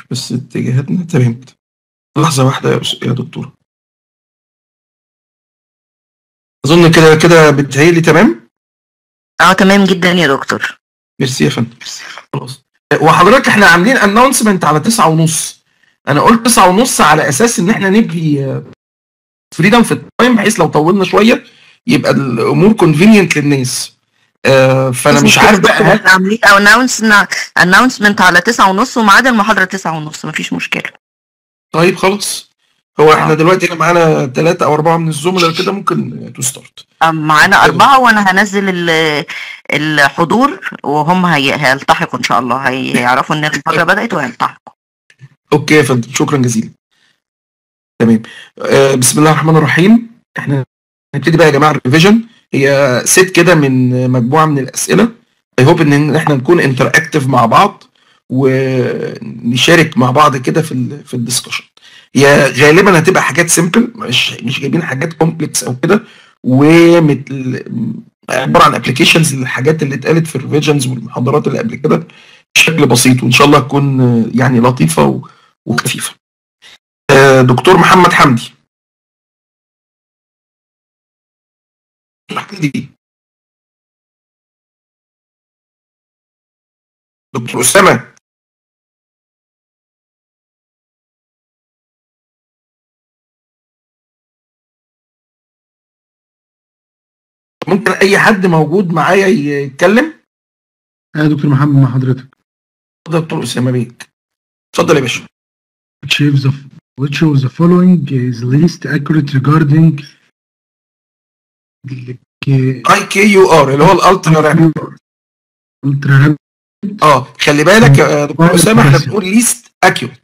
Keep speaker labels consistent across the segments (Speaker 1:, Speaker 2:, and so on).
Speaker 1: بس اتجاهاتنا تمام. لحظة واحدة يا دكتورة. أظن كده بتهيألي تمام؟
Speaker 2: تمام جدا يا دكتور.
Speaker 1: ميرسي يا فندم. خلاص. وحضرتك احنا عاملين اناونسمنت على 9:30. انا قلت 9:30 على اساس ان احنا نبقي فريدم في التايم، بحيث لو طولنا شويه يبقى الامور كونفينينت للناس. فانا مش عارف بقى
Speaker 2: احنا عاملين اناونسمنت على 9:30 وميعاد المحاضره 9:30، مفيش مشكله.
Speaker 1: طيب خلاص. هو احنا دلوقتي معانا 3 أو 4 من الزملاء كده، ممكن تو ستارت.
Speaker 2: معانا 4 وانا هنزل الحضور وهم هيلتحقوا ان شاء الله، هيعرفوا ان المحاضره بدات وهيلتحقوا.
Speaker 1: اوكي يا فندم، شكرا جزيلا. تمام. بسم الله الرحمن الرحيم. احنا نبتدي بقى يا جماعه الريفيجن. هي ست كده من مجموعه من الاسئله. اي هوب ان احنا نكون انتراكتيف مع بعض ونشارك مع بعض كده في الدسكشن. هي غالبا هتبقى حاجات سيمبل، مش جايبين حاجات كومبلكس او كده، ومثل عباره عن ابلكيشنز للحاجات اللي اتقالت في الريفيجنز والمحاضرات اللي قبل كده بشكل بسيط، وان شاء الله تكون يعني لطيفه وخفيفه. دكتور محمد حمدي. دكتور أسامة. ممكن أي حد موجود معايا يتكلم؟
Speaker 3: يا دكتور محمد مع حضرتك.
Speaker 1: دكتور أسامة بيك. اتفضل يا باشا.
Speaker 3: Which of the following is least accurate regarding
Speaker 1: IKUR اللي هو الالترا رابيد. خلي بالك يا دكتور أسامة، احنا بنقول least accurate.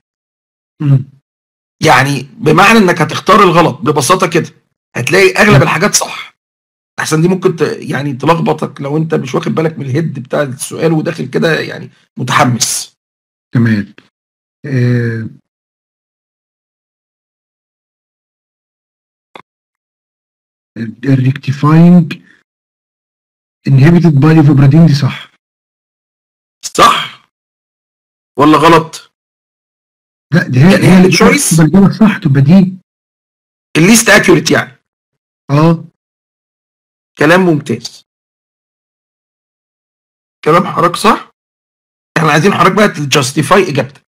Speaker 1: يعني بمعنى انك هتختار الغلط ببساطة كده، هتلاقي اغلب الحاجات صح. احسن دي ممكن يعني تلخبطك لو انت مش واخد بالك من الهيد بتاع السؤال وداخل كده يعني متحمس.
Speaker 3: تمام. الريكتيفاينج inhibited by ivabradine دي
Speaker 1: صح ولا غلط؟
Speaker 3: لا دي هي التشويس صح، تبقى دي
Speaker 1: الليست اكيوريت يعني. كلام ممتاز. كلام حضرتك صح. احنا عايزين حضرتك بقى تجاستيفاي اجابتك.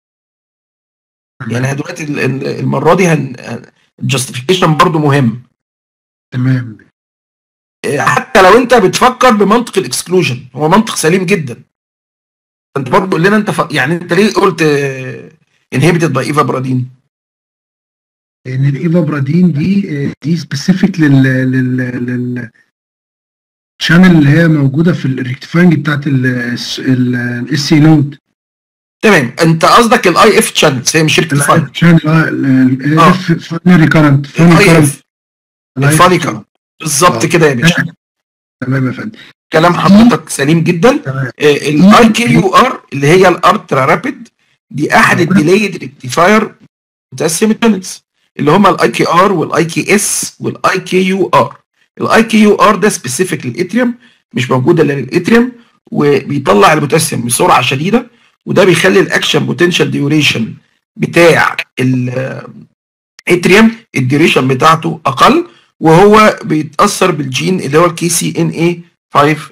Speaker 1: يعني دلوقتي المره دي الجاستيفيكيشن برضو مهم.
Speaker 3: تمام.
Speaker 1: حتى لو انت بتفكر بمنطق الاكسكلوجن، هو منطق سليم جدا. انت برضو قول لنا انت يعني انت ليه قلت انهبيتد باي ايفابرادين؟
Speaker 3: ان الايفابرادين دي سبيسيفيك لل شانل اللي هي موجوده في الريكتيفاينج بتاعت الاس سي نود.
Speaker 1: تمام. انت قصدك الاي اف شانلز، هي مش ريكتيفاينج
Speaker 3: شانل الاف فاني كارنت الفاني كارنت
Speaker 1: بالظبط كده يا باشا.
Speaker 3: تمام يا فندم.
Speaker 1: كلام حضرتك سليم جدا. الاي كي يو ار اللي هي الالترا رابيد دي احد الديليد ريكتيفاير بوتاسيوم شانلز اللي هم الاي كي ار والاي كي اس والاي كي يو ار. الاي كي يو ار ده سبيسيفيك للاتريوم، مش موجوده الا للاتريوم، وبيطلع البوتاسيوم بسرعه شديده، وده بيخلي الاكشن بوتنشال ديوريشن بتاع الاتريوم الديوريشن بتاعته اقل، وهو بيتاثر بالجين اللي هو الكي سي ان اي 5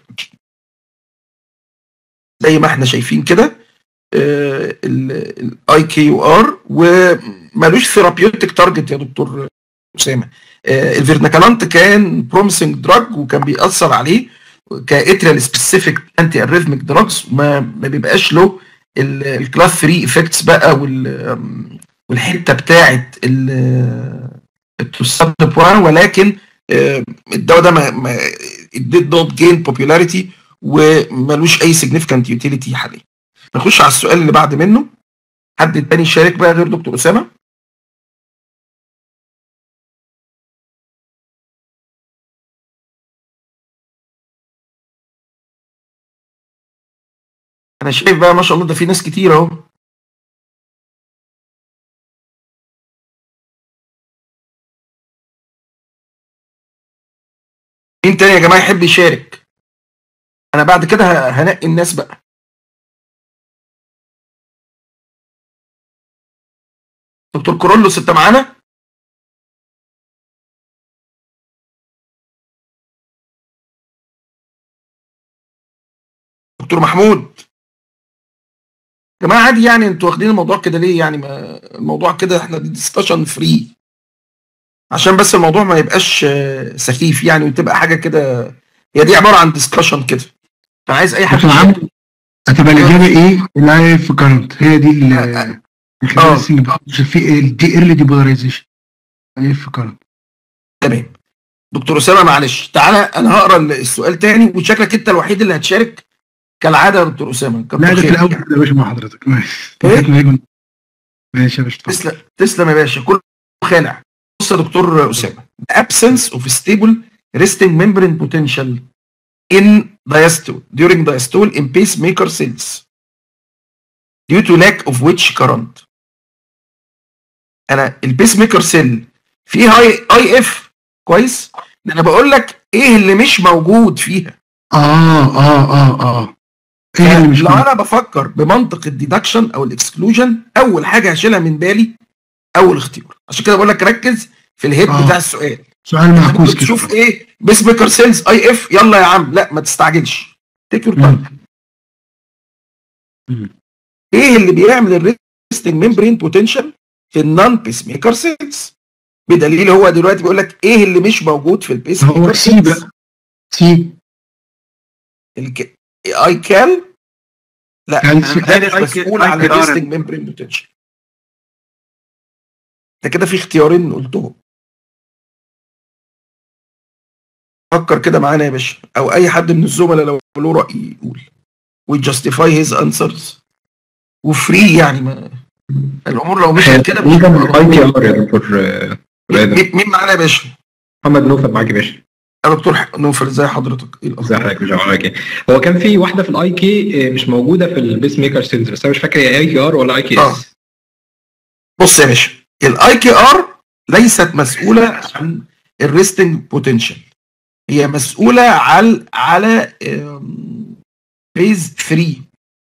Speaker 1: زي ما احنا شايفين كده. الاي كي يو ار ومالوش ثيرابيوتيك تارجت يا دكتور اسامه. الفيرناكالانت كان بروميسنج دراج وكان بيأثر عليه كاتريال سبيسيفيك انتي اريثميك دراجز، ما بيبقاش له الكلاس 3 افكتس بقى والحته بتاعه التوسابوان، ولكن الدواء ده ما did not gain popularity ومالوش اي significant utility حاليا. نخش على السؤال اللي بعد منه. حد تاني يشارك بقى غير دكتور اسامه؟ انا شايف بقى ما شاء الله ده في ناس كتير اهو. مين تاني يا جماعه يحب يشارك؟ انا بعد كده هنقي الناس بقى. دكتور كورولوس انت معانا؟ دكتور محمود يا جماعه عادي يعني، انتوا واخدين الموضوع كده ليه يعني؟ ما الموضوع كده احنا ديسكشن فري عشان بس الموضوع ما يبقاش سخيف يعني، وتبقى حاجه كده، هي دي عباره عن ديسكشن كده، فعايز اي حد
Speaker 3: هتبقى الاجابه ايه؟ الاي في كارنت هي دي في دي ايرلي ديبولاريزيشن اي في كارنت.
Speaker 1: تمام دكتور اسامه معلش تعالى انا هقرا السؤال تاني، وشكلك انت الوحيد اللي هتشارك كالعاده يا دكتور اسامه.
Speaker 3: لا ده في الاول يا باشا مع حضرتك. ماشي يا باشا.
Speaker 1: تسلم يا باشا، كله خالع. بص يا دكتور اسامه، the absence of stable resting membrane potential in diastole during diastole in pacemaker cells due to lack of which current. انا البيس ميكر سيل فيه اي اف كويس، انا بقول لك ايه اللي مش موجود فيها. ايه اللي مش لو انا بفكر بمنطق الديدكشن او الاكسكلوجن، اول حاجه هشيلها من بالي اول اختيار. عشان كده بقول لك ركز في الهيد بتاع السؤال.
Speaker 3: سؤال معكوس كده.
Speaker 1: تشوف ايه بيس ميكر سيلز اي اف، يلا يا عم لا ما تستعجلش، تيك يور تايم. ايه اللي بيعمل الريستنج ميمبرين بوتنشال في النون بيس ميكر سيلز؟ بدليل هو دلوقتي بيقول لك ايه اللي مش موجود في البيس ميكر سيلز.
Speaker 3: هو سي بقى، سي
Speaker 1: اي كان لا ده مش مسؤول عن الريستنج ميمبرين بوتنشال. ده كده في اختيارين قلتهم، فكر كده معانا يا باشا، او اي حد من الزملاء لو له راي يقول ويجاستيفاي هيز انسرز وفري يعني. ما الامور لو مشيت كده
Speaker 4: اي تي ار يا دكتور.
Speaker 1: مين معانا يا باشا؟
Speaker 4: محمد نوفل معاك يا باشا.
Speaker 1: يا دكتور نوفل ازي حضرتك؟ ايه
Speaker 4: ازي حضرتك يا باشا؟ هو كان في واحده في الاي كي مش موجوده في البيس ميكر سيلز، بس انا مش فاكر هي اي كي ار ولا اي كي اس.
Speaker 1: بص يا باشا، الاي كي ار ليست مسؤوله عن الريستنج بوتنشال، هي مسؤوله على فيز 3.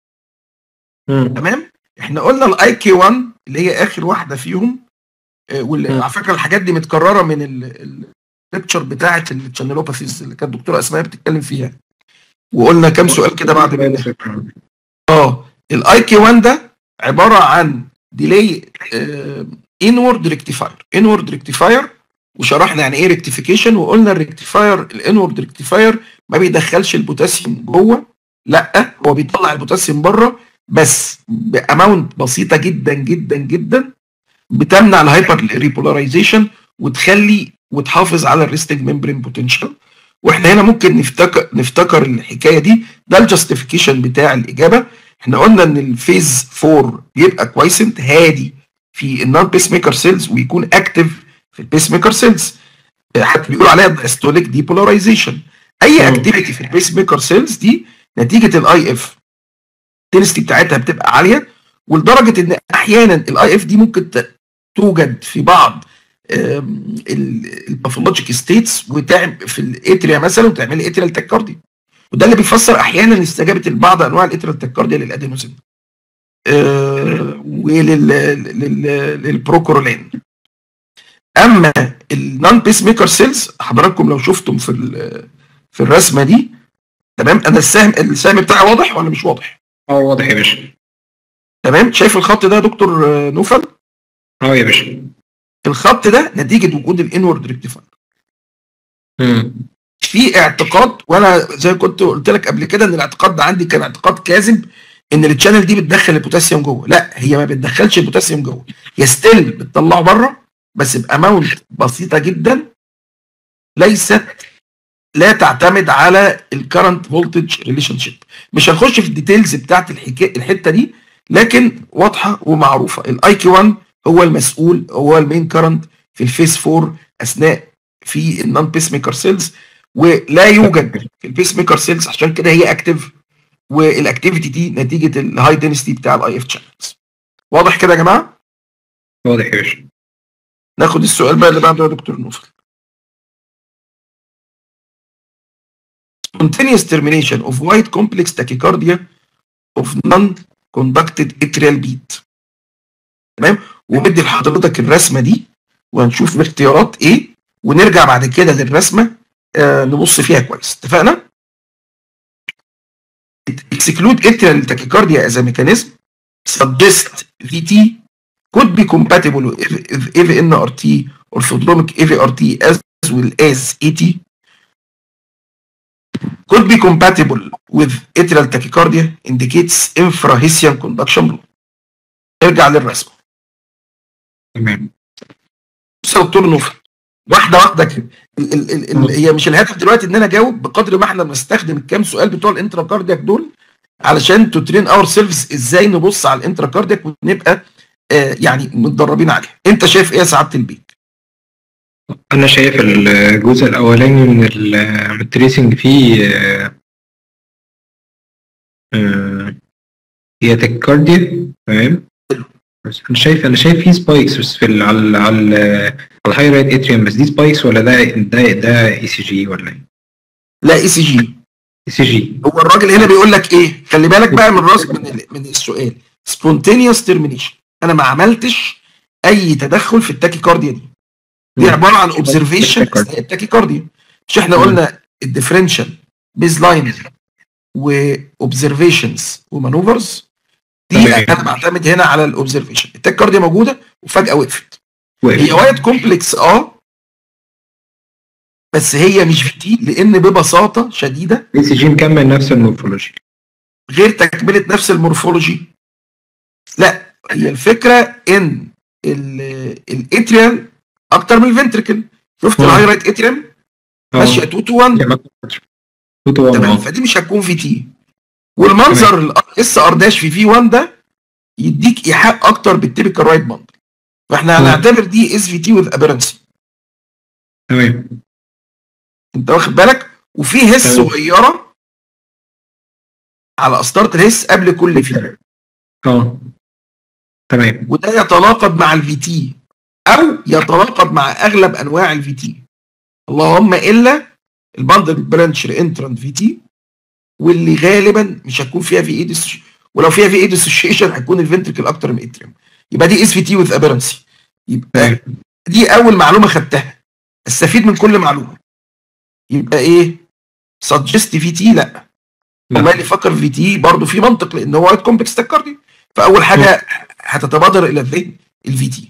Speaker 1: تمام. احنا قلنا الاي كي 1 اللي هي اخر واحده فيهم، على فكره الحاجات دي متكرره من الليكتشر بتاعه الشانلوباثيز اللي كانت الدكتوره اسماء بتتكلم فيها، وقلنا كام سؤال كده بعد منها. الاي كي 1 ده عباره عن ديلي انورد ريكتيفاير، وشرحنا يعني ايه ريكتيفيكيشن، وقلنا الريكتيفاير الانورد ريكتيفاير ما بيدخلش البوتاسيوم جوه، لا هو بيطلع البوتاسيوم بره بس باماونت بسيطه جدا جدا جدا، بتمنع الهايبر ريبولاريزيشن وتحافظ على الريستنج ميمبرين بوتنشال. واحنا هنا ممكن نفتكر الحكايه دي، ده الجاستيفيكيشن بتاع الاجابه. احنا قلنا ان الفيز 4 بيبقى كويسنت هادي في النون بيس ميكر سيلز ويكون اكتف في البيس ميكر سيلز، حتى بيقولوا عليها دايستوليك ديبولاريزيشن. اي اكتيفيتي في البيس ميكر سيلز دي نتيجه الاي اف التنسيتي بتاعتها بتبقى عاليه، ولدرجه ان احيانا الاي اف دي ممكن توجد في بعض الباثولوجيك ستيتس وتعمل في الاتريا مثلا وتعمل لي اتريال تاكارديا، وده اللي بيفسر احيانا استجابه بعض انواع الاتريال تاكارديا للادينوسين وللبروكورولين. اما النون بيس ميكر سيلز حضراتكم لو شفتم في الرسمه دي، تمام، انا السهم بتاعي واضح ولا مش واضح؟
Speaker 4: واضح يا باشا.
Speaker 1: تمام. شايف الخط ده يا دكتور نوفل؟
Speaker 4: يا باشا.
Speaker 1: الخط ده نتيجه وجود الانورد ريكتيفاير. في اعتقاد، وانا زي كنت قلت لك قبل كده ان الاعتقاد ده عندي كان اعتقاد كاذب، ان التشانل دي بتدخل البوتاسيوم جوه. لا، هي ما بتدخلش البوتاسيوم جوه، هي ستيل بتطلعه بره بس باماونت بسيطه جدا، لا تعتمد على الكرنت فولتج ريليشن شيب. مش هنخش في الديتيلز بتاعت الحته دي، لكن واضحه ومعروفه. الاي كي 1 هو المسؤول، هو المين كرنت في الفيس 4 اثناء في النون بيس ميكر سيلز، ولا يوجد في البيس ميكر سيلز، عشان كده هي اكتف، والاكتيفيتي دي نتيجه الهاي دنسيتي بتاع الاي اف شانلز. واضح كده يا جماعه؟
Speaker 4: واضح يا باشا.
Speaker 1: ناخد السؤال بقى اللي بعده يا دكتور نوفل. spontaneous termination of white complex tachycardia of non-conducted atrial beat. تمام. ومدي لحضرتك الرسمه دي وهنشوف باختيارات ايه، ونرجع بعد كده للرسمه نبص فيها كويس. اتفقنا؟ exclude atrial tachycardia as a mechanism suggest VT could be compatible with AVNRT orthodromic AVRT as well as AT could be compatible with atrial tachycardia indicates infrahisian conduction block. ارجع للرسمه.
Speaker 4: تمام.
Speaker 1: بص يا دكتور نوفل، واحده واحده كده. هي مش الهدف دلوقتي ان انا اجاوب بقدر ما احنا بنستخدم الكام سؤال بتوع الانترا كاردياك دول علشان تترين اور سيلفز ازاي نبص على الانترا كاردياك ونبقى يعني متدربين عليها. انت شايف ايه يا سعاده البيت؟
Speaker 4: انا شايف الجزء الاولاني من التريسنج فيه هي تاكيكارديا. تمام. بس انا شايف فيه سبايكس بس في على الهاي رايت اتريوم، بس دي سبايكس ولا ده اي سي جي ولا ايه؟
Speaker 1: لا اي سي جي.
Speaker 4: اي سي جي.
Speaker 1: هو الراجل هنا بيقول لك ايه؟ خلي بالك بقى من راس من السؤال. سبونتينيوس تيرمينيشن، انا ما عملتش اي تدخل في التاكيكارديا دي عباره عن اوبزرفيشن التاكيكارديا. مش احنا قلنا الديفرنشال بيز لاين واوبزرفيشنز ومانوفرز دي انا بعتمد هنا على الاوبزرفيشن. التاكيكارديا موجوده وفجاه وقفت. هي وايد كومبلكس بس هي مش في تي، لان ببساطه شديده
Speaker 4: اي سي جي مكمل نفس المورفولوجي
Speaker 1: غير تكمله نفس المورفولوجي. لا، هي الفكره ان الاتريال اكتر من الفنتركل. شفت الهاي رايت اتريم ماشيه 2 تو 1 تمام، فدي مش هتكون في تي. والمنظر الاس ار داش في 1 ده يديك ايحاء اكتر بالتيبيكال رايت باند، فاحنا هنعتبر دي اس في تي وذ ابيرنسي.
Speaker 4: تمام.
Speaker 1: انت واخد بالك؟ وفي هس صغيره على قسطره الهس قبل كل في.
Speaker 4: تمام.
Speaker 1: وده يتناقض مع الفي تي او يتناقض مع اغلب انواع الفي تي، اللهم الا الباندل برانش انترنت في تي، واللي غالبا مش هتكون فيها في اي ولو فيها في اي ديسوشيشن هتكون الفنتركل اكتر من اتريوم. يبقى دي اس في تي وذ ابيرنسي. يبقى دي اول معلومه خدتها، استفيد من كل معلومه. يبقى ايه؟ سجست في تي لا. والله اللي فكر في تي برضه في منطق، لان هو وايد كومبلكس تاكاردي، فاول حاجه هتتبادر الى الذهن الفي تي.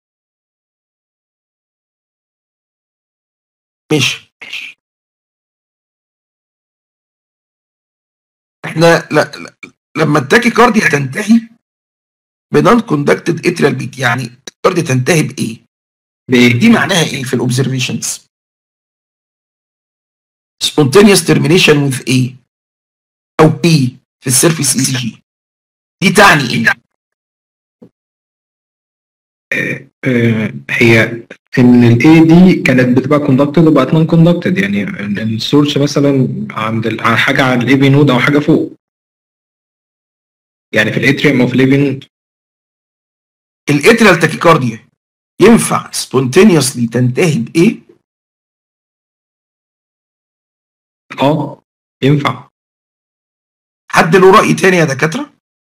Speaker 1: ماشي. احنا لا لما التاكيكارديا تنتهي بنون كوندكتد اتريال بيت، يعني التاكيكارديا تنتهي بايه؟ دي معناها ايه في الاوبزرفيشنز؟ spontaneous termination with A او B في السيرفيس اي سي جي. دي تعني ايه؟
Speaker 4: هي ان الاي دي كانت بتبقى كوندكتد وبقت نون كوندكتد، يعني السورس مثلا عند حاجه على الاي بي نود او حاجه فوق، يعني في الاتريوم او في الاي بي نود.
Speaker 1: الاتريال تاكيكارديا ينفع سبونتينيوسلي تنتهي بايه؟
Speaker 4: ينفع.
Speaker 1: حد له راي تاني يا دكاتره؟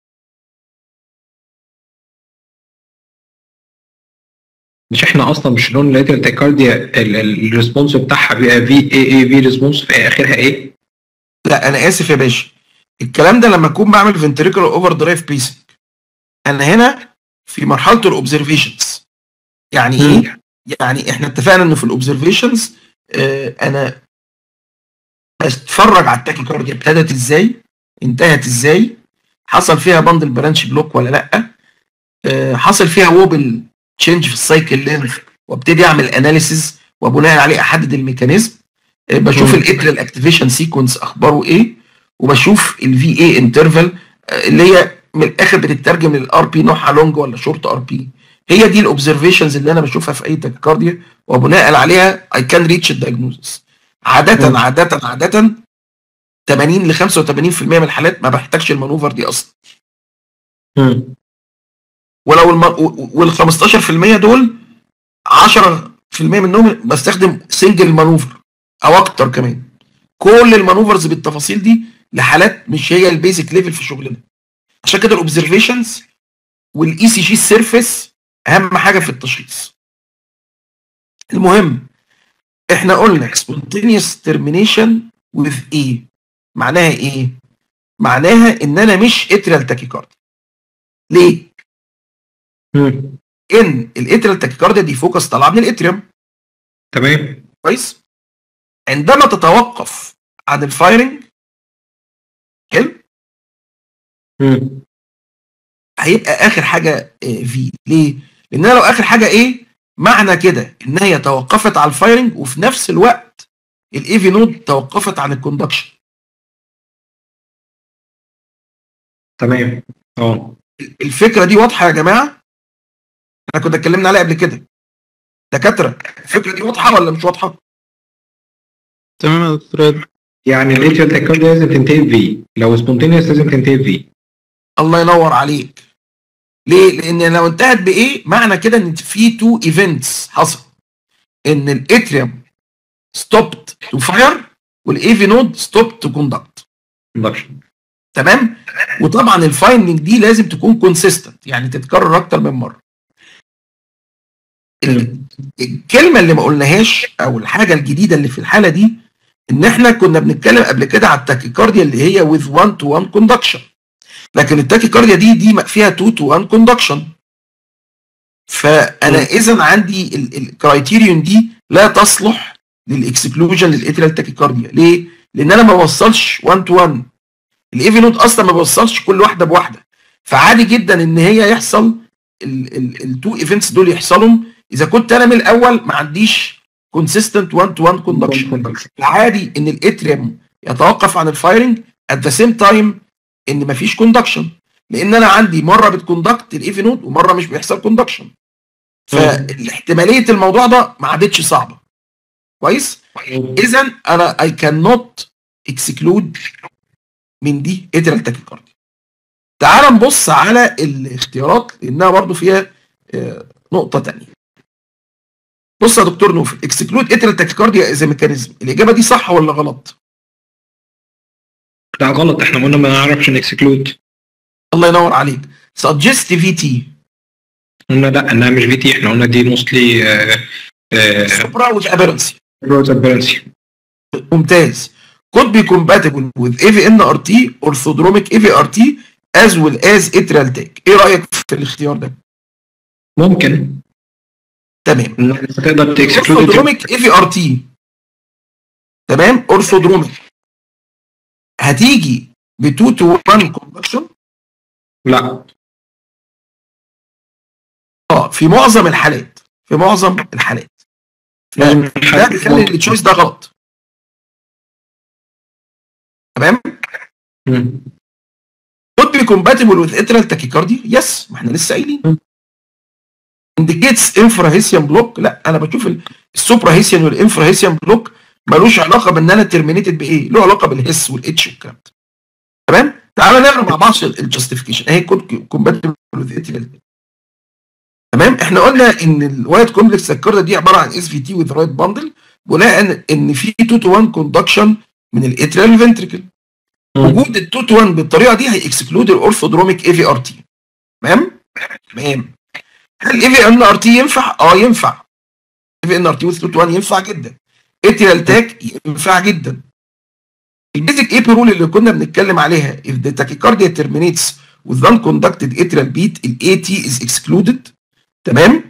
Speaker 4: مش احنا اصلا مش لون الاتريال تاكيكارديا الريسبونس بتاعها بيبقى في اي في ريسبونس في اخرها ايه؟
Speaker 1: لا انا اسف يا باشا، الكلام ده لما اكون بعمل فنتريكولار اوفر درايف بيسنج. انا هنا في مرحله الاوبزرفيشنز. يعني ايه؟ يعني احنا اتفقنا انه في الاوبزرفيشنز انا بتفرج على التاكيكارديا ابتدت ازاي، انتهت ازاي، حصل فيها باندل برانش بلوك ولا لا، حصل فيها ووبل تشينج في السايكل لينث، وابتدي اعمل اناليسيز وبناء عليه احدد الميكانيزم. بشوف الاتريال اكتيفيشن سيكونس اخباره ايه، وبشوف الفي اي انترفال اللي هي من الاخر بتترجم للار بي نوعها لونج ولا شورت ار بي. هي دي الاوبزرفيشنز اللي انا بشوفها في اي تاكيكارديا، وبناء عليها اي كان ريتش الدايجنوزس. عاده 80 ل 85% من الحالات ما بحتاجش المانوفر دي اصلا. ولو وال 15% دول 10% منهم بستخدم سنجل مانوفر او اكتر كمان. كل المانوفرز بالتفاصيل دي لحالات مش هي البيزك ليفل في شغلنا. عشان كده الاوبزرفيشنز والاي سي جي السيرفيس اهم حاجه في التشخيص. المهم احنا قلنا spontaneous termination with A معناها ايه؟ معناها ان انا مش اتريال تاكيكارديا. ليه؟ ان الاتريال تاكيكارديا دي فوكس طالعه من الاتريوم.
Speaker 4: تمام.
Speaker 1: كويس؟ عندما تتوقف عن الفايرنج حلو؟ هيبقى اخر حاجه في. ليه؟ لان انا لو اخر حاجه ايه معنى كده ان هي توقفت على الفايرنج وفي نفس الوقت الاي في نود توقفت عن الكوندكشن.
Speaker 4: تمام.
Speaker 1: الفكره دي واضحه يا جماعه؟ احنا كنا اتكلمنا عليها قبل كده. دكاتره الفكره دي واضحه ولا مش واضحه؟
Speaker 5: تمام يا دكتور.
Speaker 4: يعني الاتريال تاكيكارديا لازم تنتهي في، لو سبونتينيوس لازم تنتهي في.
Speaker 1: الله ينور عليك. ليه؟ لان لو انتهت بايه معنى كده ان في تو ايفنتس حصل، ان الاتريوم ستوبت تو فاير والاي في نود ستوبت تو كوندكت. تمام. وطبعا الفايندنج دي لازم تكون كونسيستنت، يعني تتكرر اكتر من مره. الكلمه اللي ما قلناهاش او الحاجه الجديده اللي في الحاله دي ان احنا كنا بنتكلم قبل كده على التاكيكارديا اللي هي with 1 to 1 conduction، لكن التاكيكارديا دي فيها 2 to 1 conduction. فانا اذا عندي الكرايتيريون دي لا تصلح للاكسكلوجن للاتريال تاكيكارديا. ليه؟ لان انا ما بوصلش 1 to 1. الاي في نود اصلا ما بوصلش كل واحده بواحده، فعادي جدا ان هي يحصل التو ايفنتس دول يحصلهم اذا كنت انا من الاول ما عنديش كونسيستنت 1 to 1 كوندكشن. العادي ان الاتريوم يتوقف عن الفايرنج ات ذا سيم تايم ان ما فيش كوندكشن، لان انا عندي مره بتكوندكت الاي في نود ومره مش بيحصل كوندكشن. فاحتماليه الموضوع ده ما عادتش صعبه. كويس؟ اذا انا اي كان نوت اكسكلود من دي اتريال تاكيكارديا. تعال نبص على الاختيارات لانها برضو فيها نقطه ثانيه. بص يا دكتور نوفل، اكسكلود اتريال تاكيكارديا از ميكانيزم، الاجابه دي صح ولا غلط؟
Speaker 4: لا غلط، احنا قلنا ما نعرفش نكسكلود.
Speaker 1: الله ينور عليك. سجست في تي.
Speaker 4: قلنا لا انها مش في تي، احنا قلنا دي موستلي
Speaker 1: سوبرا وذ ابيرنسي. ممتاز. could be compatible with AVNRT orthodromic AVRT as well as atrial tach. ايه رايك في الاختيار ده؟
Speaker 4: ممكن.
Speaker 1: تمام.
Speaker 4: تقدر تكسكلود
Speaker 1: orthodromic AVRT. تمام. orthodromic هتيجي ب 2 to 1 conduction؟
Speaker 4: لا.
Speaker 1: في معظم الحالات، في معظم الحالات. ده بيخلي التشويس ده غلط. تمام؟ could be compatible with atrial tachycardia. يس، ما احنا لسه قايلين. indicates infrahisian block. لا انا بشوف السوبراهيسيان والانفراهيسيان بلوك ملوش علاقه بان انا ترمينيتد بايه، له علاقه بالهس والاتش والكلام ده. تمام؟ تعالى نقرا مع بعض الجاستيفيكيشن اهي. could compatible with atrial. تمام؟ احنا قلنا ان الوايت كومبلكس تاكيكارديا دي عباره عن اس في تي وذ رايت باندل، بناء ان في 2 to 1 كوندكشن من الاتريال فنتريكل. وجود ال 2 to 1 بالطريقه دي هيكسكلود الاورثودروميك اي في ار تي. تمام؟ تمام. هل اي في ان ار تي ينفع؟ ينفع. اي في ان ار تي وذ 2 to 1 ينفع جدا. اتريال تاك ينفع جدا. البيزك اي بي رول اللي كنا بنتكلم عليها if the tachycardia terminates with unconducted atrial beat ال AT is excluded. تمام؟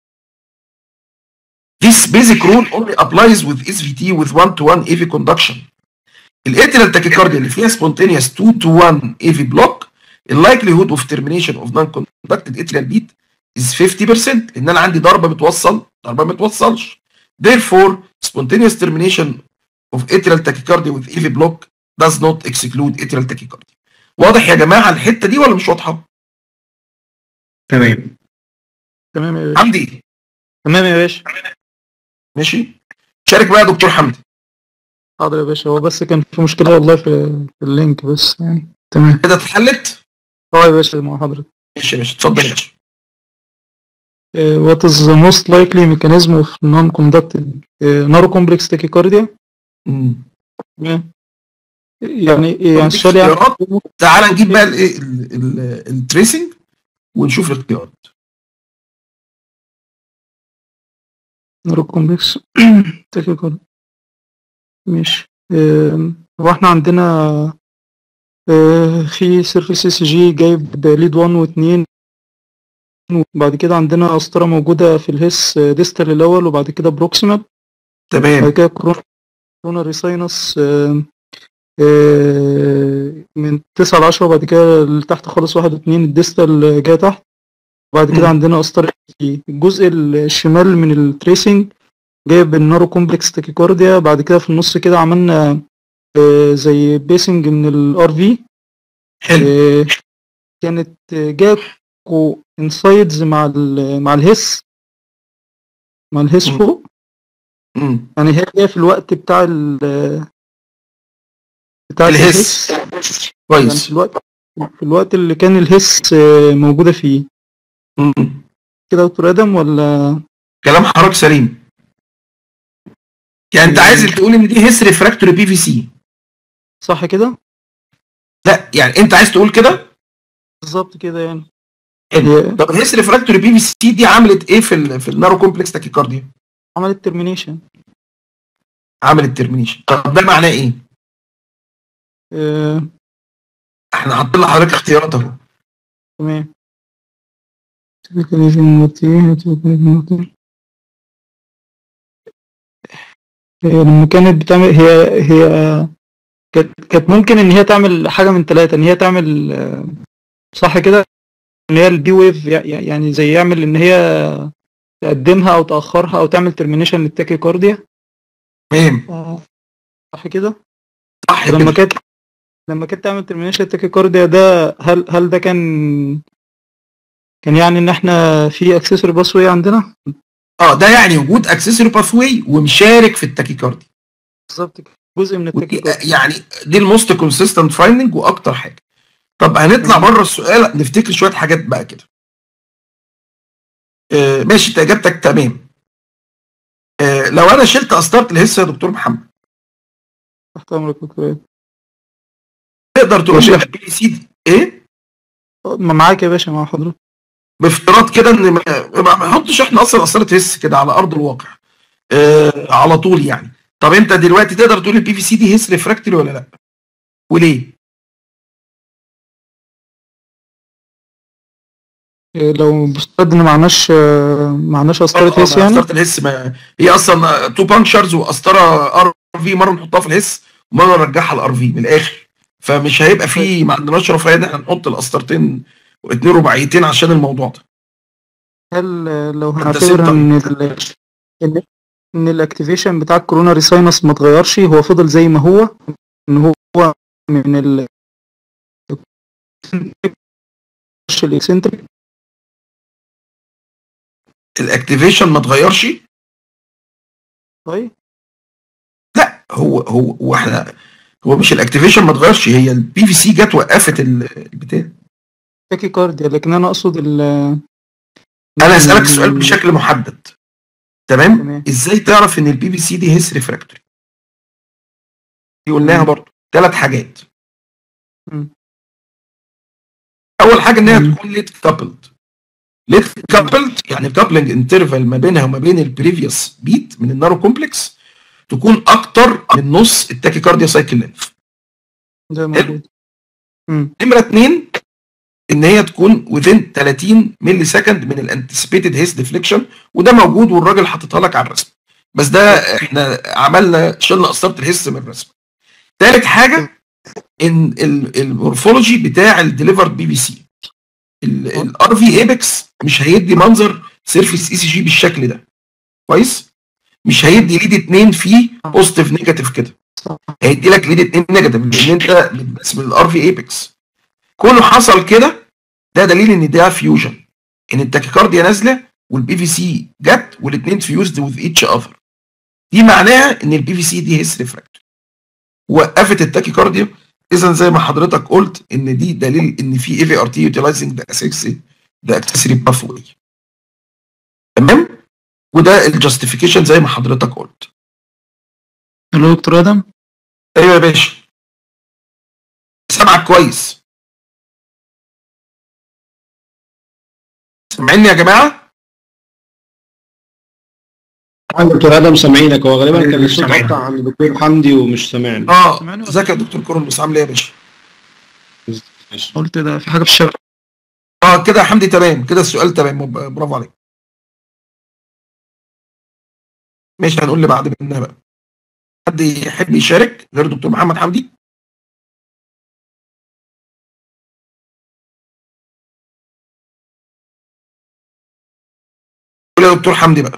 Speaker 1: This basic rule only applies with SVT with 1 to 1 AV conduction. الاتريال تاكيكارديا اللي فيها spontaneous 2 to 1 AV block the likelihood of termination of non-conducted atrial beat is 50%، لان انا عندي ضربه بتوصل ضربه ما بتوصلش. Therefore spontaneous termination of atrial tachycardia with AV block does not exclude atrial tachycardia. واضح يا جماعه الحته دي ولا مش واضحه؟
Speaker 4: تمام.
Speaker 5: تمام يا باشا.
Speaker 1: حمدي.
Speaker 5: تمام يا باشا.
Speaker 1: ماشي. شارك بقى يا دكتور حمدي.
Speaker 5: حاضر يا باشا. هو بس كان في مشكلة والله في اللينك بس يعني. تمام
Speaker 1: كده اتحلت؟
Speaker 5: يا باشا مع حضرتك.
Speaker 1: ماشي يا باشا، اتفضل يا باشا.
Speaker 5: What is the most likely mechanism of non-conducted neurocomplex tachycardia؟ يعني السؤال يعني
Speaker 1: تعال نجيب بقى التريسنج ونشوف الاختيارات.
Speaker 5: نيرو كومبلكس تاكيكارديا. ماشي. هو احنا عندنا في سيرفيس اس جي جايب ليد 1 و2، وبعد كده عندنا قسطرة موجودة في الهيس ديستال الأول، وبعد كده بروكسيمال، بعد
Speaker 1: تمام
Speaker 5: كده كوروناري ساينس من 9 ل10، وبعد كده اللي تحت خالص 1 و2 الديستال جاية تحت، وبعد كده عندنا قسطرة الجزء الشمال من التريسنج جايب النارو كومبلكس تاكيكارديا. بعد كده في النص كده عملنا زي بيسنج من الار في،
Speaker 1: حلو.
Speaker 5: كانت جاكو انسايدز مع الهيس فوق، يعني هي جايه في الوقت بتاع
Speaker 1: الهس
Speaker 5: يعني
Speaker 1: كويس.
Speaker 5: في الوقت اللي كان الهيس موجودة فيه كده يا دكتور آدم، ولا
Speaker 1: كلام حضرتك سليم. يعني انت عايز تقول ان دي هيس ريفراكتوري بي في سي،
Speaker 5: صح كده؟
Speaker 1: لا يعني انت عايز تقول كده
Speaker 5: بالظبط كده يعني.
Speaker 1: حلو. طب الهيس ريفراكتوري بي في سي دي عملت ايه في النارو كومبلكس تاكيكارديا؟
Speaker 5: عملت ترمينيشن.
Speaker 1: عملت ترمينيشن. طب ده معناه ايه؟ احنا حاطين لحضرتك اختيارات اهو.
Speaker 5: تمام. لما كانت بتعمل هي كانت ممكن ان هي تعمل حاجة من 3، ان هي تعمل صح كده، ان هي البي ويف، يعني زي يعمل ان هي تقدمها او تاخرها او تعمل ترمينيشن للتاكيكارديا.
Speaker 1: تمام
Speaker 5: صح كده؟
Speaker 1: صح
Speaker 5: لما
Speaker 1: كده.
Speaker 5: كانت تعمل ترمينيشن للتاكيكارديا ده، هل ده كان يعني ان احنا في اكسسوري باسوي عندنا؟
Speaker 1: ده يعني وجود اكسسوري باثوي ومشارك في التاكيكارديا.
Speaker 5: بالظبط كده، جزء من التاكيكارديا.
Speaker 1: يعني دي الموست كونسيستنت فايندنج واكتر حاجه. طب هنطلع بره السؤال، نفتكر شويه حاجات بقى كده. ماشي، انت اجابتك تمام. لو انا شلت قسطره الهس يا دكتور محمد،
Speaker 5: تحت امرك يا دكتور.
Speaker 1: تقدر تقول لي البي سي دي ايه؟
Speaker 5: معاك يا باشا، مع حضرتك.
Speaker 1: بافتراض كده ان ما نحطش احنا اصلا قسطره هس كده على ارض الواقع على طول يعني. طب انت دلوقتي تقدر تقول البي في سي دي هيس ريفراكتوري ولا لا؟ وليه؟
Speaker 5: لو بفترض ان معناش قسطره هيس يعني.
Speaker 1: قسطره الهس هي اصلا تو بانكشرز وقسطره ار في، مره نحطها في الهس ومره نرجعها الار في من الاخر، فمش هيبقى في، ما عندناش رفاهيه ان احنا نحط القسطرتين واثنين رباعيتين عشان الموضوع ده.
Speaker 5: هل لو هنعتبر ان الاكتيفيشن بتاع الكوروناري ساينس ما اتغيرش، هو فضل زي ما هو، ان هو من الاكسنتريك،
Speaker 1: الاكتيفيشن ما اتغيرش؟
Speaker 5: طيب
Speaker 1: لا، هو احنا، هو مش الاكتيفيشن ما اتغيرش، هي البي في سي جت وقفت البتاع
Speaker 5: تاكيكارديا، لكن انا اقصد
Speaker 1: انا اسالك سؤال بشكل محدد.
Speaker 5: تمام.
Speaker 1: ازاي تعرف ان البي في سي دي هيس ريفراكتوري؟ دي قلناها برضه 3 حاجات. اول حاجه ان هي تكون ليت كابلد. ليت كابلد يعني الكابلنج انترفال ما بينها وما بين البريفيوس بيت من النارو كومبلكس تكون اكتر من نص التاكيكارديا سايكل لينث.
Speaker 5: ده موجود.
Speaker 1: نمره 2 ان هي تكون within 30 ملي سكند من الانتسبيتد هيس ديفليكشن، وده موجود والراجل حاططها لك على الرسم، بس ده احنا شلنا قسطره الهيس من الرسم. ثالث حاجه ان المورفولوجي بتاع الديليفرد بي في سي، الار في ايبكس مش هيدي منظر سيرفيس اي سي جي بالشكل ده كويس، مش هيدي ليد 2 فيه بوزيتيف نيجاتيف كده، هيدي لك ليد 2 نيجاتيف لان انت بتبص من الار في ايبكس. كله حصل كده، ده دليل ان ده فيوجن، ان التاكيكارديا نازله والبي في سي جت والاثنين فيوزد وذ ايتش اذر. دي معناها ان البي في سي دي هيس ريفراكتوري وقفت التاكيكارديا. اذا زي ما حضرتك قلت ان دي دليل ان في اي في ار تي يوتيلايزنج ذا اكسسوري باثوي. تمام، وده الجاستيفيكيشن زي ما حضرتك قلت.
Speaker 5: الو دكتور ادم.
Speaker 1: ايوه يا باشا، سامعك كويس. سامعيني يا جماعه؟
Speaker 6: دكتور ادم سامعينك، هو غالبا كان
Speaker 4: مش
Speaker 6: الصوت
Speaker 4: سامعين.
Speaker 6: قطع عند دكتور حمدي ومش سامعني.
Speaker 1: ازيك يا دكتور كورولوس، عامل ايه يا باشا؟
Speaker 5: قلت ده في حاجه في الشبكه.
Speaker 1: كده يا حمدي تمام، كده السؤال تمام، برافو عليك. ماشي، هنقول اللي بعد منها بقى. حد يحب يشارك غير دكتور محمد حمدي؟ قول يا دكتور حمدي بقى.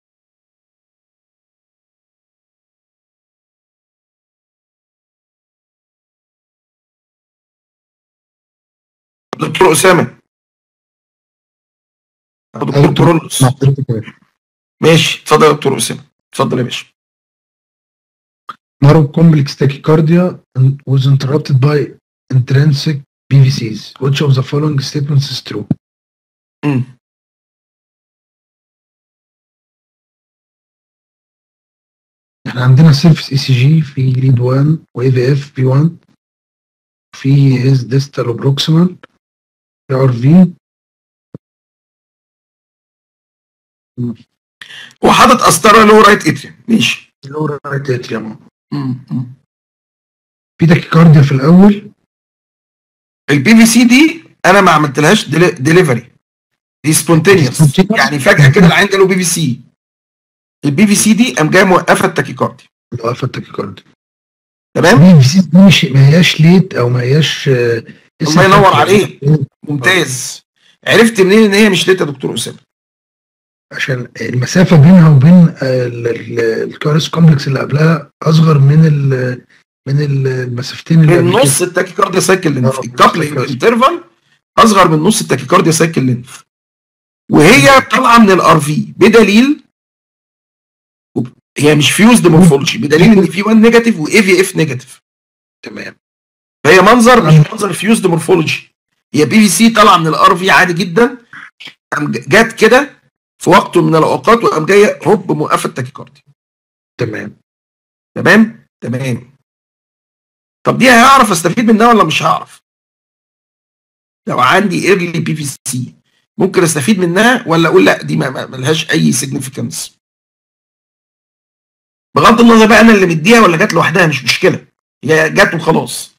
Speaker 1: دكتور اسامه او دكتور كورولوس. ماشي، اتفضل يا دكتور اسامه، اتفضل يا باشا.
Speaker 3: Narrow complex tachycardia was interrupted by intrinsic PVCs. Which of the following statements is true? احنا عندنا سيرفس اي سي جي في جريد 1 واي في اف بي 1، في از ديستال وبروكسيمال، في ار في.
Speaker 1: وحاطط قسطره لو رايت اتريم. ماشي،
Speaker 3: لو رايت اتريم. في تاكيكارديا في الاول.
Speaker 1: البي في سي دي انا ما عملتلهاش ديليفري، دي سبونتينيوس، يعني فجاه كده العين جاله بي في سي. البي في سي دي قام جايه موقفه التاكيكارديا.
Speaker 3: موقفه التاكيكارديا،
Speaker 1: تمام.
Speaker 3: البي في سي دي مش ما هياش ليت او ما هياش.
Speaker 1: الله ينور عليك، ممتاز. عرفت منين ان هي مش ليت يا دكتور اسامه؟
Speaker 3: عشان المسافه بينها وبين الكارس كومبلكس اللي قبلها اصغر من المسافتين اللي
Speaker 1: من نص التاكيكارديا سايكل لينث. الكابلنج انترفال اصغر من نص التاكيكارديا سايكل لينث، وهي طالعه من الار في، بدليل هي مش فيوزد مورفولوجي، بدليل ان في 1 نيجاتيف واي في اف نيجاتيف. تمام. فهي منظر مش منظر فيوزد مورفولوجي، هي بي في سي طالعه من الار في عادي جدا، قام جت كده في وقت من الاوقات وقام جايه هوب موقفه التاكيكارديا.
Speaker 3: تمام
Speaker 1: تمام تمام. طب دي هعرف استفيد منها ولا مش هعرف؟ لو عندي ايرلي بي في سي ممكن استفيد منها ولا اقول لا دي ما لهاش اي سيجنيفيكانس؟ بغض النظر بقى انا اللي مديها ولا جت لوحدها مش مشكله، هي جت وخلاص.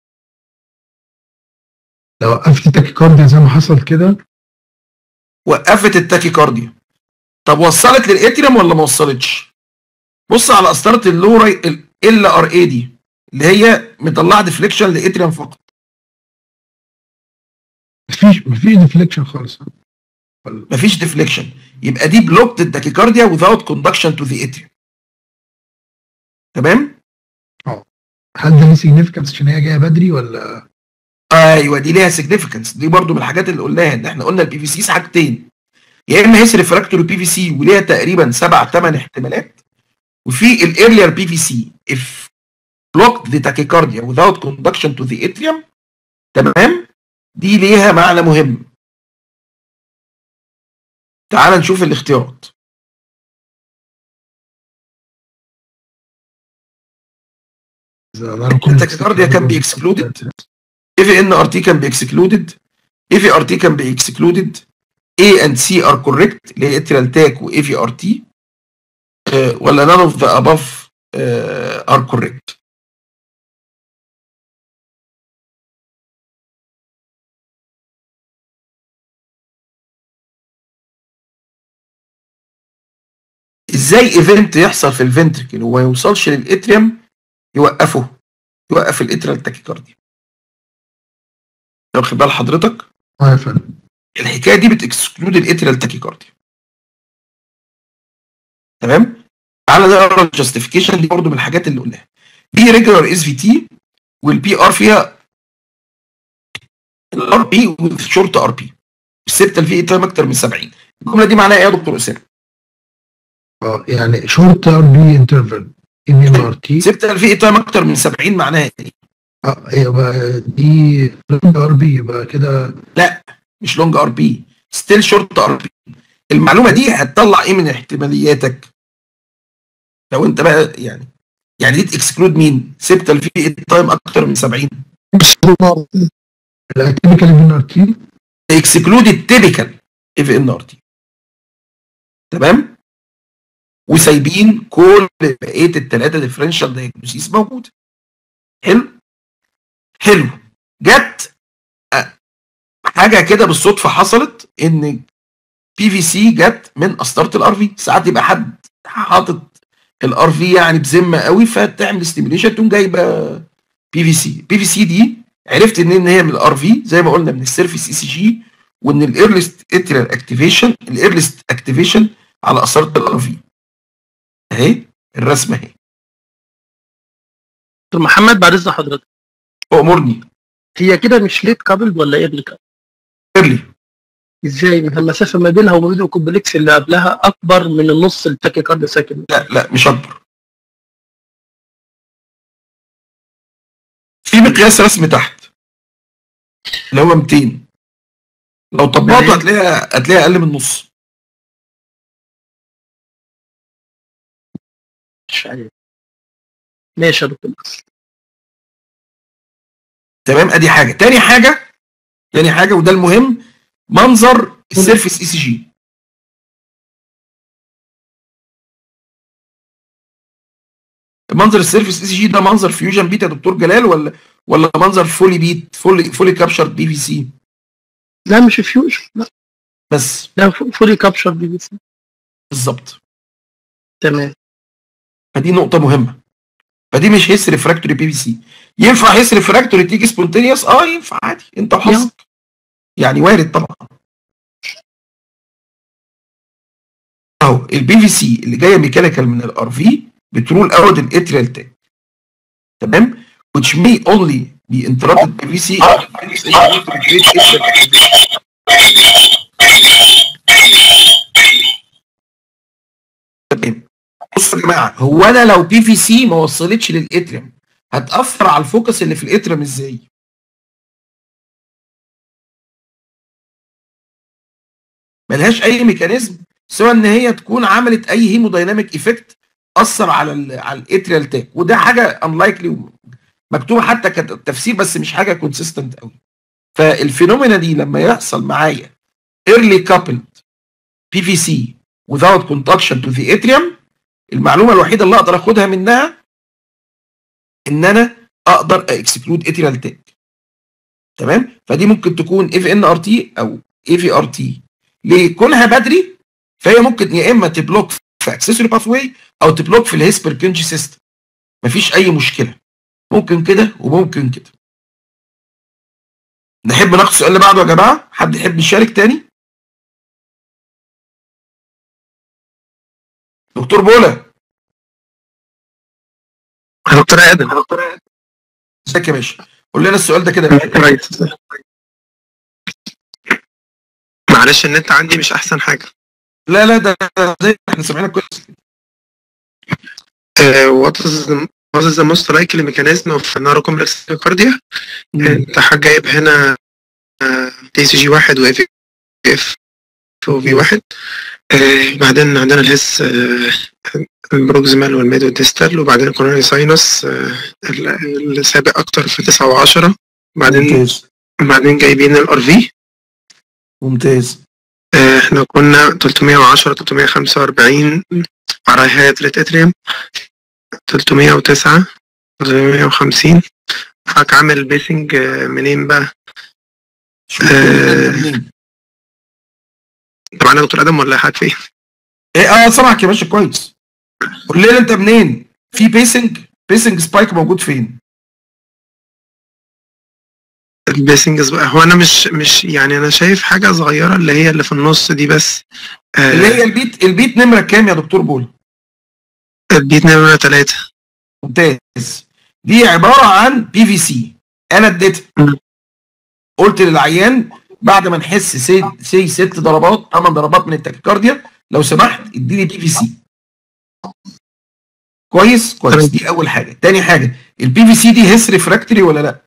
Speaker 3: لو وقفت التاكيكارديا زي ما حصل كده،
Speaker 1: وقفت التاكيكارديا. طب وصلت للاتريم ولا ما وصلتش؟ بص على قسطره اللوري ال ار اي دي اللي هي مطلعه ديفليكشن لاتريم فقط.
Speaker 3: مفيش ديفليكشن خالص.
Speaker 1: مفيش ديفليكشن، يبقى دي بلوكت التاكيكارديا without conduction to the atrium. تمام؟
Speaker 3: هل ده ليه سيجنيفيكانس عشان هي جايه بدري ولا؟
Speaker 1: ايوه دي ليها سيجنيفيكانس، دي برضو من الحاجات اللي قلناها، ان احنا قلنا البي في سي حاجتين، يا اما هيس ريفراكتوري بي في سي وليها تقريبا 7 8 احتمالات، وفي الايرلير بي في سي if blocked the tachycardia without conduction to the atrium. تمام؟ دي ليها معنى مهم. تعال نشوف الاختيارات. التاكيكارديا كان بي اكسكلودد، اي في ان ار تي كان بي اكسكلودد، اي في ار تي كان بي اكسكلودد، A and C are correct اللي هي اتريال تاك و AVRT، ولا none of the above are correct؟ ازاي ايفنت يحصل في الفنتركل وما يوصلش للاتريوم يوقف الاتريال تاكيكارديا؟ لو خد بال حضرتك
Speaker 3: يا فندم
Speaker 1: الحكايه دي بتكسكلود الاتريال تاكيكارديا. تمام؟ تعالى نقرا الجاستيفيكيشن دي برضه من الحاجات اللي قلناها. بي ريجولار اس في تي والبي ار فيها الار بي وشورت ار بي، السبتال في تايم اكتر من 70. الجمله دي معناها ايه يا دكتور اسامه؟
Speaker 3: يعني شورت ار بي انترفال ام ار تي،
Speaker 1: سبتال في تايم اكتر من 70 معناها ايه؟
Speaker 3: يبقى دي لونج ار بي، يبقى كده
Speaker 1: لا مش لونج ار بي، ستيل شورت ار بي. المعلومه دي هتطلع ايه من احتمالياتك؟ لو انت بقى يعني دي تكسكلود مين؟ سبتال في تايم اكتر من 70.
Speaker 3: التيبيكال ام ار تي
Speaker 1: اكسكلود التيبيكال اف ان ار تي. تمام؟ وسايبين كل بقيه الثلاثه ديفرنشال دايجنوسيس موجوده. حلو. جت حاجه كده بالصدفه حصلت، ان بي في سي جت من قسطره الار في. ساعات يبقى حد حاطط الار في يعني بذمه قوي، فتعمل ستيميوليشن تقوم جايبه بي في سي. بي في سي دي عرفت ان هي من الار في زي ما قلنا من السيرفيس اي سي جي، وان الايرليست اتريال اكتيفيشن، الايرليست اكتيفيشن على قسطره الار في. اهي الرسمه اهي.
Speaker 7: دكتور محمد بعد اذن حضرتك،
Speaker 1: امرني.
Speaker 7: هي كده مش ليت كابل ولا ايرلي كابل؟
Speaker 1: ايرلي.
Speaker 7: ازاي؟ المسافه ما بينها وما بين الكومبلكس اللي قبلها اكبر من النص التاكيكارد ساكن.
Speaker 1: لا مش اكبر. في مقياس رسم تحت اللي هو 200، لو طبقته هتلاقيها اقل من نص.
Speaker 7: مش عارف. ماشي يا دكتور.
Speaker 1: تمام. ادي حاجه. تاني حاجه وده المهم، منظر السيرفيس اي سي جي. منظر السيرفيس اي سي جي ده منظر فيوجن بيت يا دكتور جلال، ولا منظر فولي بيت، فولي كابشرد بي في سي؟
Speaker 7: لا مش فيوجن، لا
Speaker 1: بس
Speaker 7: لا فولي كابشر بي في سي
Speaker 1: بالظبط.
Speaker 7: تمام.
Speaker 1: فدي نقطه مهمه. فدي مش هيس ريفراكتوري بي في سي. ينفع هيس ريفراكتوري تيجي سبونتينيوس؟ ينفع عادي، انت وحظك يعني، وارد طبعا. اهو البي في سي اللي جايه ميكانيكال من الار في بترول اوت الاتريال تاج. تمام. which may only be interrupted by VC. تمام. بصوا يا جماعه، هو انا لو بي في سي ما وصلتش للاتريوم هتاثر على الفوكس اللي في الاتريوم ازاي؟ ملهاش اي ميكانيزم سوى ان هي تكون عملت اي هيمودايناميك ايفكت اثر على الاتريال تاج، وده حاجه انلايكلي مكتوبه حتى كتفسير، بس مش حاجه كونسيستنت قوي. فالفينومينا دي لما يحصل معايا early coupled PVC without conduction to the atrium، المعلومه الوحيده اللي اقدر اخدها منها ان انا اقدر اكسكلود اتريال تاج. تمام. فدي ممكن تكون اف ان ار تي او اي في ار تي. لكونها بدري فهي ممكن يا اما تبلوك في اكسسوري باثواي او تبلوك في الهيسبركنجي سيستم، مفيش اي مشكله. ممكن كده وممكن كده. نحب ناخد السؤال اللي بعده يا جماعه؟ حد يحب يشارك تاني؟ دكتور بولا.
Speaker 7: دكتور ادم.
Speaker 1: ازيك يا باشا؟ قول لنا السؤال ده كده.
Speaker 8: معلش النت عندي مش احسن حاجه.
Speaker 1: لا ده زي احنا سامعينك كويس.
Speaker 8: what is the most likely mechanism of neurocomplex tachycardia؟ انت جايب هنا اي سي جي 1 و اف او في 1. بعدين عندنا الهس البروكسيمال والميد والديستال، وبعدين الكوروناري ساينس السابق اكتر في 9 و10. بعدين جايبين الار في.
Speaker 1: ممتاز.
Speaker 8: احنا كنا 310 345 على هاي ريت اتريوم، 309 350. حضرتك عامل بيسنج منين بقى؟ طبعا انا دكتور ادم ولا حضرتك فين؟
Speaker 1: سامعك يا باشا كويس. قول لنا انت منين؟ في بيسنج سبايك موجود فين؟
Speaker 8: البيسنج هو انا مش يعني انا شايف حاجه صغيره اللي هي اللي في النص دي بس.
Speaker 1: اللي هي البيت نمره كام يا دكتور بول؟
Speaker 8: البيت نمره 3.
Speaker 1: ممتاز. دي عباره عن بي في سي. انا اديتها، قلت للعيان بعد ما نحس سي 6 ضربات 8 ضربات من التاكيكارديا لو سمحت اديني بي في سي. كويس. دي اول حاجه. تاني حاجه، البي في سي دي هيس ريفراكتوري ولا لا؟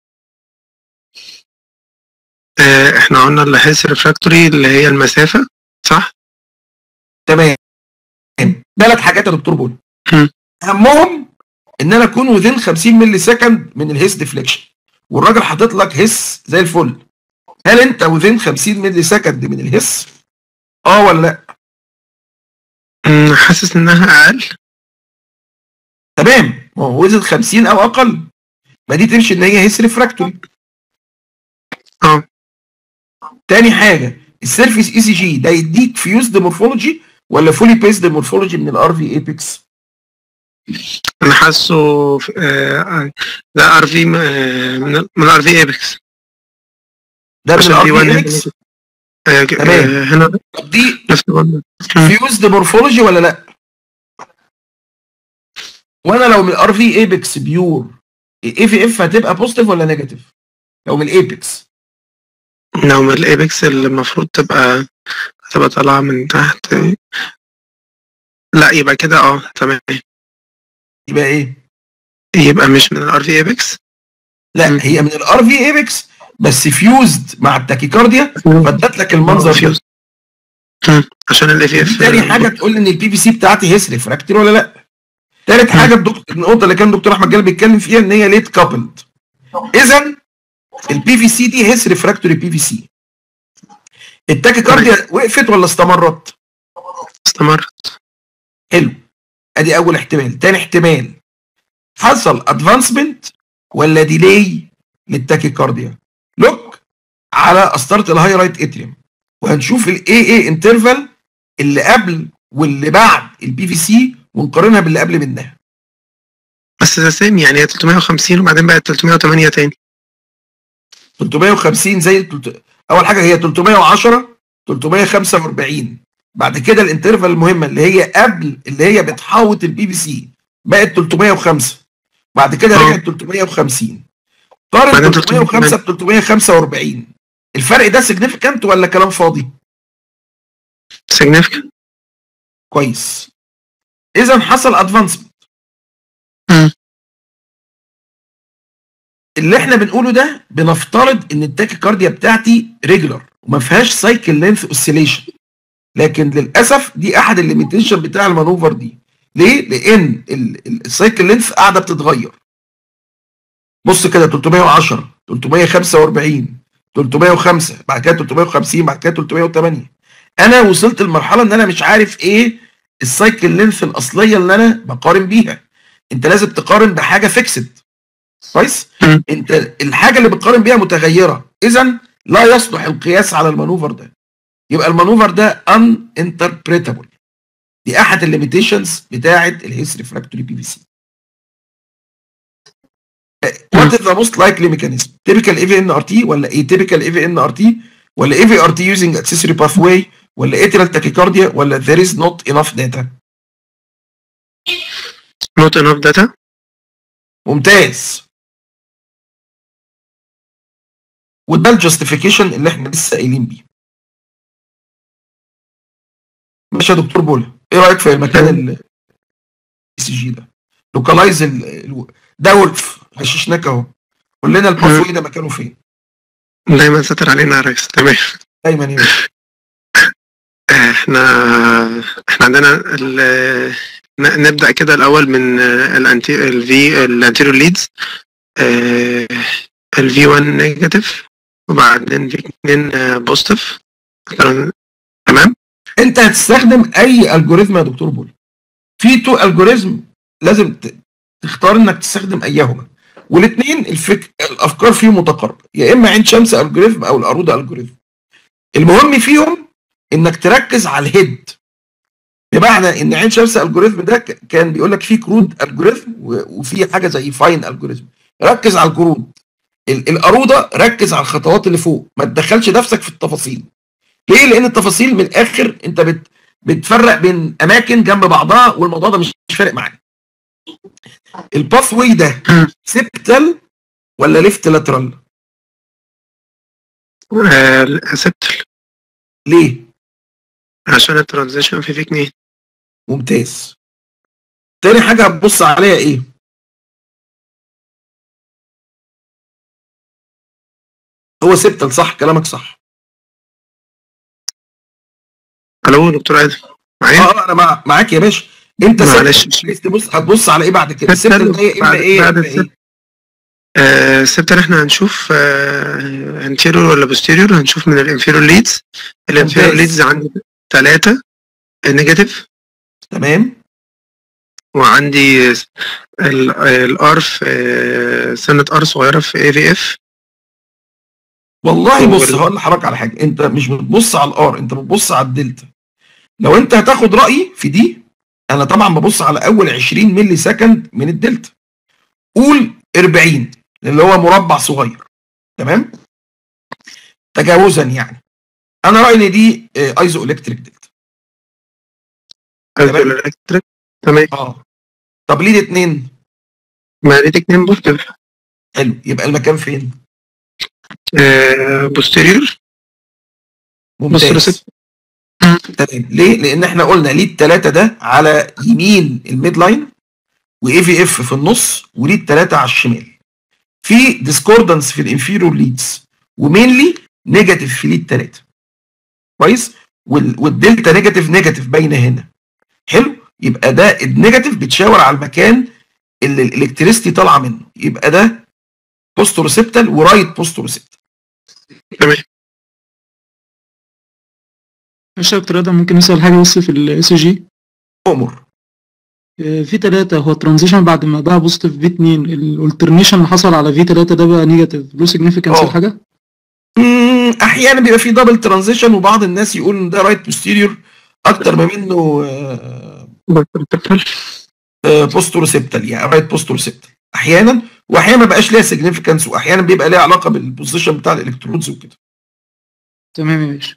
Speaker 8: احنا قلنا اللي هيس ريفراكتوري اللي هي المسافه، صح؟
Speaker 1: تمام. 3 حاجات يا دكتور بول. اهمهم ان انا اكون وذين 50 مللي سكند من الهيس ديفليكشن، والراجل حاطط لك هيس زي الفل. هل انت وذين 50 مللي سكند من الهيس؟ ولا لا؟
Speaker 8: حاسس انها اقل.
Speaker 1: تمام، ما هو وزن 50 او اقل، ما دي تمشي ان هي هيس ريفراكتوري.
Speaker 8: اه
Speaker 1: تاني حاجه السيرفيس اي سي جي ده يديك فيوزد مورفولوجي ولا فولي بيسد مورفولوجي من الار في ايبكس؟
Speaker 8: انا حاسه ده ار في من ار في ايبكس
Speaker 1: ده من
Speaker 8: عشان
Speaker 1: الار
Speaker 8: في
Speaker 1: في
Speaker 8: 1
Speaker 1: ايبكس. تمام.
Speaker 8: هنا
Speaker 1: طب دي
Speaker 8: نفس الوضع.
Speaker 1: فيوزد مورفولوجي ولا لا؟ وانا لو من الار في ايبكس بيور الاي في اف هتبقى بوزيتيف ولا نيجاتيف؟ لو من الايبكس
Speaker 8: لو من الايبكس اللي المفروض تبقى طالعه من تحت، لا يبقى كده تمام.
Speaker 1: يبقى ايه؟
Speaker 8: يبقى مش من الار في ايبكس.
Speaker 1: لا هي من الار في ايبكس بس فيوزد مع التاكيكارديا فادت لك المنظر ده.
Speaker 8: عشان الاي في اف.
Speaker 1: تاني حاجه تقول ان البي في سي بتاعتي هيس ريفراكتوري ولا لا. تالت حاجه النقطه اللي كان دكتور احمد جلال بيتكلم فيها ان هي ليت كابلد. اذا البي في سي دي هيس ريفراكتوري بي في سي. التاكيكارديا وقفت ولا استمرت؟
Speaker 8: استمرت.
Speaker 1: حلو، ادي اول احتمال. تاني احتمال حصل ادفانسمنت ولا ديلي للتاكيكارديا. لوك على قسطره الهاي رايت اتريوم وهنشوف الاي انترفال اللي قبل واللي بعد البي في سي ونقارنها باللي قبل منها.
Speaker 8: بس ده سيم، يعني هي 350 وبعدين بقت 308 تاني.
Speaker 1: 350 زي اول حاجه هي 310 345 بعد كده الانترفال المهمه اللي هي قبل اللي هي بتحاوط البي في سي بقت 305 بعد كده رجعت 350 قارن 305 ب 345. الفرق ده سيجنيفيكانت ولا كلام فاضي؟
Speaker 8: سيجنيفيكانت.
Speaker 1: كويس. اذا حصل ادفانسمنت. اللي احنا بنقوله ده بنفترض ان التاكيكارديا بتاعتي ريجولار وما فيهاش سايكل لينث اوسيليشن، لكن للاسف دي احد الليميتيشن بتاع المانوفر دي. ليه؟ لان السايكل لينث قاعده بتتغير. بص كده 310 345 305 بعد كده 350 بعد كده 308. انا وصلت لمرحله ان انا مش عارف ايه السايكل لينث الاصليه اللي انا بقارن بيها. انت لازم تقارن بحاجه فيكسد. كويس؟ انت الحاجه اللي بتقارن بيها متغيره، اذا لا يصلح القياس على المانوفر ده. يبقى المانوفر ده ان انتربريتابل. دي احد الليميتيشنز بتاعه الهيس ريفراكتوري بي في سي. What is the most likely mechanism? Typical AVNRT ولا atypical AVNRT ولا AVRT using accessory pathway ولا atrial tachycardia ولا there is not enough data؟
Speaker 8: Not enough data.
Speaker 1: ممتاز. وده الجاستيفيكيشن اللي احنا لسه قايلين بيه. ماشي يا دكتور بولا، ايه رايك في مكان ال سي جي ده؟ لوكالايز ده ولف هششناك اهو. قول لنا الباثوي ده مكانه فين؟
Speaker 8: دايما ساتر علينا يا ريس. تمام.
Speaker 1: دايما يا باشا.
Speaker 8: احنا عندنا نبدا كده الاول من الانتيريور ليدز. الفي 1 نيجاتيف وبعدين في 2 بوزيتيف. تمام.
Speaker 1: انت هتستخدم اي الجوريزم يا دكتور بول. في 2 الجوريزم لازم تختار انك تستخدم ايهما، والاثنين الافكار فيهم متقاربه، يا اما عين شمس الجوريزم او الارودة الجوريزم. المهم فيهم انك تركز على الهيد، بمعنى ان عين شمس الجوريزم ده كان بيقول لك فيه كرود الجوريزم وفي حاجه زي فاين الجوريزم. ركز على الكرود. الارودة ركز على الخطوات اللي فوق، ما تدخلش نفسك في التفاصيل. ليه؟ لان التفاصيل من الاخر انت بتفرق بين اماكن جنب بعضها والموضوع ده مش فارق معاك. الباث واي ده سيبتال ولا ليفت لاترال؟
Speaker 8: سيبتال.
Speaker 1: ليه؟
Speaker 8: عشان الترانزيشن في 2.
Speaker 1: ممتاز. تاني حاجه هتبص عليها ايه؟ هو سيبتال صح، كلامك صح.
Speaker 8: الو دكتور ادم معايا؟
Speaker 1: انا معاك يا باشا. انت
Speaker 8: معلش
Speaker 1: هتبص على ايه بعد كده؟ السيبتال ده اما ايه
Speaker 8: بعد السيبتال احنا هنشوف انتيريور ولا بوستيريور. هنشوف من الانفيريور ليدز. الانفيريور ليدز عندي 3 نيجاتيف
Speaker 1: تمام.
Speaker 8: وعندي الار في سنة ار صغيرة في اي في اف.
Speaker 1: والله بص هقول لحضرتك على حاجه، انت مش بتبص على الار، انت بتبص على الدلتا. لو انت هتاخد رايي في دي، انا طبعا ببص على اول 20 ملي سكند من الدلتا، قول 40 اللي هو مربع صغير، تمام، تجاوزا يعني. انا رايي ان دي ايزو الكتريك دلتا.
Speaker 8: ايزو الكتريك، تمام.
Speaker 1: طب ليه 2؟
Speaker 8: ما ليه 2 بوستيف.
Speaker 1: حلو، يبقى المكان فين؟
Speaker 8: بوستيريور.
Speaker 1: ممتاز. تمام. ليه؟ لان احنا قلنا ليد 3 ده على يمين الميد لاين، واي في اف في النص، وليد 3 على الشمال. في ديسكوردنس في الانفيرور ليدز، ومينلي نيجاتيف في ليد 3. كويس؟ والدلتا نيجاتيف باينه هنا. حلو؟ يبقى ده النيجاتيف بتشاور على المكان اللي الالكتريستي طالعه منه، يبقى ده بوستورسيبتال ورايت بوستورسيبتال.
Speaker 8: تمام.
Speaker 5: ماشي يا دكتور ادم، ممكن نسال حاجه بس في الاي سي جي؟
Speaker 1: امر.
Speaker 5: في 3 هو الترانزيشن بعد ما بقى بوزيتيف في 2، الالترنيشن اللي حصل على في 3 ده بقى نيجاتيف، له سيجنيفيكانس الحاجه؟
Speaker 1: احيانا بيبقى في دبل ترانزيشن، وبعض الناس يقول ان ده رايت بوستيريور اكتر ما منه بوستورسيبتال، يعني رايت بوستورسيبتال احيانا، واحيانا ما بقاش ليها سيجنيفيكانس، واحيانا بيبقى ليها علاقه بالبوزيشن بتاع الالكترونز وكده.
Speaker 5: تمام يا باشا.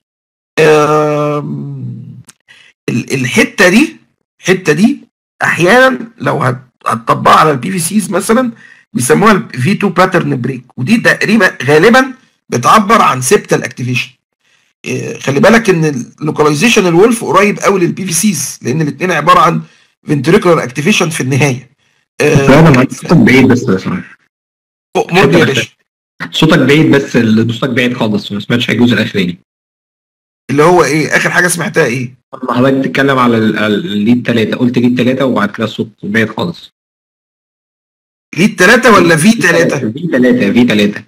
Speaker 1: الحته دي احيانا لو هتطبقها على البي في سيز مثلا بيسموها الفي 2 باترن بريك، ودي تقريبا غالبا بتعبر عن سيبتال اكتيفيشن. خلي بالك ان اللوكاليزيشن الولف قريب قوي للبي في سيز، لان الاثنين عباره عن فنتريكولار اكتيفيشن في النهايه.
Speaker 4: صوتك بعيد بس يا صاحبي.
Speaker 1: مر يا باشا.
Speaker 4: صوتك بعيد، بس صوتك بعيد خالص، ما سمعتش الجزء الاخراني.
Speaker 1: اللي هو ايه؟ اخر حاجه سمعتها ايه؟
Speaker 4: لما حضرتك بتتكلم على الليد 3 قلت ليد 3 وبعد كده الصوت بعيد خالص.
Speaker 1: ليد 3 ولا في 3؟
Speaker 4: في 3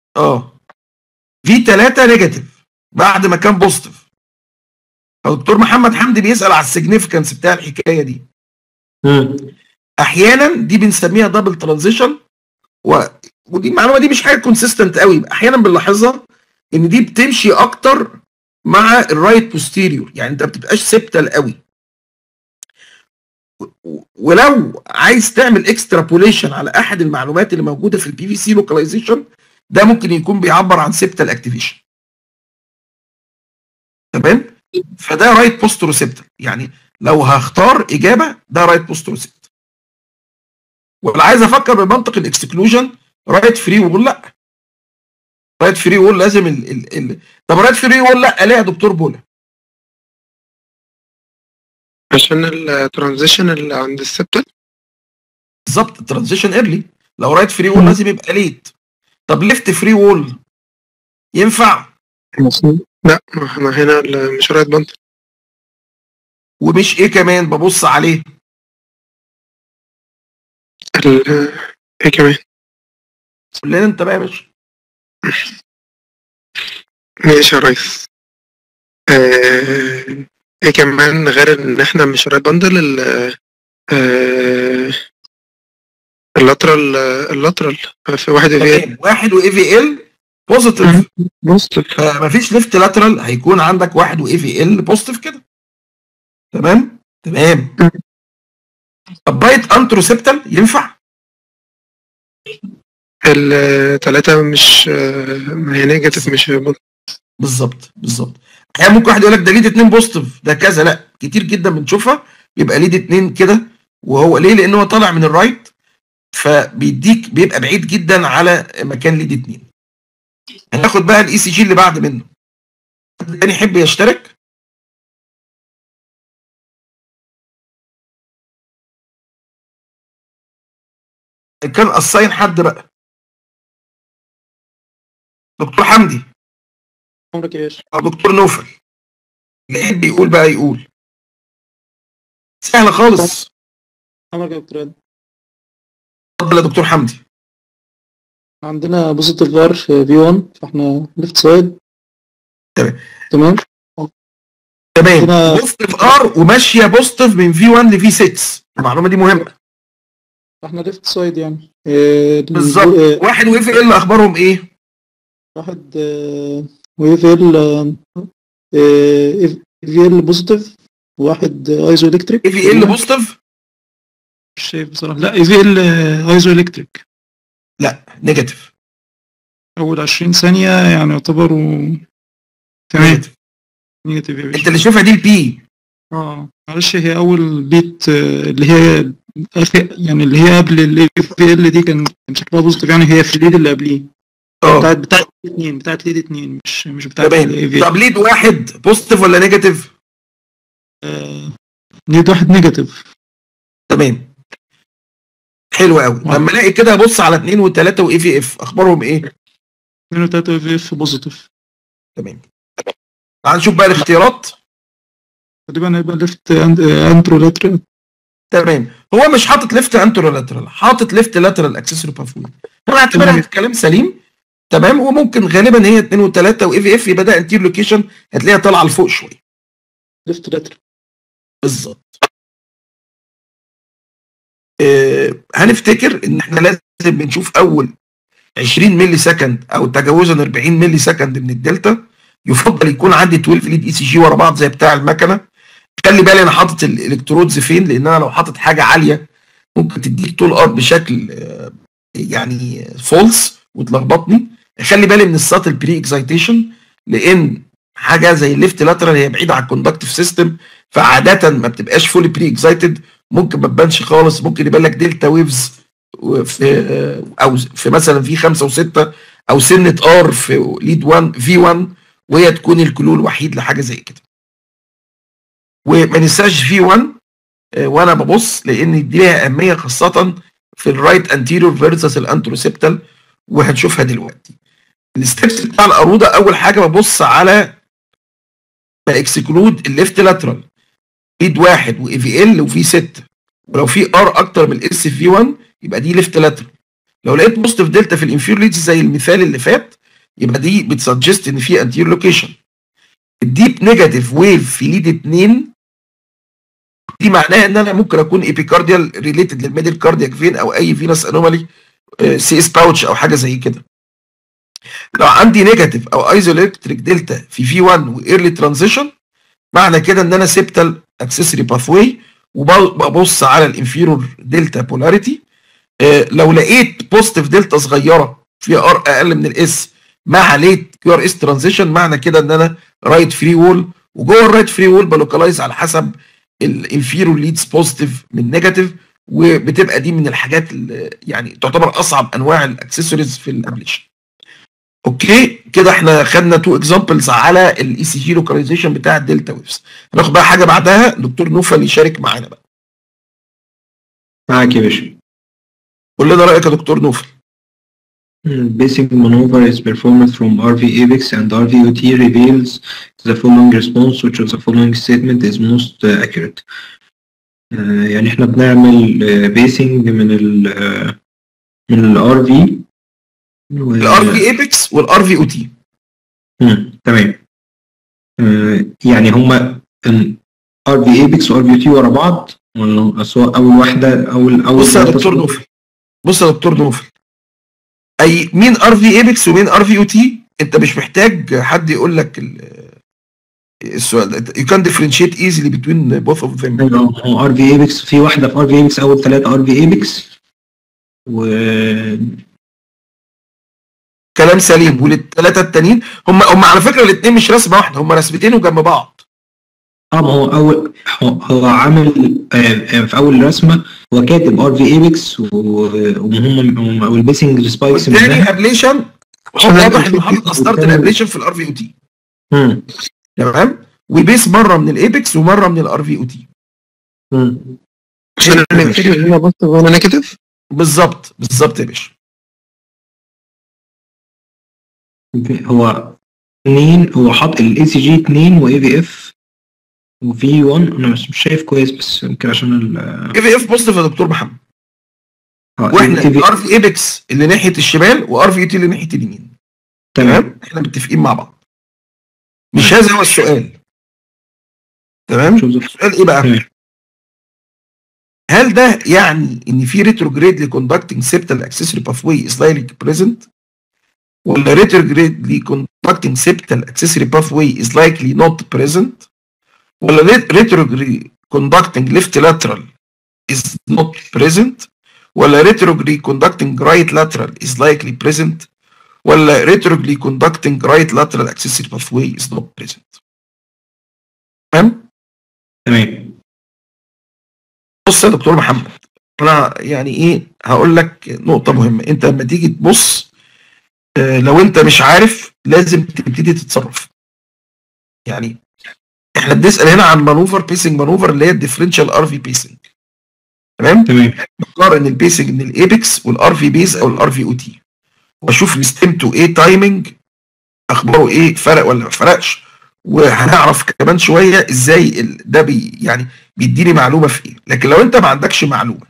Speaker 1: في 3 نيجاتيف بعد ما كان بوزيتيف. دكتور محمد حمدي بيسال على السيجنيفيكانس بتاع الحكايه دي. احيانا دي بنسميها دبل ترانزيشن، ودي المعلومه دي مش حاجه كونسيستنت قوي، احيانا بنلاحظها ان دي بتمشي اكتر مع الرايت بوستيريور، يعني انت ما بتبقاش سيبتال قوي. ولو عايز تعمل اكسترابوليشن على احد المعلومات اللي موجوده في البي في سي لوكاليزيشن، ده ممكن يكون بيعبر عن سيبتال اكتيفيشن. تمام؟ فده رايت بوستروسيبتال، يعني لو هختار اجابه ده رايت بوستروسيبتال. ولا عايز افكر بمنطق الاكسكلوجن، رايت فري وول لا. رايت فري وول لازم طب رايت فري وول لا ليه يا دكتور بولا؟
Speaker 8: عشان الترانزيشن اللي عند السبتال.
Speaker 1: بالظبط، الترانزيشن ايرلي. لو رايت فري وول لازم يبقى ليت. طب ليفت فري وول ينفع؟
Speaker 8: لا، ما احنا هنا مش رايت بانت.
Speaker 1: ومش ايه كمان ببص عليه؟
Speaker 8: ايه كمان؟
Speaker 1: قول لنا انت بقى يا باشا.
Speaker 8: ماشي يا ريس. ايه كمان غير ان احنا مش رايت باندل؟ اللاترال في واحد اي في ال.
Speaker 1: واحد واي في ال بوزيتيف. مفيش ليفت لاترال هيكون عندك واحد واي في ال بوزيتيف كده. تمام؟ تمام. طب بايت انتروسيبتال ينفع؟
Speaker 8: الثلاثة مش هي نيجاتيف، مش
Speaker 1: بالظبط. يعني ممكن واحد يقول لك ده ليد 2 بوزيتيف ده كذا، لا كتير جدا بنشوفها بيبقى ليد 2 كده، وهو ليه؟ لان هو طالع من الرايت، فبيديك بيبقى بعيد جدا على مكان ليد 2. هناخد بقى الاي سي جي اللي بعد منه. حد تاني يحب يشترك؟ كان الصين حد بقى. دكتور حمدي.
Speaker 5: عمرك يا باشا.
Speaker 1: او دكتور نوفل. اللي يحب يقول بقى يقول. سهله خالص.
Speaker 5: عمرك يا دكتور ادم.
Speaker 1: اتفضل يا دكتور حمدي.
Speaker 5: عندنا بوزيتيف ار في 1، فاحنا ليفت سايد.
Speaker 1: تمام. تمام
Speaker 5: هنا
Speaker 1: بوزيتيف ار وماشيه بوزيتيف من في 1 لفي 6. المعلومه دي مهمه.
Speaker 5: احنا ليفت سايد يعني
Speaker 1: بالظبط. واحد واف ال اخبارهم ايه؟
Speaker 5: واحد ويف ال في ال بوزيتيف، وواحد ايزو الكتريك.
Speaker 1: اي في ال بوزيتيف؟
Speaker 5: مش شايف بصراحه. لا اي في ال ايزو الكتريك.
Speaker 1: لا نيجاتيف.
Speaker 5: اول 20 ثانيه يعني يعتبروا تمام. نيجاتيف يا
Speaker 1: انت
Speaker 5: باشا.
Speaker 1: اللي شايفها دي البي.
Speaker 5: معلش هي اول بيت اللي هي يعني اللي هي قبل الاي في ال دي كان شكلها بوزيتيف، يعني هي في الليد اللي قبليه. بتاعت الاثنين، بتاعت ليد 2 مش بتاعت الاي في.
Speaker 1: طب ليد واحد بوزيتيف ولا نيجاتيف؟
Speaker 5: ليد واحد نيجاتيف.
Speaker 1: تمام حلو قوي. لما الاقي كده ابص على 2 و3 واي في اف اخبارهم ايه؟
Speaker 5: 2 و3 واي في اف بوزيتيف.
Speaker 1: تمام. تعال نشوف بقى الاختيارات.
Speaker 5: تقريبا هيبقى ليفت انترولاترال.
Speaker 1: تمام. هو مش حاطط ليفت انترولاترال، حاطط ليفت لاترال اكسسوري بافوي. انا اعتبرها كلام سليم. تمام. وممكن غالبا هي 2 و3 واي في اف يبقى ده انتير لوكيشن، هتلاقيها طالعه لفوق شويه.
Speaker 5: ليفت لاترال
Speaker 1: بالظبط. هنفتكر ان احنا لازم بنشوف اول 20 ملي سكند او تجاوزا 40 ملي سكند من الدلتا يفضل يكون عندي 12 ليد اي سي جي ورا بعض زي بتاع المكنه. خلي بالي انا حاطط الالكترودز فين، لان انا لو حاطط حاجه عاليه ممكن تديك طول ار بشكل يعني فولس وتلخبطني. خلي بالي من الساتل بري اكسايتيشن، لان حاجه زي الليفت لاترال هي بعيده عن الكوندكتيف سيستم، فعاده ما بتبقاش فولي بري اكسايتد، ممكن ما تبانش خالص. ممكن يبان لك دلتا ويفز في او في مثلا في 5 و6 او سنه ار في ليد 1 في 1، وهي تكون الكلو الوحيد لحاجه زي كده. وما ننساش في 1 وانا ببص، لان دي ليها اهميه خاصه في الرايت انتيريور فيرسس الانتروسيبتال، وهنشوفها دلوقتي. الستبس بتاع القاروده اول حاجه ببص على باكسكلود الليفت لاترال ليد 1 واي في ال وفي 6، ولو في ار اكتر من الاس في 1 يبقى دي ليفت لاترال. لو لقيت بوزيتيف دلتا في الانفير ليدز زي المثال اللي فات يبقى دي بتسجست ان في انتير لوكيشن. الديب نيجاتيف ويف في ليد 2 دي معناها ان انا ممكن اكون ايبيكارديال ريليتد للميدل كاردياك فين او اي فينس انومالي سي اس باوتش او حاجه زي كده. لو عندي نيجاتيف او ايزولكتريك دلتا في 1 وايرلي ترانزيشن معنى كده ان انا سيبتال اكسسوري باثوي، وببص على الانفيرور دلتا بولاريتي. لو لقيت بوزيتيف دلتا صغيره فيها ار اقل من الاس مع ليت كيو ار اس ترانزيشن معنى كده ان انا رايت فري وول، وجوه الرايت فري وول بلوكلايز على حسب الانفيرور ليدز بوزيتيف من نيجاتيف، وبتبقى دي من الحاجات اللي يعني تعتبر اصعب انواع الاكسسوارز في الابليشن. اوكي كده احنا خدنا 2 اكزامبلز على الاي سي جي لوكاليزيشن بتاع الدلتا ويفز. هناخد بقى حاجه بعدها دكتور نوفل يشارك معانا بقى.
Speaker 4: معاك يا باشا.
Speaker 1: قول لنا رايك يا دكتور نوفل.
Speaker 4: Basic maneuver is performed from RV apex and RVOT reveals the following response which of the following statement is most accurate. يعني احنا بنعمل بيسنج من ال RV
Speaker 1: الار في ايبكس والار في او تي.
Speaker 4: تمام. يعني هما ار في ايبكس وار في تي ورا بعض ولا اول واحده اول
Speaker 1: بص يا دكتور نوفل، بص يا دكتور نوفل، اي مين ار في ايبكس ومين ار في او تي انت مش محتاج حد يقول لك السؤال ده. you can differentiate easily between both of them.
Speaker 4: هو ار في ايبكس في واحده في ار في ايبكس اول 3 ار في ايبكس و
Speaker 1: كلام سليم. والثلاثه التانيين هم على فكره الاثنين مش رسمه واحده، هم رسمتين وجنب بعض.
Speaker 4: ما هو هو عامل في اول رسمه هو كاتب ار في ايبكس وهم والبيسنج سبايكس
Speaker 1: الثاني ابليشن هو واضح انه حاطط قسطره الابليشن في الار في او تي. تمام. وبيس مره من الايبكس ومره من الار في او تي.
Speaker 8: عشان هنا بص وانا نيجاتيف.
Speaker 1: بالظبط بالظبط يا باشا.
Speaker 4: هو 2 هو حاط الاي سي جي 2 واي في اف وفي 1. انا مش شايف كويس بس يمكن عشان
Speaker 1: اي في اف بوزيتيف يا دكتور محمد. واحنا ار في ايبكس اللي ناحيه الشمال وار في تي اللي ناحيه اليمين. تمام. احنا متفقين مع بعض. مش هذا هو السؤال. تمام. السؤال ايه بقى؟ هل ده يعني ان في retrograde conducting septal accessory pathway is likely present ولا retrograde conducting septal accessory pathway is likely not present ولا retrograde conducting left lateral is not present ولا retrograde conducting right lateral is likely present ولا retrograde conducting right lateral accessory pathway is not present. تمام؟
Speaker 4: تمام.
Speaker 1: بص يا دكتور محمد، انا يعني ايه هقول لك نقطة مهمة. انت لما تيجي تبص لو انت مش عارف لازم تبتدي تتصرف. يعني احنا بنسأل هنا عن مانوفر بيسنج مانوفر اللي هي الديفرنشال ار في بيسنج. تمام؟ بقارن البيسنج من الايبكس والار في بيز او الار في او تي واشوف استمته ايه تايمنج، اخباره ايه، فرق ولا ما فرقش، وهنعرف كمان شويه ازاي ده يعني بيديني معلومه في ايه. لكن لو انت ما عندكش معلومه،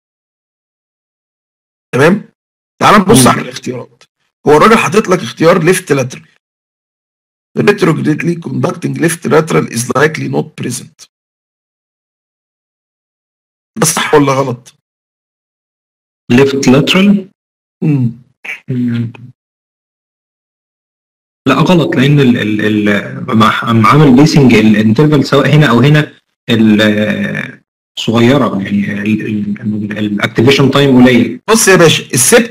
Speaker 1: تمام، تعال نبص على الاختيارات. هو الراجل حاطط لك اختيار ليفت لاترال. retrogradely conducting left lateral is likely not present. ده صح ولا غلط؟
Speaker 4: left lateral لا غلط، لان مع عامل بيسنج الانترفال سواء هنا او هنا صغيره، يعني الاكتيفيشن تايم قليل.
Speaker 1: بص يا باشا،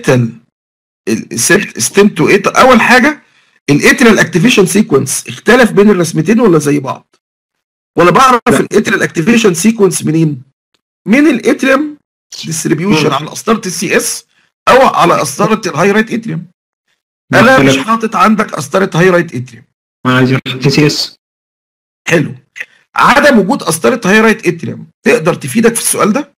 Speaker 1: السبت ستيمتو ايه؟ اول حاجه الاتريال اكتيفيشن سيكونس اختلف بين الرسمتين ولا زي بعض؟ ولا بعرف الاتريال اكتيفيشن سيكونس منين؟ من الاتريم ديستريبيوشن على قسطره السي اس او على قسطره الهاي رايت اتريم. انا مش حاطط عندك قسطره هاي رايت اتريم،
Speaker 4: انا عايز احط سي اس.
Speaker 1: حلو. عدم وجود قسطره هاي رايت اتريم تقدر تفيدك في السؤال ده؟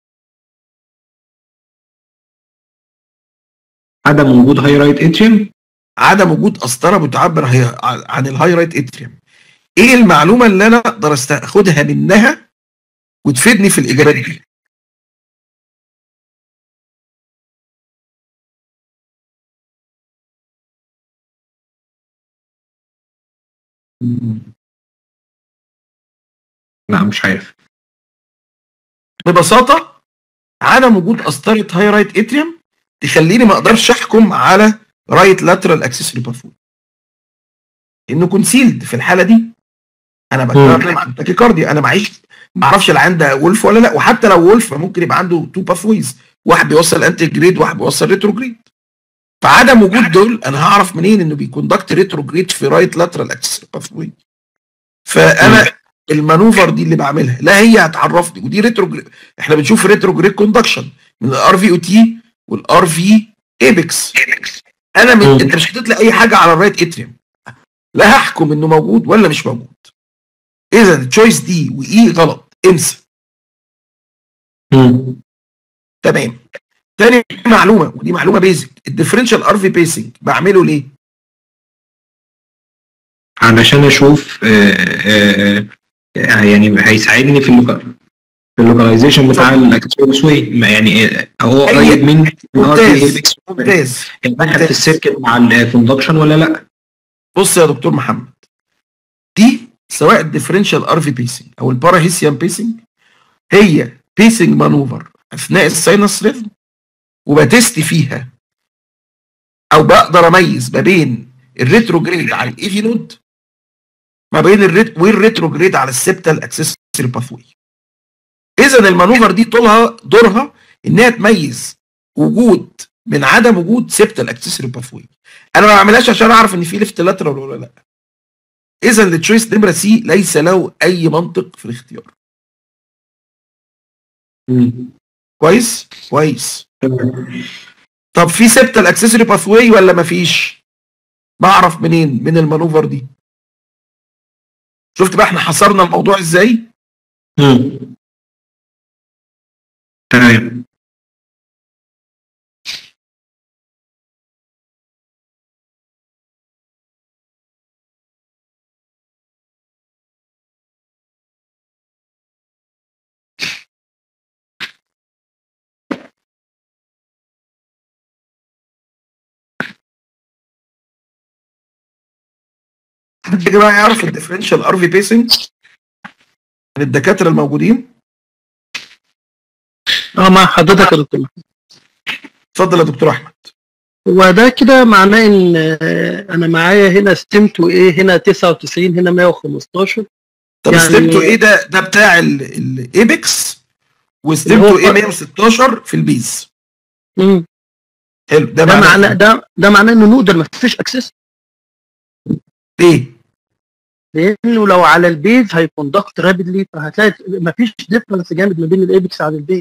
Speaker 4: عدم وجود هاي رايت اتريم،
Speaker 1: عدم وجود قسطره بتعبر عن الهاي رايت اتريم. ايه المعلومه اللي انا اقدر استخدها منها وتفيدني في الاجابات دي؟
Speaker 4: لا مش عارف.
Speaker 1: ببساطه عدم وجود قسطره هاي رايت اتريم تخليني ما اقدرش احكم على رايت لاترال اكسسوري باثوي انه كونسيلد. في الحاله دي انا بتكلم عن تاكيكارديا، انا ما اعرفش العيان ده وولف ولا لا، وحتى لو وولف ممكن يبقى عنده تو باثويز، واحد بيوصل انتي جريد وواحد بيوصل ريتروجريد. فعدم وجود دول انا هعرف منين انه بيكوندكت ريتروجريد في رايت لاترال اكسسوري باثوي؟ فانا المانوفر دي اللي بعملها لا هي هتعرفني، ودي ريتروجريد. احنا بنشوف ريتروجريد كوندكشن من الار في او تي والار في ايبكس. انا انت مش حاطط لي اي حاجه على الرايت اتريم، لا هحكم انه موجود ولا مش موجود. اذا التشويس دي واي غلط، انسى. تمام. تاني معلومه، ودي معلومه بيزك، الديفرنشال ار في بيسنج بعمله ليه؟
Speaker 4: علشان اشوف يعني هيساعدني في اللوكاليزيشن بتاع الاكسسوري، يعني هو قريب من
Speaker 1: ممتاز
Speaker 4: دخل في السيركت مع الكوندكشن ولا لا.
Speaker 1: بص يا دكتور محمد، دي سواء الديفرنشال ار في بيسنج او الباراهيسيان بيسنج هي بيسنج مانوفر اثناء الساينس ريثم، وبتست فيها او بقدر اميز ما بين الريتروجريد على الايفي نود ما بين والريتروجريد على السبتال اكسسوري باثوي. اذا المانوفر دي دورها انها تميز وجود من عدم وجود سبتال اكسسوري باثوي. انا ما بعملهاش عشان اعرف ان في ليفت لاترال ولا لا. اذا التشويس نمره سي ليس له اي منطق في الاختيار. كويس كويس. طب في سبتال اكسسوري باثوي ولا ما فيش؟ بعرف منين؟ من المانوفر دي. شفت بقى احنا حصرنا الموضوع ازاي؟
Speaker 4: تمام.
Speaker 1: حد يا جماعه يعرف الديفرنشال ار في بيسنج؟ من الدكاتره الموجودين؟
Speaker 7: مع حضرتك يا دكتور.
Speaker 1: اتفضل يا دكتور احمد.
Speaker 7: هو ده كده معناه ان انا معايا هنا ستيمتو ايه، هنا 99، هنا 115.
Speaker 1: طب
Speaker 7: يعني
Speaker 1: ستيمتو ايه ده بتاع الايبكس، وستيمتو ايه 116 في البيز. حلو. ده معناه
Speaker 7: ده معناه انه نقدر ما فيش اكسس.
Speaker 1: ليه؟
Speaker 7: لانه لو على البيز هيكوندكت رابيدلي، فهتلاقي ما فيش ديفرنس جامد ما بين الايبكس على البيز.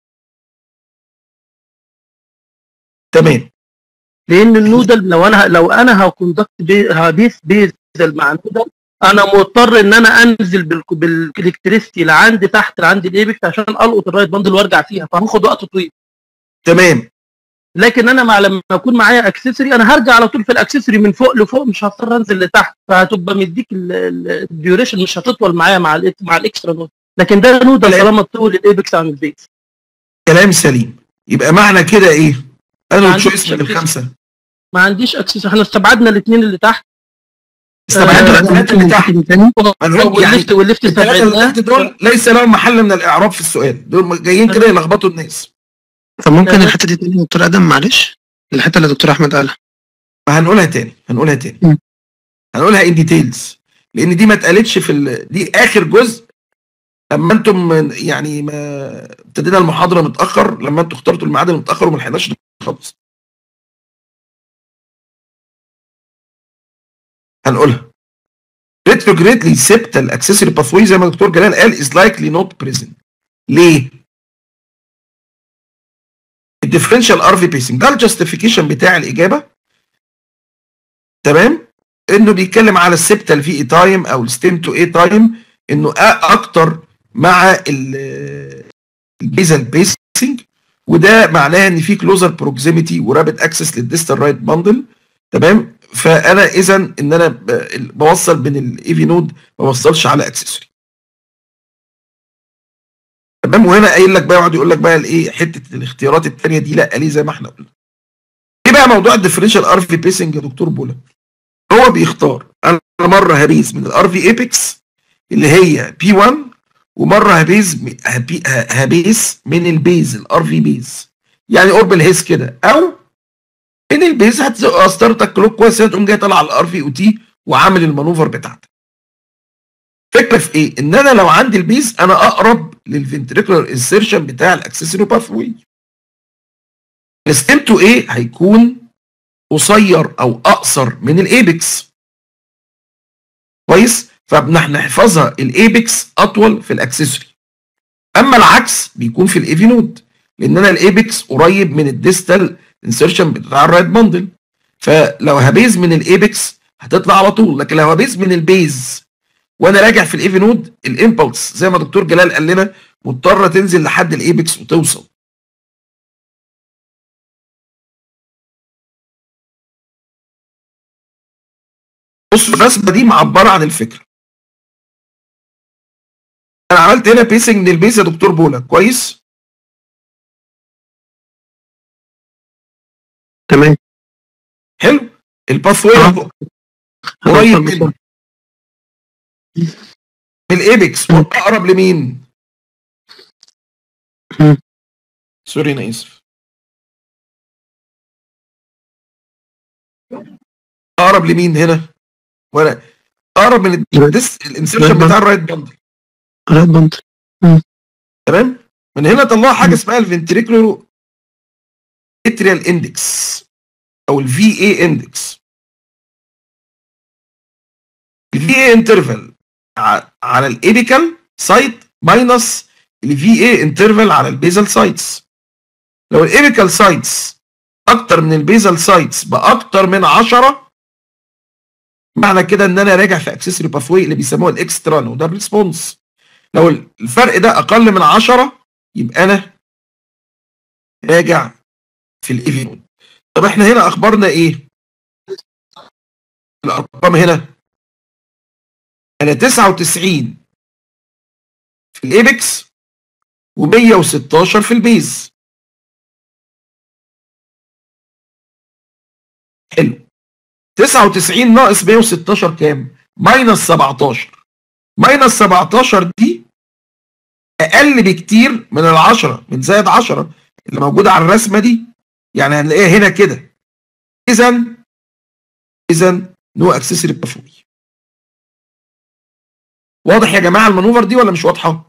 Speaker 1: تمام.
Speaker 7: لان النودل لو انا هكوندكت بيز مع نودل، انا مضطر ان انا انزل بالالكتريستي لعند تحت لعند الايبكس عشان القط الرايت باندل وارجع فيها، فهاخد وقت طويل.
Speaker 1: تمام.
Speaker 7: لكن انا لما يكون معايا اكسسوري انا هرجع على طول في الاكسسوري من فوق لفوق، مش هضطر انزل لتحت، فهتبقى مديك الديوريشن مش هتطول معايا مع الاكسترا نود. لكن ده نودل طالما تطول الايبكس عن البيز.
Speaker 1: كلام سليم. يبقى معنى كده ايه؟ انا تشويس من الخمسه
Speaker 7: ما عنديش اكسس. احنا استبعدنا الاثنين اللي تحت،
Speaker 1: استبعدنا الثلاثه اللي تحت
Speaker 7: والليفت
Speaker 1: الثلاثه اللي تحت دول ليس لهم محل من الاعراب في السؤال، دول جايين كده يلخبطوا الناس.
Speaker 8: طب ممكن الحته دي تاني يا دكتور ادم معلش، الحته اللي دكتور احمد قالها
Speaker 1: هنقولها تاني هنقولها ان ديتيلز، لان دي ما اتقالتش دي اخر جزء لما انتم يعني ما ابتدينا المحاضره متاخر، لما انتم اخترتوا الميعاد المتاخر وما لحقناش نخلص. هنقولها. retrogradely septal accessory pathway زي ما الدكتور جلال قال is likely not present. ليه؟ الديفرنشال ار في بيسنج ده الجاستيفيكيشن بتاع الاجابه. تمام؟ انه بيتكلم على السبتال في اي تايم او الستيم تو اي تايم، انه اكتر مع البيزال بيسنج، وده معناه ان في كلوزر بروكسيميتي ورابid اكسس للديستال رايت باندل. تمام؟ فانا اذا ان انا بوصل بين الاي في نود، ما بوصلش على اكسسوري. تمام؟ وهنا قايل لك بقى، يقعد يقول لك بقى الايه حته الاختيارات الثانيه دي لا ليه زي ما احنا قلنا. ايه بقى موضوع الديفرنشال ار في بيسنج يا دكتور بولا؟ هو بيختار انا مره هبيز من الار في ايبكس اللي هي بي 1، ومره هبيز من البيز الار في بيز، يعني قرب الهيس كده، او من البيز هتستارتك كلوك كويس تقوم جاي طالع على الار في او تي وعامل المانوفر بتاعتك. فكره في ايه؟ ان انا لو عندي البيز انا اقرب للفنتريكولار انسيرشن بتاع الاكسسوري باثوي. الستيم تو ايه هيكون قصير او اقصر من الايبكس. كويس؟ فبنحفظها الايبكس اطول في الاكسسوري. اما العكس بيكون في الاي في نود، لان انا الايبكس قريب من الديستال انسيرشن بتاع الرايت باندل، فلو هبيز من الايبكس هتطلع على طول. لكن لو هبيز من البيز وانا راجع في الاي في نود، الامبلس زي ما دكتور جلال قال لنا مضطره تنزل لحد الايبكس وتوصل. بصوا الرسمه دي معبره عن الفكره. انا عملت هنا بيسنج من البيز يا دكتور بولا، كويس؟
Speaker 8: تمام.
Speaker 1: حلو. الباثوي قريب من الايبكس، اقرب لمين؟ سوري انا اسف. اقرب لمين هنا؟ ولا اقرب من الانسيرشن بتاع الرايت باندل.
Speaker 8: رايت باندل.
Speaker 1: تمام؟ من هنا طلعوا حاجه اسمها الفنتريكولو اتريال اندكس او الفي اي اندكس. الفي اي انترفال على الايبيكال سايت ماينس الفي اي انترفال على البيزال سايتس. لو الايبيكال سايتس اكتر من البيزال سايتس باكتر من 10، معنى كده ان انا راجع في اكسسوري باثوي اللي بيسموها الاكسترا نودال ريسبونس. لو الفرق ده اقل من 10 يبقى انا راجع في الاي في نود. طب احنا هنا اخبارنا ايه؟ الارقام هنا انا 99 في الايبكس و116 في البيز. حلو. 99 ناقص 116 كام؟ ماينس 17. ماينس 17 دي اقل بكتير من ال10 من زائد 10 اللي موجوده على الرسمه دي، يعني هنلاقيها هنا كده. اذا نو اكسسوري باثوي. واضح يا جماعه المانوفر دي ولا مش واضحه؟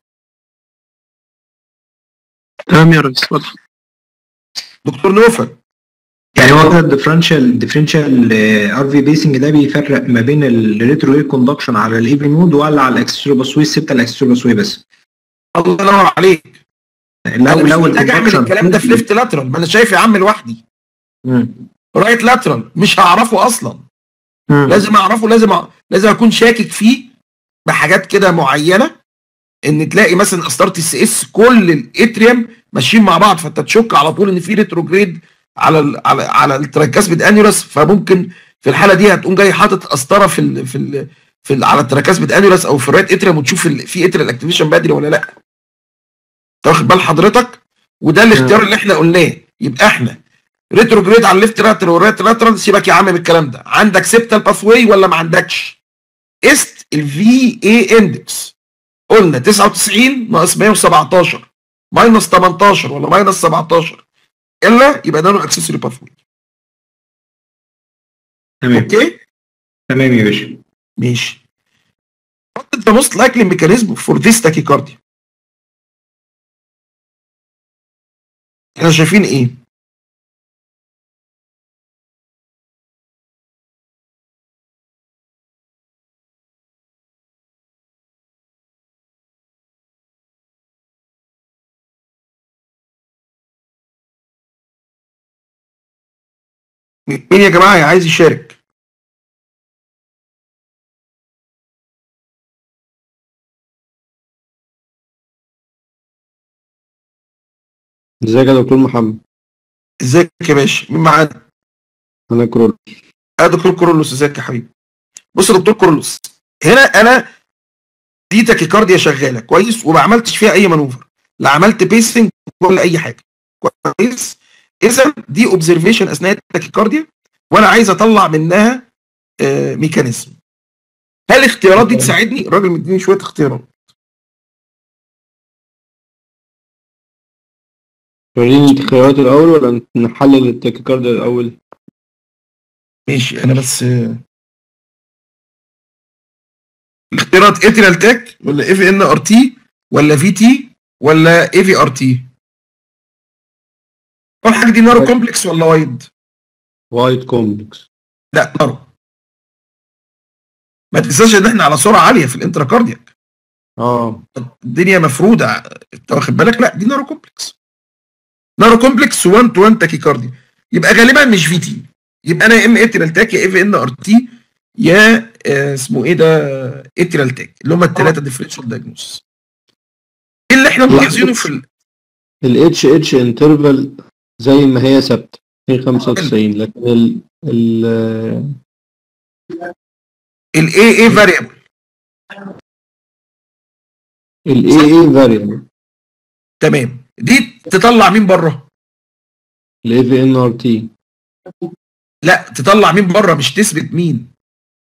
Speaker 8: تمام يا ريس، واضح.
Speaker 1: دكتور نوفل،
Speaker 4: يعني هو كده الديفرنشال ار في بيسنج ده بيفرق ما بين الريترو ويف كوندكشن على الاي في نود ولا على الاكسسوري باسوي، الثابته الاكسسوري باسوي بس.
Speaker 1: الله ينور عليك.
Speaker 4: لو
Speaker 1: محتاج اعمل الكلام ده في ليفت لاترال، ما انا شايف يا عم لوحدي. رايت لاترال مش هعرفه اصلا. لازم اعرفه، لازم اكون شاكك فيه بحاجات كده معينه، ان تلاقي مثلا قسطره السي اس كل الاتريوم ماشيين مع بعض، فانت تشك على طول ان في ريتروجريد على التراكاسبيد انيولاس، فممكن في الحاله دي هتقوم جاي حاطط قسطره على التراكاسبيد انيولاس او في الرايت اتريوم، وتشوف في اتريال اكتيفيشن بدري ولا لا. تاخد بال حضرتك؟ وده الاختيار اللي احنا قلناه. يبقى احنا ريتروجريد على الليفت لاترال والرايت لاترال، سيبك يا عم من الكلام ده. عندك سيبتال باثواي ولا ما عندكش؟ قست الفي اي اندكس، قلنا 99 ناقص 117 ماينس 18 ولا ماينس 17 الا يبقى ده نو اكسسوري باثواي.
Speaker 4: تمام.
Speaker 1: اوكي
Speaker 4: تمام يا باشا.
Speaker 1: ماشي. What is the most likely mechanism for this tachycardia؟ احنا شايفين ايه؟ مين يا جماعه عايز يشارك؟
Speaker 6: ازيك يا دكتور محمد؟
Speaker 1: ازيك يا باشا؟ مين معانا؟
Speaker 6: انا كرول.
Speaker 1: دكتور كورولوس، ازيك يا حبيبي؟ بص يا دكتور كورولوس، هنا انا دي تاكيكارديا شغاله كويس وما عملتش فيها اي مانوفر، لا عملت بيسنج ولا اي حاجه كويس. اذا دي اوبزرفيشن اثناء التاكيكارديا، وانا عايز اطلع منها ميكانيزم. هل الاختيارات دي تساعدني؟ الراجل مديني شويه اختيارات.
Speaker 6: وريني الخيارات الاول ولا نحلل التاكيكارديا الاول؟
Speaker 1: ماشي، انا بس الاختيارات اتريال تاك ولا اف ان ار تي ولا في تي ولا اي في ار تي؟ اول حاجه دي نارو كومبلكس ولا وايد؟
Speaker 6: وايد كومبلكس.
Speaker 1: لا نارو. ما تنساش ان احنا على سرعه عاليه في الانتراكاردياك. الدنيا مفروده، انت واخد بالك؟ لا دي نارو كومبلكس. نارو كومبلكس 1 تو 1 تاكيكارديا، يبقى غالبا مش في تي. يبقى انا يا اما اتريال تاك يا اف ان ار تي يا اسمه ايه ده اتريال تاك، اللي هم الثلاثه ديفرنشال دايجنوز. ايه اللي احنا ملاحظينه في
Speaker 6: الاتش اتش انترفال زي ما هي ثابته هي 95، لكن
Speaker 1: الاي فاريبل.
Speaker 6: الاي فاريبل.
Speaker 1: تمام. دي تطلع مين بره؟
Speaker 6: الاي في ان ار تي.
Speaker 1: لا تطلع مين بره، مش تثبت مين.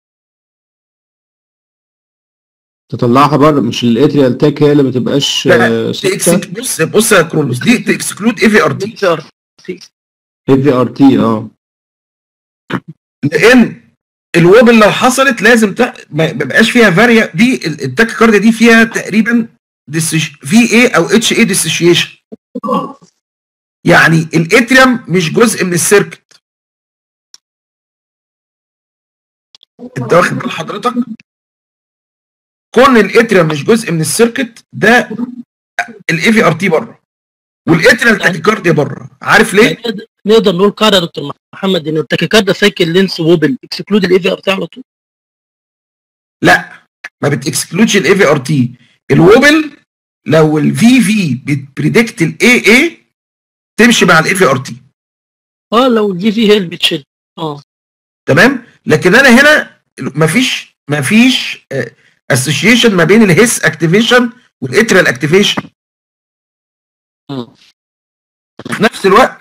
Speaker 6: تطلعها بره، مش الاتريال تاك هي اللي ما تبقاش
Speaker 1: بص يا كرولوس، دي تكسكلود اي في ار تي.
Speaker 6: اي في ار تي
Speaker 1: لان الوبل لو حصلت لازم ما يبقاش فيها فاريا. دي التاكيكارديا دي فيها تقريبا في ايه او اتش اي ديسوشيشن، يعني الاتريوم مش جزء من السيركت. انت واخد بال حضرتك؟ كون الاتريوم مش جزء من السيركت ده الاي في ار تي بره، والاتريال تاكيكارديا بره. عارف ليه؟
Speaker 7: يعني نقدر نقول قاعده يا دكتور محمد ان التاكيكارديا سايكل لينس ووبل اكسكلود الاي في ار تي على طول.
Speaker 1: لا ما بتكسكلودش الاي في ار تي. الوبل لو الفي في بتبريدكت الاي اي تمشي مع الاي في ار تي.
Speaker 7: لو الفي في هي اللي بتشد.
Speaker 1: تمام. لكن انا هنا مفيش اسوشيشن ما بين الهيس اكتيفيشن والاتريال اكتيفيشن. في نفس الوقت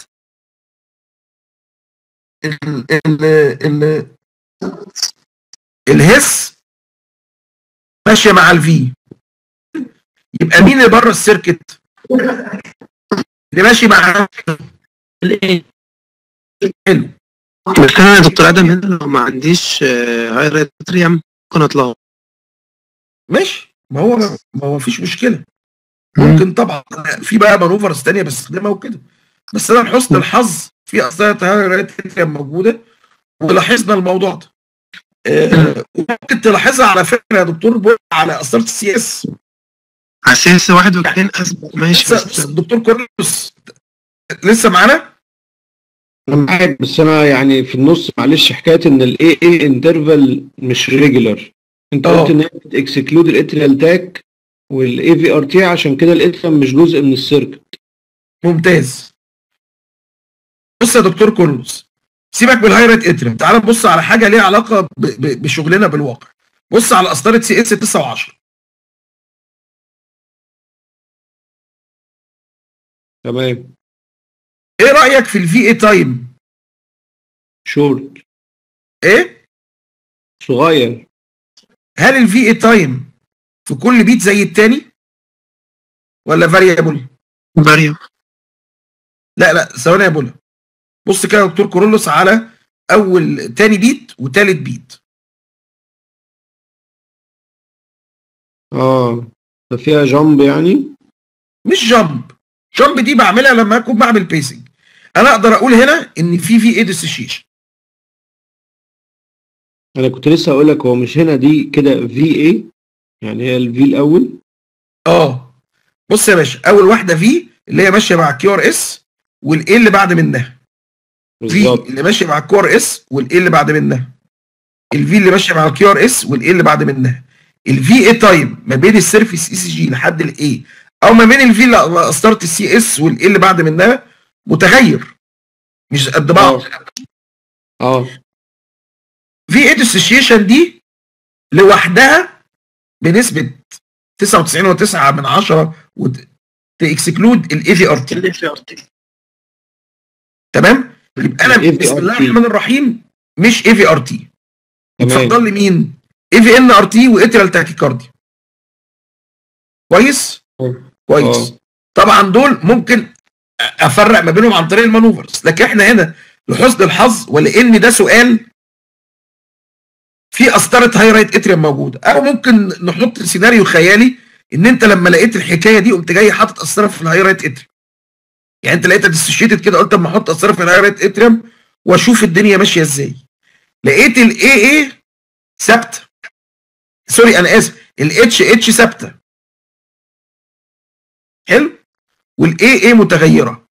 Speaker 1: الهيس ماشيه مع الفي، يبقى مين اللي بره السيركت؟ اللي ماشي مع
Speaker 7: الايه
Speaker 1: حلو.
Speaker 8: بس انا يا دكتور ادم هنا لو ما عنديش هاي ريت اتريوم ممكن اطلعه.
Speaker 1: ماشي، ما هو مفيش مشكله. ممكن طبعا في بقى مانوفرز ثانيه بستخدمها وكده، بس انا لحسن الحظ في اسطره هاي ريت اتريوم موجوده ولاحظنا الموضوع ده. وممكن تلاحظها على فكره يا دكتور على اسطره السي اس
Speaker 8: على اساس واحد واثنين ماشي. بس
Speaker 1: دكتور كورلوس لسه معانا؟
Speaker 6: انا معاك، بس انا يعني في النص معلش حكايه ان الاي اي انترفال مش ريجولار. انت قلت ان هي بتكسكلود الاتريال تاك والاي في ار تي، عشان كده الاتريال مش جزء من السيركت.
Speaker 1: ممتاز. بص يا دكتور كورلوس، سيبك من الهاي ريت اتريال، تعال نبص على حاجه ليها علاقه بشغلنا بالواقع. بص على قسطره سي اس 9 و10.
Speaker 6: تمام.
Speaker 1: ايه رايك في الفي اي تايم؟
Speaker 6: شورت.
Speaker 1: ايه؟
Speaker 6: صغير.
Speaker 1: هل الفي اي تايم في كل بيت زي التاني ولا فاريبل؟
Speaker 8: فاريبل.
Speaker 1: لا ثواني يا بولا. بص كده يا دكتور كورولوس على اول تاني بيت وتالت بيت.
Speaker 6: ده فيها جامب يعني؟
Speaker 1: مش جامب دي بعملها لما اكون بعمل بيسنج. انا اقدر اقول هنا ان في اي ديسوشيشن.
Speaker 6: انا كنت لسه هقول لك، هو مش هنا دي كده في اي يعني هي الفي الاول؟
Speaker 1: بص يا باشا، اول واحده في اللي هي ماشيه مع الكيو ار اس والاي اللي بعد منها.
Speaker 6: بالظبط.
Speaker 1: في اللي ماشيه مع الكيو ار اس والاي اللي بعد منها. الفي اللي ماشيه مع الكيو ار اس والاي اللي بعد منها. الفي اي تايم ما بين السيرفيس اي سي جي لحد الاي او ما بين الفي اللي قسطره السي اس والاي اللي بعد منها متغير، مش قد بعض. في اي ديسوشيشن دي لوحدها بنسبه 99.9 تاكسكلود الاي في ار تي. تمام؟ يبقى انا بسم الله الرحمن الرحيم مش اي في ار تي. اتفضل لي مين؟ اي في ان ار تي واتريال تاكيكارديا. كويس؟ كويس. طبعا دول ممكن افرق ما بينهم عن طريق المانوفرز، لكن احنا هنا لحسن الحظ ولان ده سؤال في قسطره هاي رايت اتريوم موجوده، او ممكن نحط سيناريو خيالي ان انت لما لقيت الحكايه دي قمت جاي حاطط قسطره في الهاي رايت اتريوم. يعني انت لقيتها ديسوشيتد كده، قلت اما احط قسطره في الهاي رايت اتريوم واشوف الدنيا ماشيه ازاي. لقيت الاي اي ثابته، سوري انا اسف، الاتش اتش ثابته. حلو؟ والاي اي متغيره.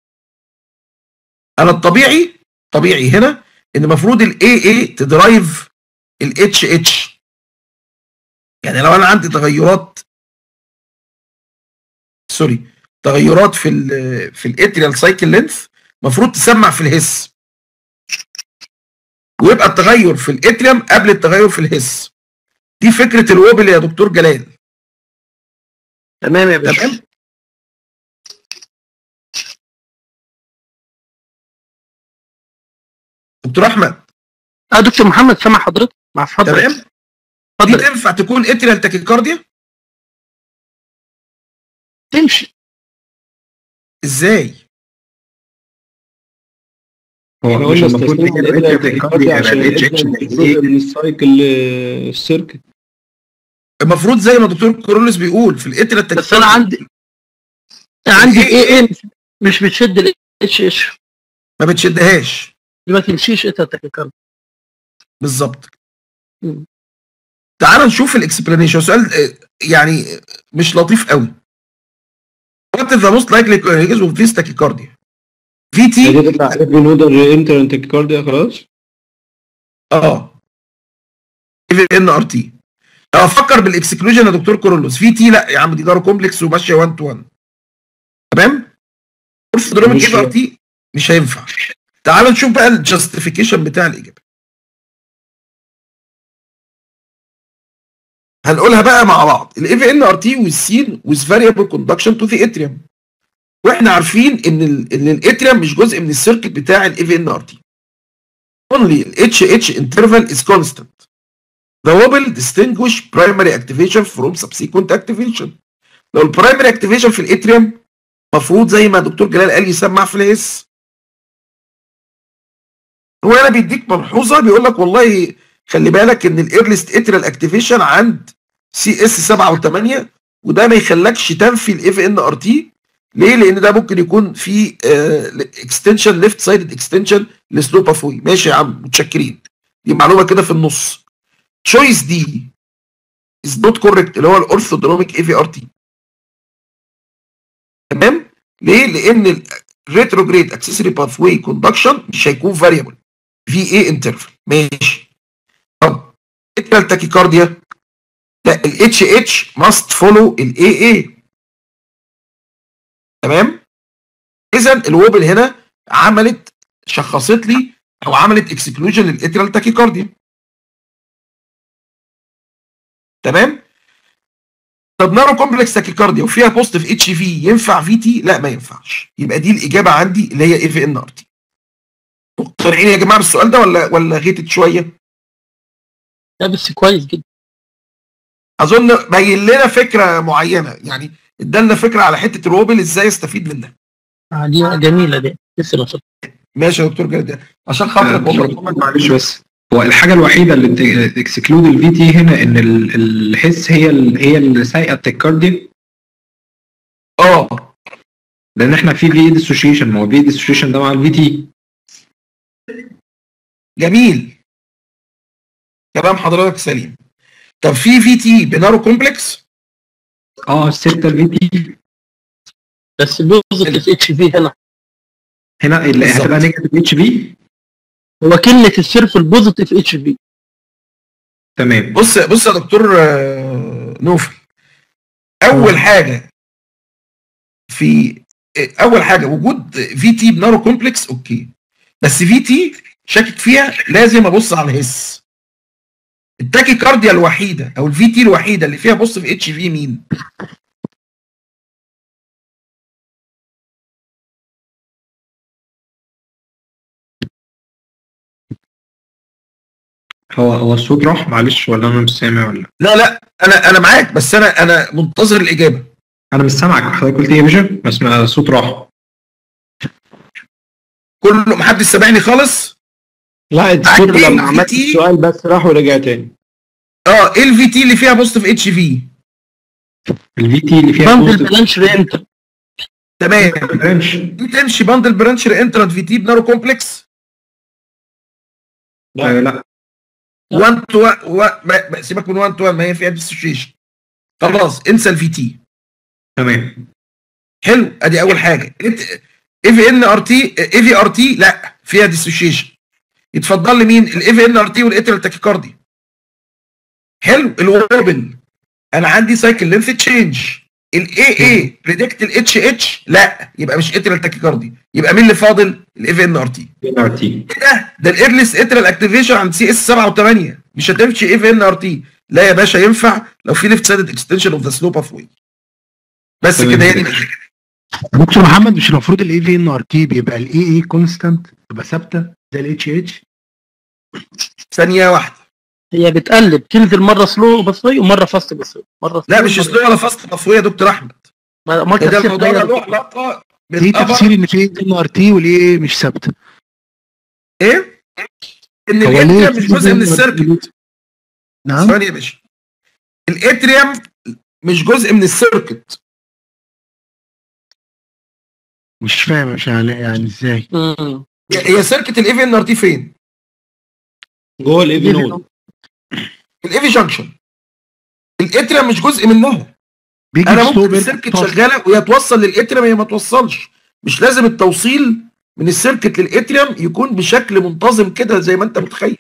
Speaker 1: انا طبيعي هنا ان المفروض الاي اي تدرايف الاتش اتش. يعني لو انا عندي تغيرات في الاتريال سايكل لينث المفروض تسمع في الهس، ويبقى التغير في الاتريوم قبل التغير في الهس. دي فكره الوبل يا دكتور جلال.
Speaker 7: تمام يا باشا.
Speaker 1: تمام. دكتور احمد.
Speaker 7: دكتور محمد سامع حضرتك؟ مع فضلك.
Speaker 1: تمام. دي تنفع تكون اتريال تاكيكارديا؟
Speaker 7: تمشي.
Speaker 1: ازاي؟
Speaker 6: احنا قلنا استثناء الاتريال تاكيكارديا عشان جزء من السايكل السيركت.
Speaker 1: المفروض زي ما دكتور كورولوس بيقول في الاتريال تاكيكارديا.
Speaker 7: بس انا عندي ايه مش بتشد الاتش اتش،
Speaker 1: ما بتشدهاش،
Speaker 7: ما تمشيش اتريال تاكيكارديا.
Speaker 1: بالظبط. تعال نشوف الاكسبلانيشن. سؤال يعني مش لطيف قوي. What is the most likely cause of this tachycardia? VT.
Speaker 6: دي تطلع افري نودر انترنال تاكيكارديا خلاص؟
Speaker 1: NRT. لو افكر بالاكسكلوجن يا دكتور كورولوس، VT لا يا عم دي دارو كومبلكس وماشيه 1 تو 1. تمام؟ اورثودروميك NRT مش هينفع. تعال نشوف بقى الجاستيفيكيشن بتاع الاجابه. هنقولها بقى مع بعض. الاي في ان ار تي والسين with variable conduction to the atrium. واحنا عارفين ان الاتريوم مش جزء من السيركت بتاع الاي في ان ار تي. Only الاتش interval is constant. The wobble distinguish primary activation from subsequent activation. لو البرايمري اكتيفيشن في الاتريوم المفروض زي ما دكتور جلال قال يسمع في الهس. هو انا بيديك ملحوظه بيقول لك والله خلي بالك ان الايرليست اتريال اكتيفيشن عند سي اس 7 و8 وده ما يخلكش تنفي الاف ان ار تي. ليه؟ لان ده ممكن يكون في اكستنشن ليفت سايد اكستنشن لسلو باثوي. ماشي يا عم متشكرين، دي معلومه كده في النص. تشويس دي از نوت كوريكت اللي هو الاورثودروميك اي في ار تي. تمام؟ ليه؟ لان الريتروجريد اكسسوري باثوي كوندكشن مش هيكون فاريبل في اي انترفال. ماشي. طب اترال تاكيكارديا لا، الاتش اتش ماست فولو الاي اي. تمام؟ اذا الوبل هنا عملت شخصت لي او عملت اكسكلوجن للاترال تاكيكارديا. تمام؟ طب نارو كومبلكس تاكيكارديا وفيها بوزيتيف اتش في ينفع في تي؟ لا ما ينفعش. يبقى دي الاجابه عندي اللي هي اي في ان ار تي. مقتنعين يا جماعه بالسؤال ده ولا غيتت شويه؟
Speaker 7: لا بس كويس جدا.
Speaker 1: اظن بين لنا فكره معينه، يعني ادالنا فكره على حته الوبل ازاي يستفيد منها.
Speaker 7: دي جميله دي لسه ما
Speaker 1: ماشي يا دكتور جلال عشان خاطرك
Speaker 4: معلش بس هو الحاجه الوحيده اللي اكسكلود الفي تي هنا ان الحس هي اللي سايقه التكارديا. لان احنا في في ديسوشيشن، ما هو في ديسوشيشن ده مع الفي تي.
Speaker 1: جميل كلام حضرتك سليم. طب في تي بنارو كومبلكس؟
Speaker 4: الستة الفي تي
Speaker 7: بس بوزيتيف اتش في هنا
Speaker 4: اللي هتبقى نيجاتيف اتش في.
Speaker 7: هو كلمه السيرف البوزيتيف اتش في.
Speaker 4: تمام.
Speaker 1: بص يا دكتور نوفل، اول حاجه وجود في تي بنارو كومبلكس اوكي، بس في تي شاكك فيها لازم ابص على الهس. التاكي كارديا الوحيده او الفي تي الوحيده اللي فيها بص في اتش في مين؟
Speaker 4: هو الصوت راح معلش ولا انا مش سامع ولا؟
Speaker 1: لا انا معاك، بس انا منتظر الاجابه.
Speaker 4: انا مش سامعك، حضرتك قلت ايه يا باشا؟ بس الصوت راح.
Speaker 1: كله محدش سامعني خالص؟
Speaker 6: لا الصوت لما عملت السؤال بس راح ورجع تاني.
Speaker 1: ايه الفي تي اللي فيها بوست في اتش في؟
Speaker 4: الفي تي اللي فيها
Speaker 7: باندل برانش رينتر.
Speaker 1: تمام. دي تمشي باندل برانش رينترنت في تي بنارو كومبلكس؟
Speaker 4: لا
Speaker 1: 1 تو سيبك من 1 تو 1، ما هي فيها ديسوشيشن. خلاص انسى الفي تي.
Speaker 4: تمام
Speaker 1: حلو، ادي اول حاجه. اي في ان ار تي اي في ار تي لا فيها ديسوشيشن. يتفضل لي مين؟ الاي في ان ار تي والاترال تاكيكاردي. حلو. الوبل انا عندي سايكل لينث تشينج. الاي اي بريدكت الاتش اتش لا، يبقى مش اترال تاكيكاردي. يبقى مين اللي فاضل؟ الاي في ان ار تي. ده الايرليس اترال اكتيفيشن عند سي اس 7 و8. مش هتمشي اي في ان ار تي. لا يا باشا ينفع لو في ليفت سايد اكستنشن اوف ذا سلو باث واي. بس كده هي دي.
Speaker 3: دكتور محمد مش المفروض الاي في ان ار تي بيبقى الاي اي كونستانت تبقى ثابته زي الاتش اتش؟
Speaker 1: ثانيه واحده،
Speaker 7: هي بتقلب تنزل مره سلو بصوي ومره فاست بصوي مره
Speaker 1: لا مش سلو ولا فاست بصوي يا دكتور احمد.
Speaker 7: ما
Speaker 1: ده الموضوع ده له علاقه
Speaker 3: ايه تفسير ان في ان ار تي والاي مش ثابته؟
Speaker 1: ايه؟ ان الاتريوم مش جزء من السيركت.
Speaker 3: نعم
Speaker 1: ثواني يا باشا، الاتريوم مش جزء من السيركت.
Speaker 3: مش فاهم مش يعني ازاي؟
Speaker 1: هي سيركت الاي في ان ار تي فين؟
Speaker 6: جوه الاي في نود،
Speaker 1: الاي في جانكشن. الاتريوم مش جزء منها. انا ممكن السيركت شغاله وهي توصل للاتريوم هي ما توصلش. مش لازم التوصيل من السيركت للاتريوم يكون بشكل منتظم كده زي ما انت متخيل.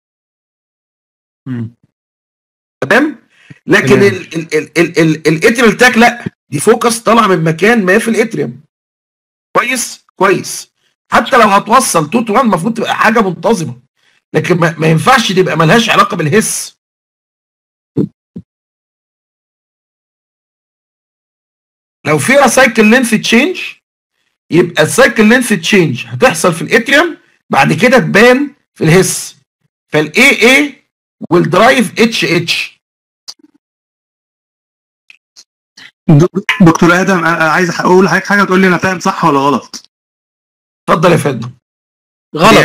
Speaker 1: تمام؟ لكن الاتريال تاك لا، دي فوكس طالعه من مكان ما في الاتريوم. كويس. حتى لو هتوصل 2 تو 1 المفروض تبقى حاجه منتظمه، لكن ما ينفعش تبقى ملهاش علاقه بالهس. لو فيها سايكل لينث تشينج يبقى السايكل لينث تشينج هتحصل في الاتريوم بعد كده تبان في الهس. فالاي اي والدرايف اتش اتش.
Speaker 9: دكتور ادم، عايز اقول لحضرتك حاجه وتقول لي انا فاهم صح ولا غلط.
Speaker 1: اتفضل يا فندم.
Speaker 7: غلط.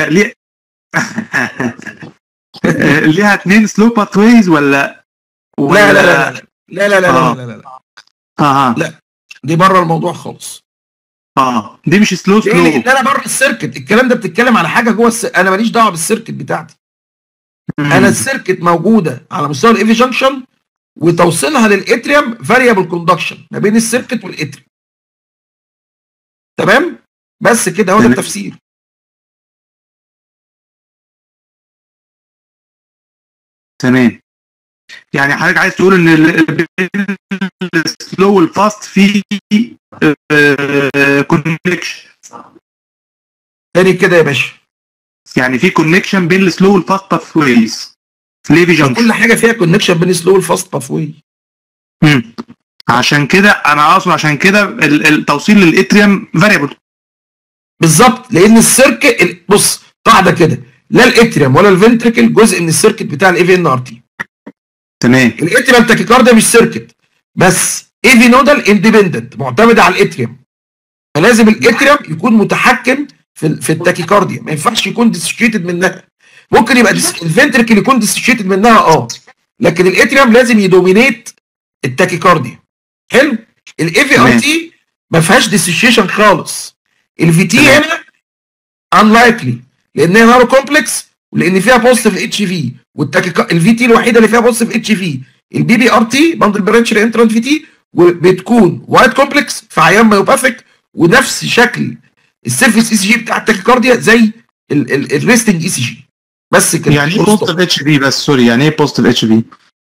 Speaker 9: ليها 2 سلو باث ويز ولا
Speaker 1: لا لا لا لا لا لا لا لا لا لا لا، دي بره الموضوع خالص.
Speaker 9: دي مش سلو.
Speaker 1: ليه؟ لان انا بره السيركت. الكلام ده بتتكلم على حاجه جوه انا ماليش دعوه بالسيركت بتاعتي. انا السيركت موجوده على مستوى الايفي جانكشن، وتوصيلها للاتريوم فاريبل كوندكشن ما بين السيركت والاتريوم. تمام؟ بس كده هو ده التفسير.
Speaker 9: تمام. يعني حضرتك عايز تقول ان السلو والفاست في كونكشن.
Speaker 1: تاني كده يا باشا،
Speaker 9: يعني في كونكشن بين السلو والفاست باث ويز في ليفي جانكشن.
Speaker 1: كل حاجه فيها كونكشن بين السلو والفاست باث واي.
Speaker 9: عشان كده انا اقصد، عشان كده التوصيل للاتريوم فاريبل.
Speaker 1: بالظبط، لان السيركت بص قاعده كده، لا الاتريوم ولا الفنتريكل جزء من السيركت بتاع الاي في ان ار تي.
Speaker 9: تمام.
Speaker 1: الاتريوم تاكيكارديا مش سيركت، بس اي في نودال اندبندنت معتمده على الاتريوم، فلازم الاتريوم يكون متحكم في التاكيكارديا، ما ينفعش يكون ديسوشيتد منها. ممكن يبقى الفنتريكل يكون ديسوشيتد منها لكن الاتريوم لازم يدومينيت التاكيكارديا. حلو. الاي في ار تي ما فيهاش ديسوشيشن خالص. الفي تي هنا unlikely لان هي نارو كومبلكس، ولان فيها بوزيتيف اتش في، الفي تي الوحيده اللي فيها بوزيتيف اتش في البي بي ار تي باندل برانش انترنت في تي، وبتكون وايت كومبلكس في عيان مايوباثيك، ونفس شكل السيرفيس اي سي جي بتاع التاكيكارديا زي الريستنج اي سي جي. بس كده.
Speaker 9: يعني ايه بوزيتيف اتش في؟ بس سوري، يعني ايه بوزيتيف اتش في؟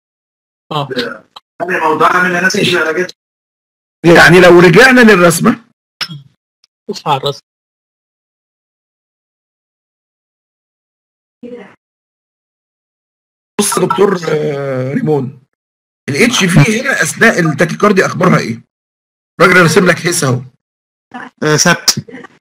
Speaker 1: يعني لو رجعنا للرسمه،
Speaker 7: بص على الرسم.
Speaker 1: بص يا دكتور ريمون، الاتش في هنا اثناء التاكيكارديا اخبارها ايه؟ الراجل راسم لك هيس اهو.
Speaker 9: ثابت.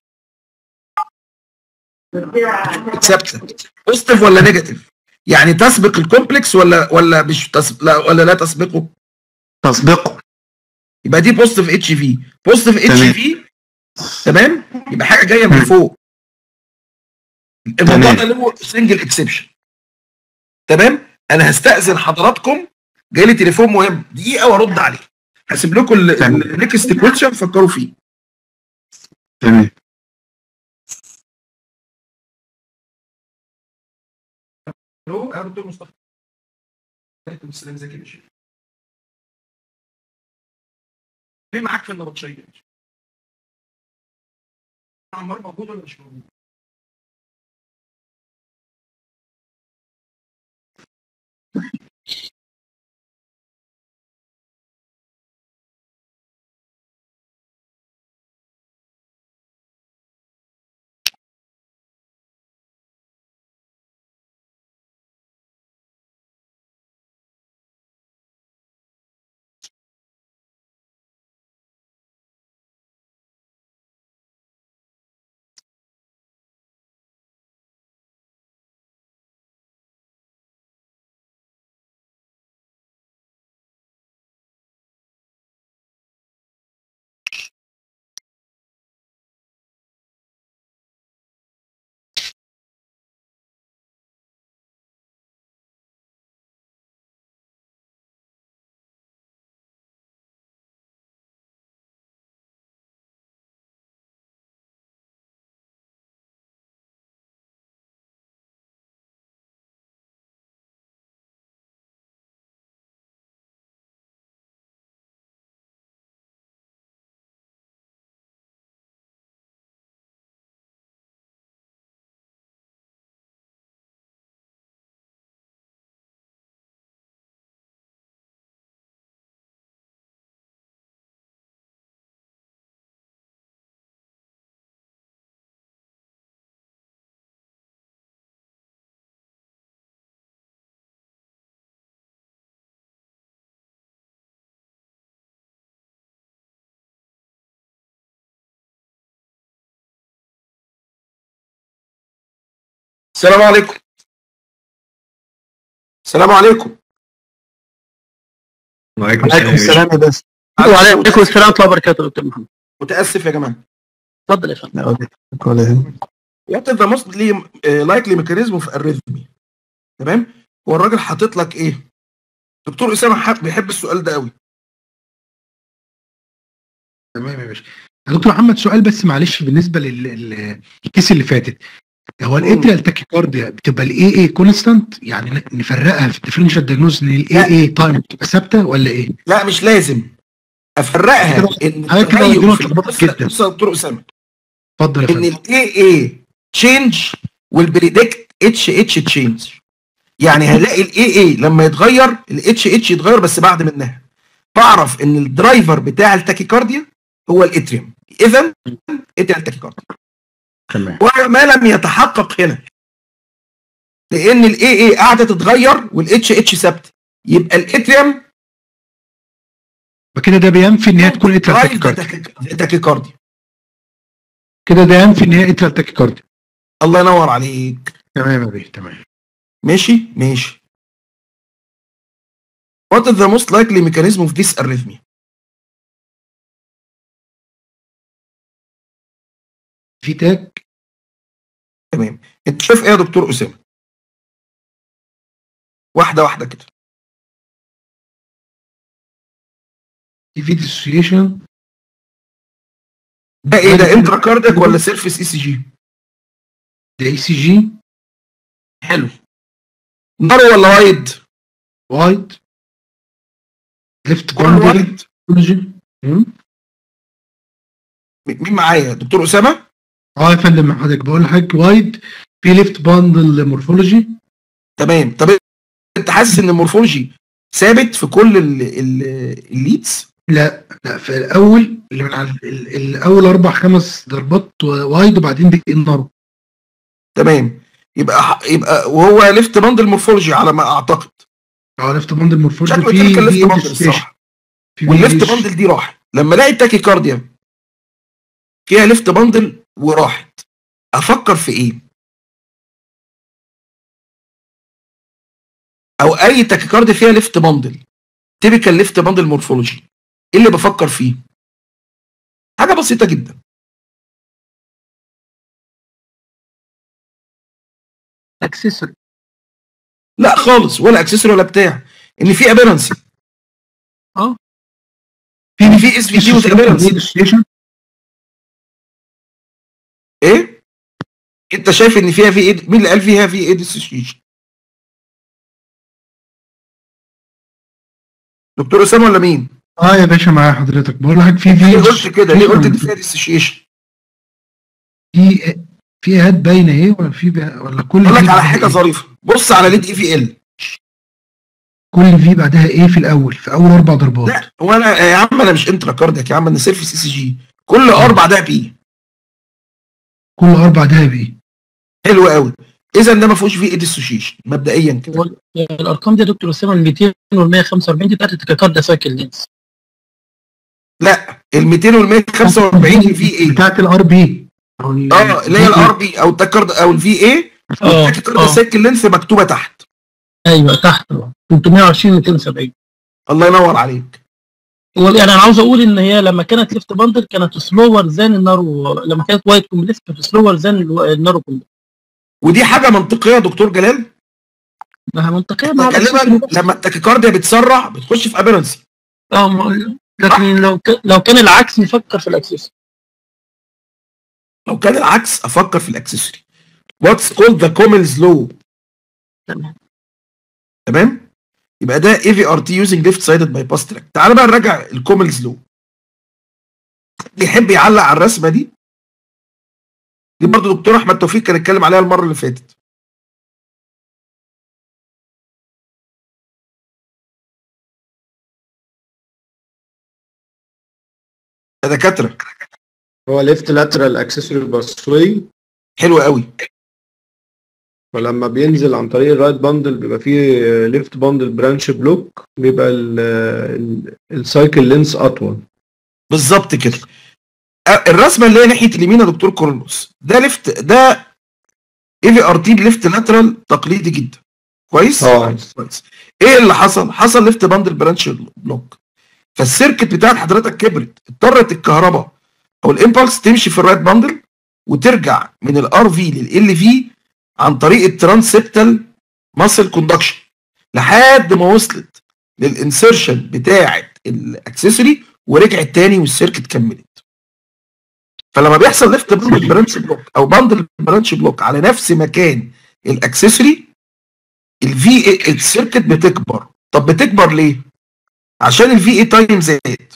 Speaker 1: ثابته. بوزيتيف ولا نيجاتيف؟ يعني تسبق الكومبلكس ولا مش ولا لا تسبقه؟
Speaker 9: تسبقه.
Speaker 1: يبقى دي بوزيتيف اتش في. بوزيتيف اتش في تمام، يبقى حاجه جايه من فوق. الموضوع ده له سنجل اكسبشن. تمام. انا هستأذن حضراتكم، جاي لي تليفون مهم، دقيقه وارد عليه. هسيب لكم النكست كويشن فكروا فيه.
Speaker 9: تمام.
Speaker 1: الو يا دكتور مصطفى. عليكم السلام، ازيك يا باشا؟ ليه معاك في النبطشيه؟ عمار موجود ولا مش موجود؟ السلام عليكم. السلام عليكم.
Speaker 4: وعليكم
Speaker 9: السلام يا باشا.
Speaker 7: وعليكم السلام ورحمه الله وبركاته يا دكتور محمد.
Speaker 1: متاسف يا جماعه.
Speaker 7: اتفضل يا فندم.
Speaker 3: ولا يهمك.
Speaker 1: What is the most likely mechanism of arrhythmia؟ تمام؟ هو الراجل حاطط لك ايه؟ دكتور اسامه بيحب السؤال ده قوي.
Speaker 3: تمام يا باشا. يا دكتور محمد سؤال بس معلش بالنسبه للكيس اللي فاتت، هو الاتريال تاكيكارديا بتبقى الاي اي كونستانت، يعني نفرقها في الديفرنشال دايجنوز ان الاي اي تايم بتبقى ثابته ولا ايه؟
Speaker 1: لا مش لازم افرقها ان التغير في جدا. بص يا دكتور اسامه،
Speaker 3: اتفضل يا فندم.
Speaker 1: ان الاي اي تشينج والبريدكت اتش تشينج، يعني هلاقي الاي اي لما يتغير الاتش يتغير بس بعد منها، بعرف ان الدرايفر بتاع التاكيكارديا هو الاتريوم، اذا اتريال تاكيكارديا.
Speaker 3: تمام.
Speaker 1: وما لم يتحقق هنا لان الاي اي قاعده تتغير والاتش ثابته، يبقى الاتريوم
Speaker 3: فكده ده بينفي ان هي تكون اتريال
Speaker 1: تاكيكارديا.
Speaker 3: كده ده ينفي ان هي اتريال تاكيكارديا.
Speaker 1: الله ينور عليك.
Speaker 3: تمام يا بيه. تمام.
Speaker 1: ماشي. What is the most likely mechanism of this arrhythmia؟
Speaker 3: في تاك.
Speaker 1: تمام. انت شايف ايه يا دكتور اسامه؟ واحده كده.
Speaker 3: في ديسوسيشن.
Speaker 1: ده ايه ده، انترا كاردياك ولا سيرفيس اي سي جي؟
Speaker 3: ده اي سي جي.
Speaker 1: حلو. نار ولا وايد؟
Speaker 3: وايد. ليفت
Speaker 1: باندل. مين معايا دكتور اسامه؟
Speaker 3: يا فندم حضرتك بقول لحضرتك وايد في ليفت باندل مورفولوجي.
Speaker 1: تمام. طب انت حاسس ان المورفولوجي ثابت في كل الليدز؟
Speaker 3: لا في الاول اللي من على الاول 4-5 ضربات وايد وبعدين دي النار.
Speaker 1: تمام. يبقى وهو ليفت باندل مورفولوجي على ما اعتقد.
Speaker 3: ليفت باندل مورفولوجي
Speaker 1: في ليفت باندل الصراحه، والليفت باندل دي راحت. لما الاقي التاكيكارديا فيها ليفت باندل وراحت، افكر في ايه؟ او اي تاكيكارديا فيها ليفت باندل، تيبيكال ليفت باندل مورفولوجي، ايه اللي بفكر فيه؟ حاجه بسيطه جدا.
Speaker 7: اكسسوري.
Speaker 1: لا خالص، ولا اكسسوري ولا بتاع، ان في ابيرنسي. في اس في تي وذ ابيرنسي. ايه؟ انت شايف ان فيها في ايه؟ مين اللي قال فيها في ايه ديسوسيشن؟ دكتور اسامه ولا مين؟
Speaker 3: يا باشا معايا حضرتك. بقول لك في
Speaker 1: ليه قلت كده؟ ليه قلت ان فيها ديسوسيشن؟
Speaker 3: في هات باينه ايه ولا كل
Speaker 1: اقول لك على حاجه ظريفه، بص على ليد اي في ال.
Speaker 3: كل في بعدها ايه في الاول، في اول 4 ضربات.
Speaker 1: لا هو انا يا عم انا مش انترا كاردياك يا عم، انا سيرفيس اي سي جي، كل ار بعدها بي.
Speaker 3: كل ار بعدها بي.
Speaker 1: حلو قوي. اذا ده ما فيهوش في اي ديسوسيشن مبدئيا كده.
Speaker 7: الارقام دي يا دكتور اسامه ال 200 وال 145 دي بتاعت التاكيكارديا سايكل لينس.
Speaker 1: لا ال 200 وال 145 الفي اي
Speaker 3: بتاعت الار بي.
Speaker 1: اللي هي الار بي او التاكارد او الفي اي. التاكيكارديا سايكل لينس مكتوبه تحت.
Speaker 7: ايوه تحت 320 270.
Speaker 1: الله ينور عليك.
Speaker 7: يعني انا عاوز اقول ان هي لما كانت ليفت باندل كانت سلور ذان النارو، لما كانت وايد كومبلكس كانت سلور ذان النارو كومبلكس.
Speaker 1: ودي حاجه منطقيه يا دكتور جلال؟
Speaker 7: ما منطقيه
Speaker 1: لما التاكيكارديا بتسرع بتخش في ابيرنسي.
Speaker 7: لكن لو كان العكس نفكر في الاكسسوري.
Speaker 1: لو كان العكس افكر في الاكسسوري. واتس كولد ذا كومنز لو. تمام. يبقى ده اي في ار تي يوزنج ليفت سايدد باي باس تراك. تعال بقى نراجع الكومنز لو. يحب يعلق على الرسمه دي برضه دكتور احمد توفيق كان اتكلم عليها المره اللي فاتت. يا دكاتره
Speaker 6: هو ليفت لاترال اكسسوري باسوي.
Speaker 1: حلو قوي.
Speaker 6: ولما بينزل عن طريق الرايت باندل بيبقى فيه ليفت باندل برانش بلوك، بيبقى السايكل لينس اطول.
Speaker 1: بالظبط كده. الرسمه اللي هي ناحيه اليمين يا دكتور كورنوس ده ليفت، ده اي في ار تي ليفت لاترال تقليدي جدا. كويس؟
Speaker 6: كويس.
Speaker 1: ايه اللي حصل؟ حصل ليفت باندل برانش بلوك. فالسيركت بتاعت حضرتك كبرت، اضطرت الكهرباء او الامبلس تمشي في الرايت باندل وترجع من الار في لل في عن طريق الترانسبتال ماسل كوندكشن لحد ما وصلت للانسرشن بتاعت الاكسسوري ورجعت تاني والسيركت كملت. فلما بيحصل ليفت باندل برانش بلوك او باندل برانش بلوك على نفس مكان الاكسسوري الفي السيركت بتكبر. طب بتكبر ليه؟ عشان الفي اي تايم زاد.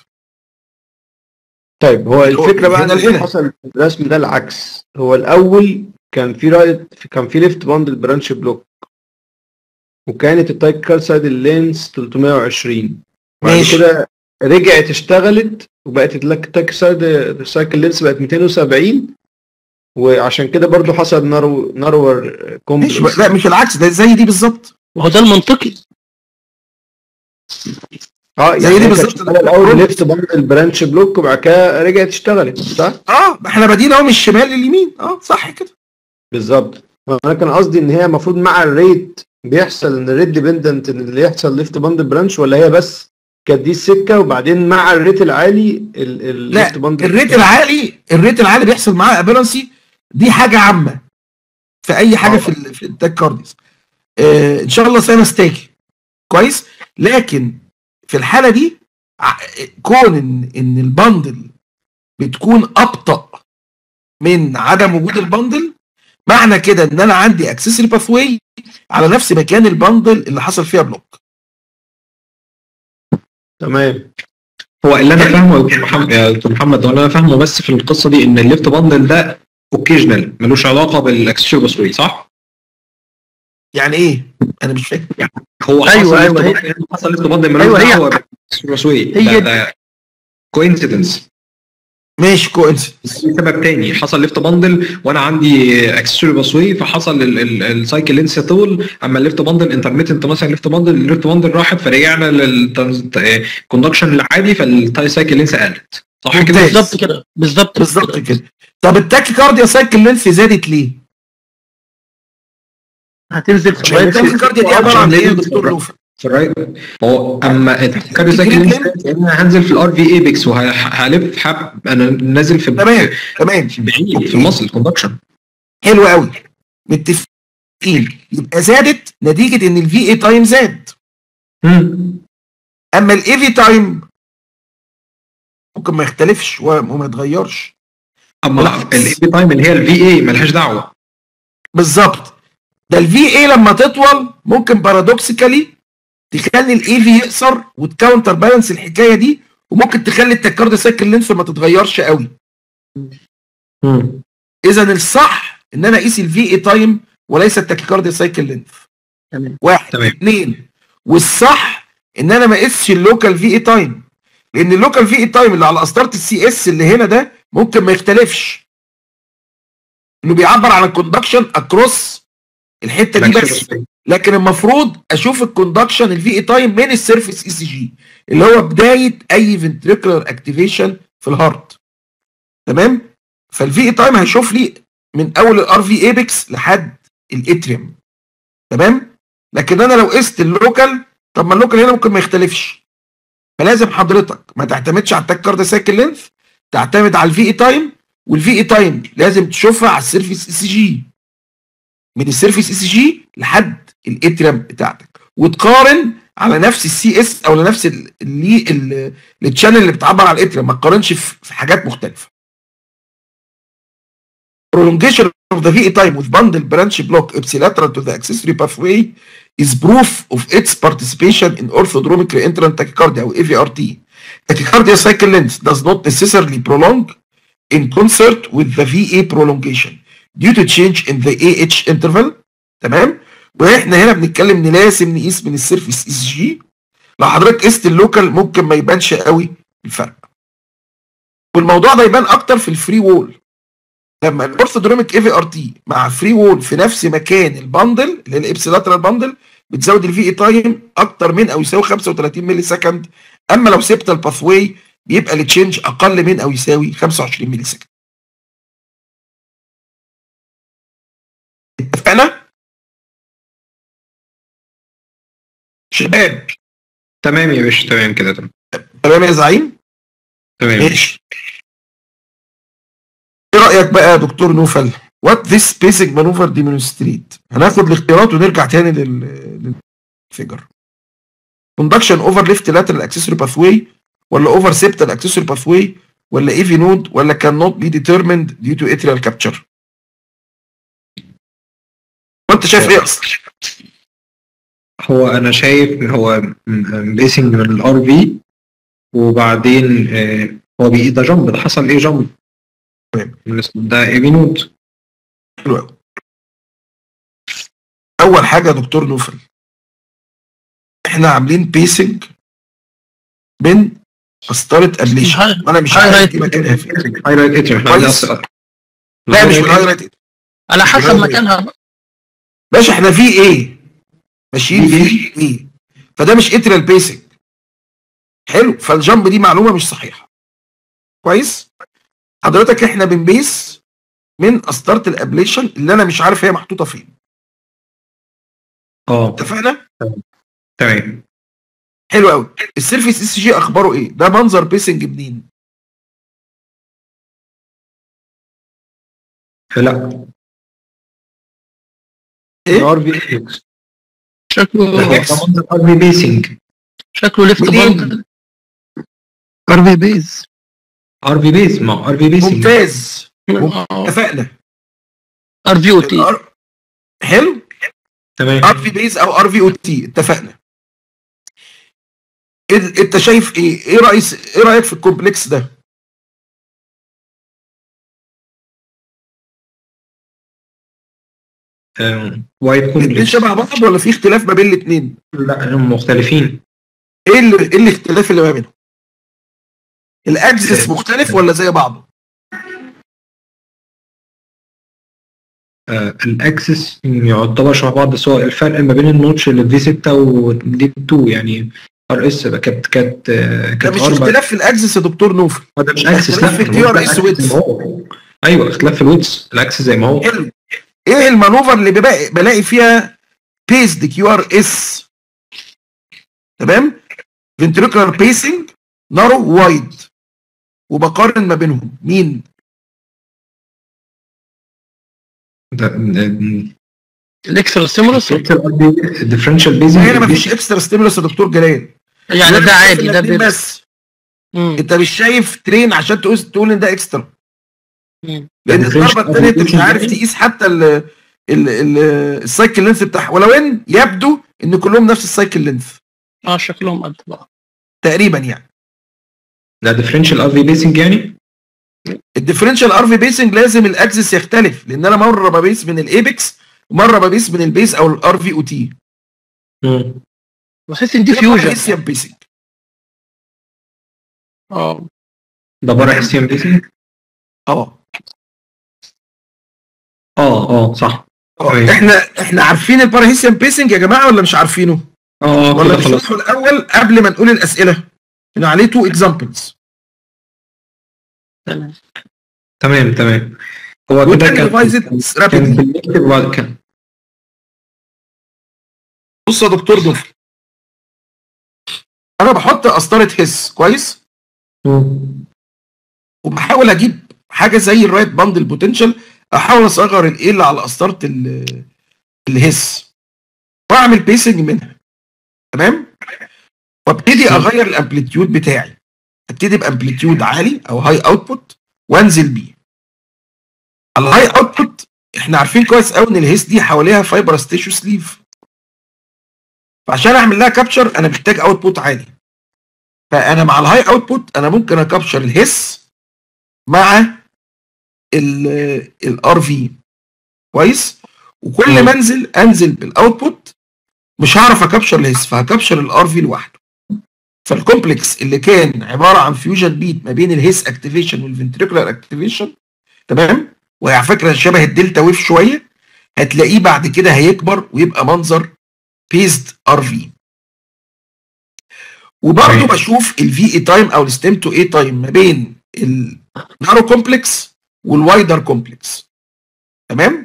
Speaker 6: طيب هو الفكره بقى
Speaker 1: هنا
Speaker 6: ان
Speaker 1: لهنا.
Speaker 6: حصل الرسم ده العكس. هو الاول كان في ليفت باندل برانش بلوك وكانت التايب كار سايد اللينس 320 بعد
Speaker 1: ماشي.
Speaker 6: كده رجعت اشتغلت وبقت التايب سايد سايكل لينس بقت 270 وعشان كده برضو حصل نارور
Speaker 1: ماشي.
Speaker 6: كومبلكس.
Speaker 1: لا مش العكس، ده زي دي بالظبط.
Speaker 7: وهو ده المنطقي.
Speaker 6: يعني
Speaker 1: زي دي
Speaker 6: هي كانت
Speaker 1: بالظبط.
Speaker 6: شغالة الاول ليفت باندل برانش بلوك وبعد كده رجعت اشتغلت صح؟
Speaker 1: احنا بادئين اهو من الشمال لليمين. صح كده.
Speaker 6: بالظبط. انا كان قصدي ان هي المفروض مع الريت بيحصل ان الريت ديبندنت ان اللي يحصل ليفت باندل برانش، ولا هي بس كانت دي السكه وبعدين مع الريت العالي
Speaker 1: لا الريت العالي بيحصل معاه ابيرنسي. دي حاجه عامه في اي حاجه في التاك كارديس. ان شاء الله سنه ستاكي كويس. لكن في الحاله دي كون ان البندل بتكون ابطا من عدم وجود البندل، معنى كده ان انا عندي اكسسوري باثوي على نفس مكان البندل اللي حصل فيها بلوك.
Speaker 6: تمام.
Speaker 4: هو اللي انا فاهمه يا دكتور محمد، هو اللي انا فاهمه بس في القصه دي ان الليفت باندل ده اوكيجنال ملوش علاقه بالاكسسوري باسوري صح؟
Speaker 1: يعني ايه؟ انا مش فاهم.
Speaker 4: هو
Speaker 7: أيوة،
Speaker 4: حصل ليفت باندل ملوش
Speaker 7: أيوة، هي-
Speaker 4: دعوه بالاكسسوري باسوري.
Speaker 7: هي-
Speaker 4: ده كوينسيدنس.
Speaker 1: ماشي كوينسيدنس.
Speaker 4: سبب تاني حصل ليفت باندل وانا عندي اكسسوري باسوي فحصل السايكل لينس طول، اما الليفت باندل انترميتنت مثلا الليفت باندل راحت فرجعنا للكوندكشن العادي فالتاي سايكل لينس قلت صح كده؟
Speaker 7: بالظبط كده.
Speaker 1: بالظبط كده. طب التاكي كارديا سايكل لينث زادت ليه؟
Speaker 7: هتنزل في
Speaker 1: عشان
Speaker 7: الرايت
Speaker 1: التاكي كارديا دي عباره عن ايه يا دكتور
Speaker 4: بالظبط.
Speaker 1: لوفا؟
Speaker 4: في الرايت. هو اما الكارديو سايكل لينس انا هنزل في الار في ايبكس وهلف انا نازل في
Speaker 1: تمام
Speaker 4: بعيد في المصل كوندكشن.
Speaker 1: حلو قوي متفقين. يبقى زادت نتيجه ان الفي اي تايم زاد. اما الاي في تايم ممكن ما يختلفش وما يتغيرش.
Speaker 4: اما الاي في تايم اللي هي الفي اي ملهاش دعوه.
Speaker 1: بالظبط. ده الفي اي لما تطول ممكن بارادوكسيكالي تخلي الاي في يقصر وتكاونتر بالانس الحكايه دي، وممكن تخلي التكارديو سايكل لينث ما تتغيرش قوي. اذا الصح ان انا اقيس الفي اي تايم وليس التكارديو سايكل لينث.
Speaker 7: تمام.
Speaker 1: واحد.
Speaker 4: تمام.
Speaker 1: اثنين. والصح ان انا ما اقيسش اللوكال في اي تايم، لان اللوكال في اي تايم اللي على قسطره السي اس اللي هنا ده ممكن ما يختلفش، انه بيعبر عن الكوندكشن اكروس الحته دي بس. لكن المفروض اشوف الكوندكشن الفي اي تايم من السيرفيس اي سي جي اللي هو بدايه اي فنتريكولار اكتيفيشن في الهارت. تمام. فالفي اي تايم هيشوف لي من اول الار في ايبكس لحد الاتريوم. تمام. لكن انا لو قست اللوكال، طب ما اللوكال هنا ممكن ما يختلفش، فلازم حضرتك ما تعتمدش على التكارديو سايكل لينث، تعتمد على الفي اي تايم، والفي اي تايم لازم تشوفها على السيرفيس اي سي جي، من السيرفيس اي سي جي لحد الاتريم بتاعتك، وتقارن على نفس السي اس او لنفس التشانل اللي بتعبر على الاتريم، ما تقارنش في حاجات مختلفه. prolongation of the VE time with bundle branch block ipsilateral to the accessory pathway is proof of its participation in orthodromic reentrant tachycardia or AVRT. Tachycardia cycle length does not necessarily prolong in concert with the VA prolongation due to change in the AH interval. تمام. واحنا هنا بنتكلم ان لازم نقيس من السيرفيس اس جي. لو حضرتك قست اللوكال ممكن ما يبانش قوي الفرق، والموضوع ده يبان اكتر في الفري وول. لما الاورثودروميك اي في ار تي مع فري وول في نفس مكان البندل اللي هي الابسيلاترال بندل بتزود الفي اي تايم اكتر من او يساوي 35 ملي سكند. اما لو سبت الباثواي بيبقى التشينج اقل من او يساوي 25 ملي سكند. اتفقنا؟ شباب.
Speaker 4: تمام يا باشا، تمام كده تمام.
Speaker 1: تمام يا زعيم؟
Speaker 4: تمام.
Speaker 1: ماشي. ايه رايك بقى يا دكتور نوفل؟ وات ذيس بيسك مانوفر ديمونستريت. هناخد الاختيارات ونرجع تاني للفيجر. كوندكشن اوفر ليفت لاترال اكسسوري باثواي، ولا اوفر سيبتال اكسسوري باثواي، ولا ايفي نود، ولا كان نوت بي ديترميند ديو تو اتريال كابتشر. وانت شايف ايه اصلا؟
Speaker 4: هو انا شايف ان هو بيسنج من الار في، وبعدين هو ده جامب، ده حصل ايه جامب؟
Speaker 1: تمام.
Speaker 4: ده ايفي نود.
Speaker 1: حلو قوي. اول حاجه يا دكتور نوفل، احنا عاملين بيسنج من قسطره ابليشن، وانا مش عارف دي مكانها فين.
Speaker 4: هايلايت اتر.
Speaker 1: لا مش بالهايلايت،
Speaker 7: على حسب مكانها بقى.
Speaker 1: باشا احنا في ايه ماشيين في ايه، فده مش اتريال بيسنج. حلو. فالجامب دي معلومه مش صحيحه. كويس. حضرتك احنا بنبيس من قسطره الابليشن اللي انا مش عارف هي محطوطه فين. اتفقنا؟
Speaker 4: تمام.
Speaker 1: حلو قوي. السيرفيس اس جي اخباره ايه؟ ده منظر بيسنج منين؟
Speaker 4: لا
Speaker 1: ايه؟
Speaker 6: ار في
Speaker 7: شكله
Speaker 4: ار في بيسنج.
Speaker 7: شكله ليفت بولد.
Speaker 5: ار في بيز.
Speaker 4: ار في بيز. ما ار في بيسنج.
Speaker 1: ممتاز. اتفقنا.
Speaker 7: ار في او تي.
Speaker 1: حلو.
Speaker 4: تمام.
Speaker 1: ار في بيز او ار في او تي. اتفقنا. انت شايف ايه؟ ايه رايك في الكومبلكس ده؟
Speaker 4: وايت
Speaker 1: الاثنين
Speaker 4: كومبلكس.
Speaker 1: شبه بعض ولا في اختلاف ما بين الاثنين؟
Speaker 4: لا هم مختلفين.
Speaker 1: ايه الاختلاف اللي ما بينهم؟ الاكسس مختلف ولا زي بعضه؟
Speaker 4: الاكسس يعتبر شبه بعض، سواء الفرق ما بين النوتش اللي في 6 ودي 2 يعني ار اس كانت
Speaker 1: ده مش اختلاف في الاكسس يا دكتور نوفل.
Speaker 4: ده مش اكسس.
Speaker 1: اختلاف في التي ار اس ويتس.
Speaker 4: ايوه اختلاف في الويتس. الاكسس زي ما هو.
Speaker 1: حلو. ايه المانوفر اللي بلاقي فيها بيسد كيو ار اس؟ تمام. فنتريكولار بيسنج نارو وايد، وبقارن ما بينهم. مين
Speaker 7: الاكسترا ستيمولس.
Speaker 4: الديفرنشال بيزنج.
Speaker 1: هنا مفيش اكسترا ستيمولس يا دكتور جلال.
Speaker 7: يعني ده عادي، ده
Speaker 1: بس انت مش شايف ترين عشان تقول ان ده اكسترا، لان الضربه الثانيه انت مش عارف تقيس حتى السايكل لينث بتاعها، ولو ان يبدو ان كلهم نفس السايكل لينث.
Speaker 7: شكلهم قد بعض
Speaker 1: تقريبا يعني.
Speaker 4: ده ديفرنشال ار في بيسنج يعني.
Speaker 1: الديفرنشال ار في بيسنج لازم الاكسس يختلف، لان انا مره ببيس من الايبكس ومره ببيس من البيس او الار في او تي.
Speaker 7: بحس ان دي فيوجن.
Speaker 1: هيسيان بيسنج.
Speaker 4: ده بره هيسيان بيسنج. صح.
Speaker 1: احنا عارفين الباراهيسيان بيسنج يا جماعه ولا مش عارفينه؟ ولا نشرحه الاول قبل ما نقول الاسئله؟ هنا عليه 2 اكزامبلز.
Speaker 4: تمام. هو كده كان
Speaker 1: بص يا دكتور دول، انا بحط قسطره هس كويس، وبحاول اجيب حاجه زي الرايت باندل بوتنشال، احاول اصغر الايه اللي على قسطره الهس واعمل بيسنج منها. تمام. وابتدي اغير الامبليتيود بتاعي، ابتدي بامبليتيود عالي او هاي اوتبوت وانزل بيه. الهاي اوتبوت احنا عارفين كويس قوي ان الهيس دي حواليها فايبرس تيشو سليف، فعشان اعمل لها كابتشر انا محتاج اوتبوت عالي. فانا مع الهاي اوتبوت انا ممكن اكابتشر الهيس مع الار في كويس، وكل ما انزل بالاوتبوت مش هعرف اكابتشر الهيس، فهكابتشر الار في لوحده. فالكومبلكس اللي كان عباره عن فيوجن بيت ما بين الهيس اكتيفيشن والفنتريكولار اكتيفيشن، تمام، وهي على فكره شبه الدلتا ويف شويه، هتلاقيه بعد كده هيكبر ويبقى منظر بيزد ار في. وبرضه بشوف الفي اي تايم او الستيم تو اي تايم ما بين النارو كومبلكس والوايدر كومبلكس. تمام؟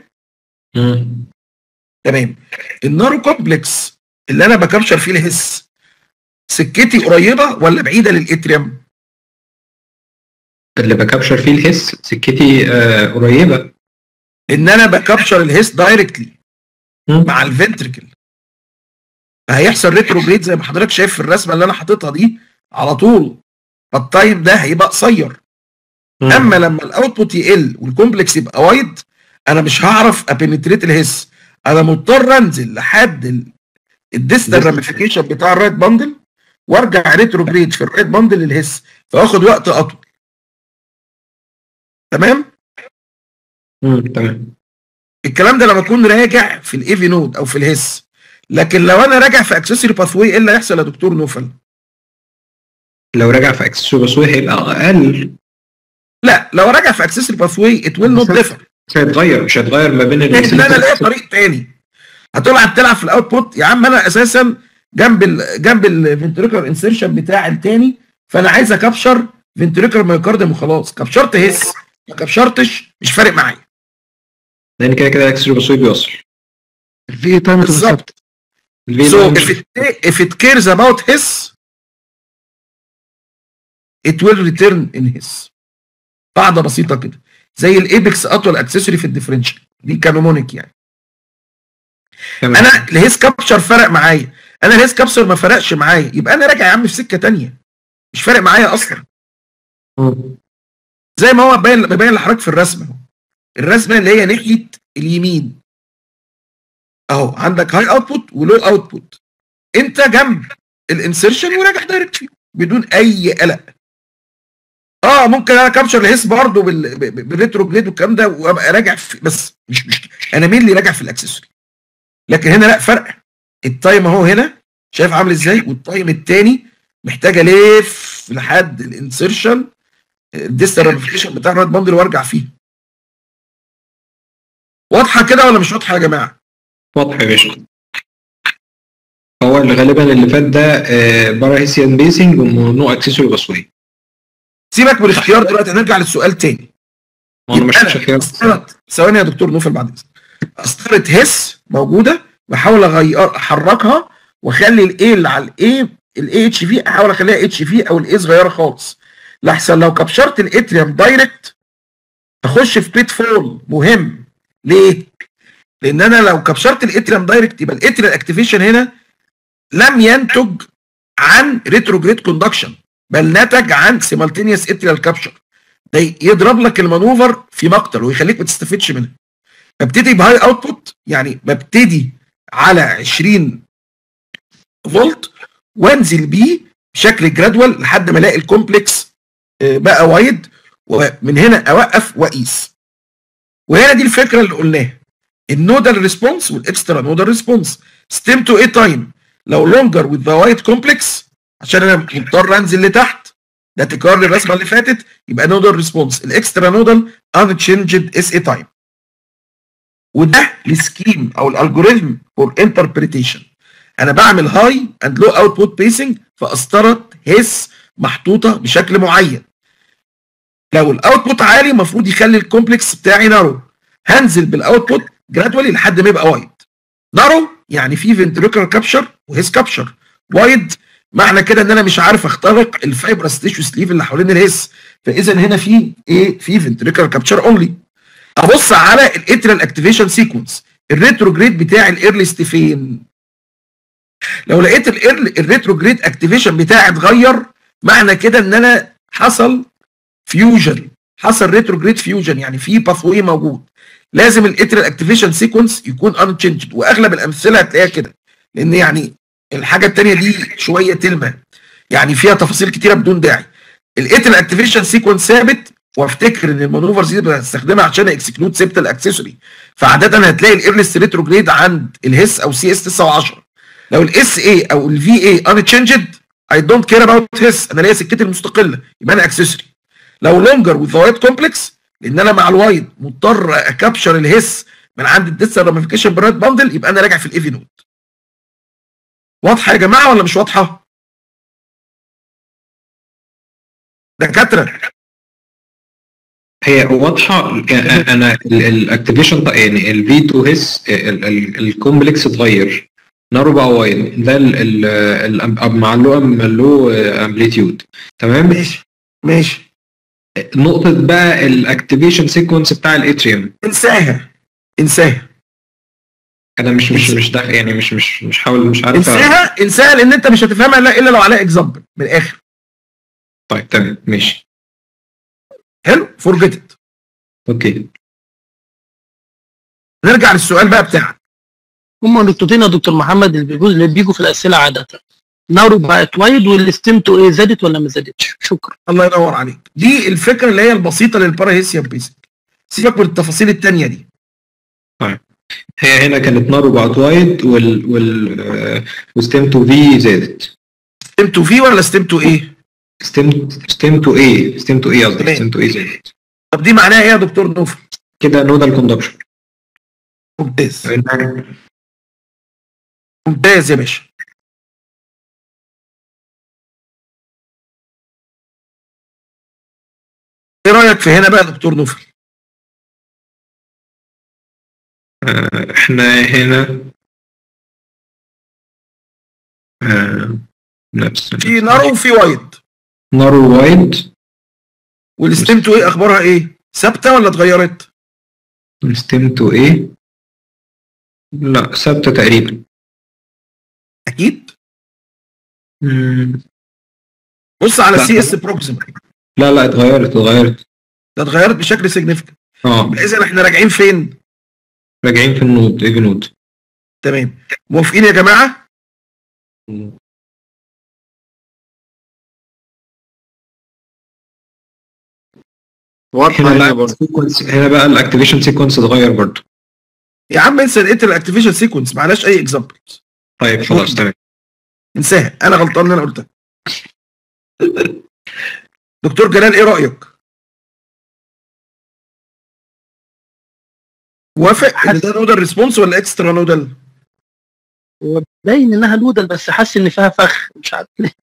Speaker 1: تمام. النارو كومبلكس اللي انا بكابشر فيه الهس سكتي قريبه ولا بعيده للاتريوم؟
Speaker 4: اللي بكابشر فيه الهس سكتي قريبه،
Speaker 1: ان انا بكابشر الهيس دايركتلي مع الفنتركل، فهيحصل ريتروجريد زي ما حضرتك شايف في الرسمه اللي انا حاططها دي على طول، فالتايم ده هيبقى قصير. اما لما الاوتبوت يقل والكومبلكس يبقى وايد، انا مش هعرف ابينتريت الهيس، انا مضطر انزل لحد الديستال راميفيكيشن بتاع الرايت باندل وارجع ريتروجريد في الرايت باندل للهيس، فاخد وقت اطول. تمام؟
Speaker 4: تمام.
Speaker 1: الكلام ده لما اكون راجع في الاي في نود او في الهيس، لكن لو انا راجع في اكسسوري باثوي ايه اللي هيحصل يا دكتور نوفل؟
Speaker 4: لو راجع في اكسسوري باثوي هيبقى اقل.
Speaker 1: لا، لو راجع في اكسسوري باثوي ات ويل نوت ديفر،
Speaker 4: مش هيتغير ما بين
Speaker 1: لان انا ليا طريق تاني. هتقعد تلعب في الاوتبوت يا عم، انا اساسا جنب الفنتريكولار انسيرشن بتاع التاني، فانا عايز اكابشر فنتريكولار مايوكارديوم وخلاص، كابشرت هيس ما كابشرتش مش فارق معايا،
Speaker 4: لان كده كده اكسسوري باثوي بيوصل
Speaker 3: الفي تايم
Speaker 1: بالظبط. So if it cares about his it will return in his. قاعده بسيطه كده زي الايبكس اطول اكسسوري في الديفرنشال دي كانومونيك يعني.
Speaker 4: تمام.
Speaker 1: انا الهيس كابشر فرق معايا، انا الهيس كابشر ما فرقش معايا، يبقى انا راجع يا عم في سكه ثانيه مش فارق معايا اصلا. زي ما هو باين لحضرتك في الرسمه، الرسمه اللي هي ناحيه اليمين اهو، عندك هاي اوتبوت ولو اوتبوت، انت جنب الانسرشن وراجع دايركت فيه بدون اي قلق. ممكن انا كابشر الهيس برضه بالريتروجريد والكلام ده وابقى راجع بس مش انا مين اللي راجع في الاكسسوري. لكن هنا لا فرق، التايم اهو هنا شايف عامل ازاي، والتايم الثاني محتاج الف لحد الانسرشن الديستال راميفيكيشن بتاع الرايت باندل وارجع فيه. واضحه كده ولا مش واضحه يا جماعه؟
Speaker 4: واضح يا باشا. هو اللي غالبا اللي فات ده بارا هيسيان بيسنج ونو اكسسوري باثوي.
Speaker 1: سيبك من الاختيار دلوقتي، هنرجع للسؤال تاني.
Speaker 4: انا مش خيار.
Speaker 1: ثواني يا دكتور نوفل بعد اذنك. قسطره هيس موجوده بحاول احركها واخلي الاي اللي على الاي اتش في احاول اخليها اتش في او الاي صغيره خالص، لحسن لو كبشرت الاتريوم دايركت اخش في بيت فول مهم. ليه؟ لان انا لو كبشرت الاتريوم دايركت يبقى الاتريال اكتيفيشن هنا لم ينتج عن ريتروجريد كوندكشن، بل نتج عن سيمالتينيوس اتريال كابشر. ده يضرب لك المانوفر في مقتل ويخليك ما تستفدش منها. ببتدي بهاي اوتبوت، يعني ببتدي على 20 فولت وانزل بيه بشكل جرادوال لحد ما الاقي الكومبلكس بقى وايد، ومن هنا اوقف واقيس. وهنا دي الفكره اللي قلناها، النودال ريسبونس والاكسترا نودال ريسبونس. ستيم تو اي تايم لو لونجر وذ ذا وايد كومبلكس عشان انا مضطر انزل لتحت، ده تكرار للرسمه اللي فاتت، يبقى نودال ريسبونس. الاكسترا نودال unchanged اس اي تايم. وده السكيم او الالجوريثم فور انتربريتيشن. انا بعمل هاي اند لو اوتبوت بيسنج فقسطره هيس محطوطه بشكل معين. لو الاوتبوت عالي المفروض يخلي الكومبلكس بتاعي نارو، هنزل بالاوتبوت جرادولي لحد ما يبقى وايد. نارو يعني في فنتريكولار كابشر وهيس كابشر. وايد معنى كده ان انا مش عارف اخترق الفايبرس تيشو سليف اللي حوالين الهيس، فاذا هنا في ايه؟ في فنتريكولار كابشر اونلي. ابص على الاتريال اكتيفيشن سيكونس، الريتروجريد بتاع الايرليست فين؟ لو لقيت الريتروجريد اكتيفيشن بتاعي اتغير معنى كده ان انا حصل فيوجن، حصل ريتروجريد فيوجن، يعني في باثوي موجود. لازم الاتريال اكتيفيشن سيكونس يكون انتشينجد، واغلب الامثله هتلاقيها كده، لان يعني الحاجه الثانيه دي شويه تلمه يعني فيها تفاصيل كتيره بدون داعي. الاتريال اكتيفيشن سيكونس ثابت، وافتكر ان المانوفرز دي بستخدمها عشان اكسكلود سيبتال اكسسوري، فعاده هتلاقي الايرليست ريتروجريد عند الهيس او سي اس 9 و10. لو الاس اي او الفي اي انتشينجد اي دونت كير اباوت هيس، انا ليا سكتي المستقله يبقى انا اكسسوري. لو لونجر وذ وايد كومبلكس، لان انا مع الوايد مضطر اكابشر الهيس من عند الديستال راميفيكيشن بالرايت باندل، يبقى انا راجع في الايفي نود. واضحه يا جماعه ولا مش واضحه؟ دكاتره
Speaker 4: هي واضحه. انا الاكتيفيشن يعني الفي 2 هيس الكومبلكس اتغير نارو بقى وايد، ده مع له امبليتيود. تمام.
Speaker 1: ماشي.
Speaker 4: نقطة بقى الاكتيفيشن سيكونس بتاع الاتريوم
Speaker 1: انساها.
Speaker 4: انا مش ده يعني مش حاول مش عارف
Speaker 1: انساها لان انت مش هتفهمها الا لو عليها اكزامبل من الاخر.
Speaker 4: طيب تمام ماشي.
Speaker 1: حلو. فورجيت ات.
Speaker 4: اوكي.
Speaker 1: نرجع للسؤال بقى بتاعك.
Speaker 7: هم النقطتين يا دكتور محمد اللي بيجوا في الاسئله عاده، نارو بقت وايد والستيمتو ايه زادت ولا ما زادتش؟ شكرا.
Speaker 1: الله ينور عليك. دي الفكره اللي هي البسيطه للباراهيسيا بيسك. سيبك من التفاصيل الثانيه دي.
Speaker 4: طيب هي هنا كانت نارو بقت وايد وستيمتو في زادت.
Speaker 1: ستيمتو في ولا ستيمتو ايه؟
Speaker 4: ستيمتو ايه قصدي ستيمتو ايه زادت.
Speaker 1: طب دي معناها ايه يا دكتور نوفل؟
Speaker 4: كده نودال كوندكشن.
Speaker 1: ممتاز يا باشا. ايه رايك في هنا بقى يا دكتور نوفل؟
Speaker 4: احنا هنا
Speaker 1: في نارو وفي وايد.
Speaker 4: نارو وايد.
Speaker 1: والستيمتو ايه اخبارها ايه؟ ثابته ولا اتغيرت؟
Speaker 4: الستيمتو ايه؟ لا ثابته تقريبا.
Speaker 1: اكيد. بص على سي اس بروكسيمال.
Speaker 4: لا اتغيرت.
Speaker 1: ده اتغيرت بشكل سيجنيفيكانت. اذا احنا راجعين فين؟
Speaker 4: راجعين في النود ايفي نود.
Speaker 1: تمام. موافقين يا جماعه؟
Speaker 4: هنا بقى الاكتيفيشن سيكونس اتغير برضه.
Speaker 1: يا عم انسى الاكتيفيشن سيكونس، معناش اي اكزامبل.
Speaker 4: طيب خلاص تمام.
Speaker 1: انساها، انا غلطان ان انا قلتها. دكتور جلال ايه رايك؟ وافق ان ده نودال ريسبونس ولا اكسترا نودال؟
Speaker 7: هو باين انها نودال بس حاسس ان فيها فخ مش عارف ليه.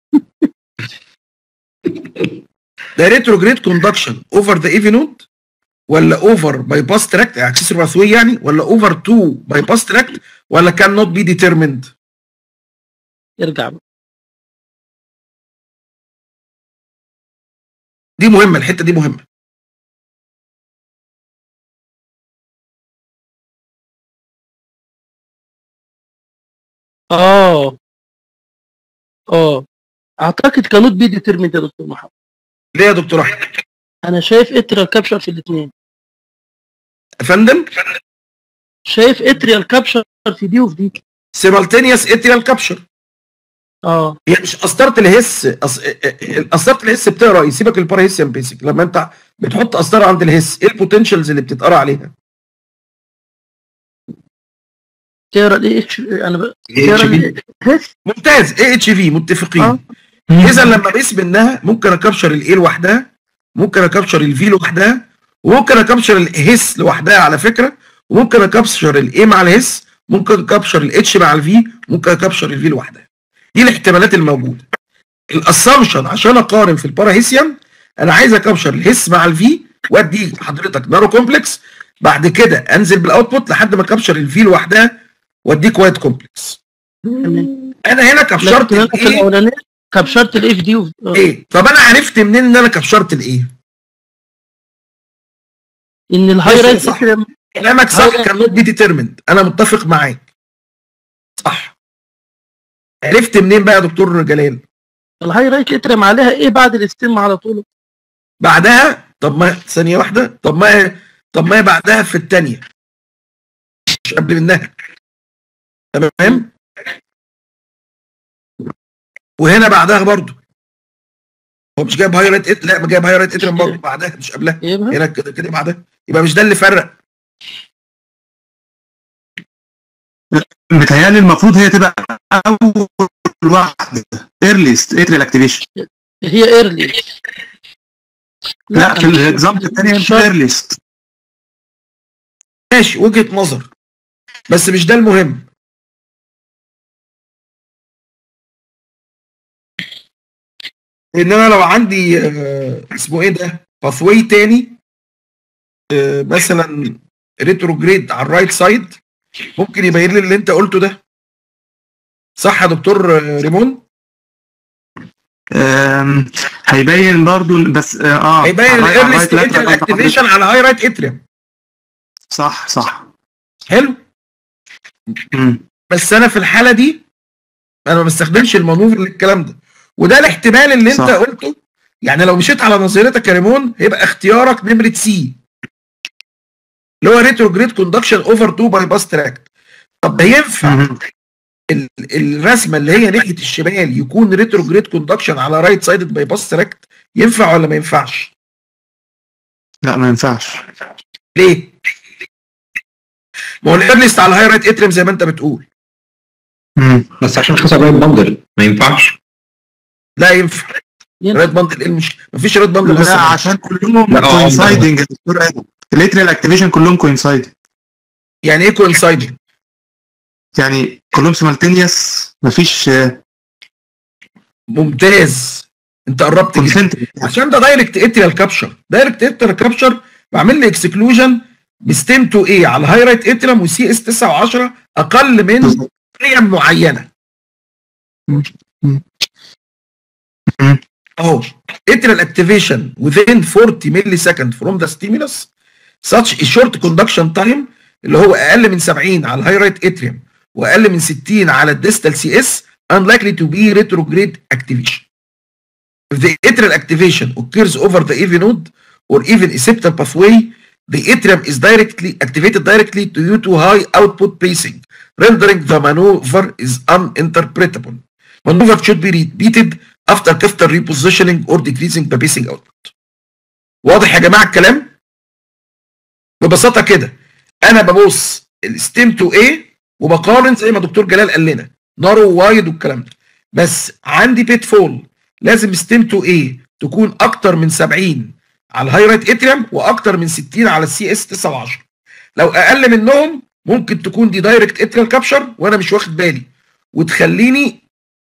Speaker 1: ده ريتروجريد كوندكشن اوفر ذا ايفي نود ولا اوفر باي باس تراكت اكسسوري باثوي يعني، ولا اوفر تو باي باس تراكت ولا كان نوت بي ديترميند؟
Speaker 7: يرجع بقى.
Speaker 1: دي مهمه، الحته دي مهمه.
Speaker 7: اعتقد كانوت بي ديترميند يا دكتور محمد.
Speaker 1: ليه يا دكتور احمد؟
Speaker 7: انا شايف اتريال كابشر في الاثنين
Speaker 1: يا فندم.
Speaker 7: شايف اتريال كابشر في دي وفي دي.
Speaker 1: سيمالتينيوس اتريال كابشر. هي مش قسطره الهس. قسطره الهس بتقرا ايه؟ سيبك الباراهيسيان بيسك. لما انت بتحط قسطره عند الهس ايه البوتنشالز اللي بتتقرا عليها؟
Speaker 7: تقرا الاي اتش. انا الهس.
Speaker 1: ممتاز. اي اتش في متفقين. اذا لما بقيس منها ممكن اكابشر الاي لوحدها، ممكن اكابشر الفي لوحدها، وممكن اكابشر الهس لوحدها على فكره، وممكن اكابشر الاي مع الهس، ممكن اكابشر الاتش مع الفي، ممكن اكابشر الفي لوحدها. دي الاحتمالات الموجوده. الاسامبشن عشان اقارن في الباراهيسيان انا عايز اكابشر الهس مع الفي وادي حضرتك نارو كومبلكس، بعد كده انزل بالاوتبوت لحد ما اكابشر الفي لوحدها واديك وايد كومبلكس. انا هنا كابشرت
Speaker 7: الايه؟ كابشرت الايه في دي
Speaker 1: ايه؟ طب انا عرفت منين ان انا كابشرت الايه؟
Speaker 7: ان الهاي رايت
Speaker 1: كلامك صح. كان نوت بي ديترميند. انا متفق معاك صح. عرفت منين بقى يا دكتور جلال؟
Speaker 7: الهاي رايت اترم عليها ايه بعد الاستيم على طول؟
Speaker 1: بعدها. طب ما ثانيه واحده. طب ما هي بعدها في الثانيه مش قبل منها. تمام. وهنا بعدها برضو. هو مش جايب هاي رايت لا جايب هاي رايت اترم برضو بعدها مش قبلها. هنا كده بعدها. يبقى مش ده اللي فرق.
Speaker 9: متهيألي المفروض هي تبقى اول واحده ايرليست اتريال اكتيفيشن.
Speaker 7: هي ايرلي.
Speaker 9: لا في الاكزامبل الثانيه مش ايرليست.
Speaker 1: ماشي وجهه نظر بس مش ده المهم. ان انا لو عندي اسمه ايه ده باثوي تاني مثلا ريتروجريد على الرايت سايد ممكن يبين لي اللي انت قلته ده. صح يا دكتور ريمون؟
Speaker 9: هيبين برضو بس
Speaker 1: هيبين الايرلي اتريال اكتيفيشن على هاي رايت اتريم.
Speaker 9: صح
Speaker 1: حلو. بس انا في الحاله دي انا ما بستخدمش المانوفر للكلام ده، وده الاحتمال اللي انت قلته. يعني لو مشيت على نظريتك يا ريمون هيبقى اختيارك نمره سي اللي هو ريتروجريد كوندكشن اوفر 2 باي باس تراكت. طب ده ينفع الرسمه اللي هي ناحيه الشمال يكون ريتروجريد كوندكشن على رايت سايدد باي باس تراكت؟ ينفع ولا ما ينفعش؟
Speaker 9: لا ما ينفعش.
Speaker 1: ليه؟ ما هو الايرليست على الهاي رايت اتريم زي ما انت بتقول.
Speaker 4: بس عشان حسب رايت باندل ما ينفعش.
Speaker 1: لا ينفع. رايت باندل ايه المشكله؟ مفيش رايت باندل
Speaker 9: لا عشان كلهم كوينسايدنج يا دكتور ادم. الاتريال اكتيفيشن كلهم كوينسايدنج.
Speaker 1: يعني ايه كوينسايدنج؟
Speaker 9: يعني كلهم سيمالتينيوس مفيش.
Speaker 1: ممتاز، انت قربت جدا عشان ده دايركت اتريال كابشر. دايركت اتريال كابشر بعمل لي اكسكلوجن بستيم 2 اي على هاي رايت اتريم وسي اس 9 و10 اقل من قيم معينه. اهو اتريال اكتيفيشن within 40 ملي سكند from the stimulus such a short conduction time اللي هو اقل من 70 على الهاي رايت اتريم واقل من 60 على الديستال سي اس unlikely to be retrograde activation. If the atrial activation occurs over the AV node or even a septal pathway, the atrium is activated directly due to high output pacing, rendering the maneuver is uninterpretable. Maneuver should be repeated after catheter repositioning or decreasing the pacing output. واضح يا جماعه الكلام؟ ببساطه كده انا ببص الستيم 2A وبقارن زي ما دكتور جلال قال لنا نارو وايد والكلام ده، بس عندي بيت فول لازم ستيم 2A تكون اكتر من 70 على الهاي رايت اتريم واكتر من 60 على السي اس 9 و10. لو اقل منهم ممكن تكون دي دايركت اتريال كابشر وانا مش واخد بالي وتخليني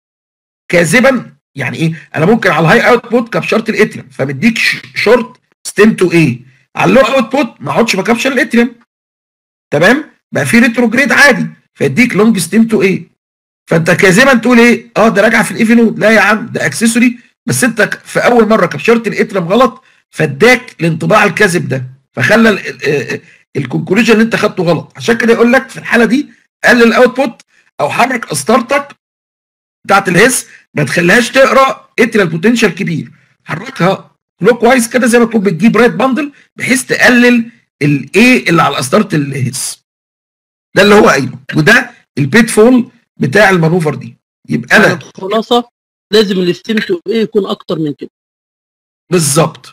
Speaker 1: كاذبا. يعني ايه؟ انا ممكن على الهاي اوتبوت كابشرت الاتريم فمديك شورت ستيم 2A، على اللو اوتبوت ما اقعدش بكابشر الاتريم. تمام؟ بقى في ريتروجريد عادي فيديك لونج ستيم 2A. فانت كاذبا تقول ايه؟ ده راجع في الايفي نود. لا يا عم ده اكسسوري، بس انت في اول مره كابشرت الاتريم غلط فاداك الانطباع الكاذب ده فخلى الكونكلوجن اللي انت خدته غلط. عشان كده يقول لك في الحاله دي قلل الاوتبوت او حرك قسطرتك بتاعت الهس، ما تخليهاش تقرا اتريال بوتنشال كبير، حركها كلوك وايز كده زي ما تكون بتجيب رايت باندل بحيث تقلل الايه اللي على قسطره الهس. ده اللي هو قايله، وده البيت فول بتاع المانوفر دي. يبقى انا
Speaker 7: الخلاصه لازم الستيم 2A يكون اكتر من كده
Speaker 1: بالظبط،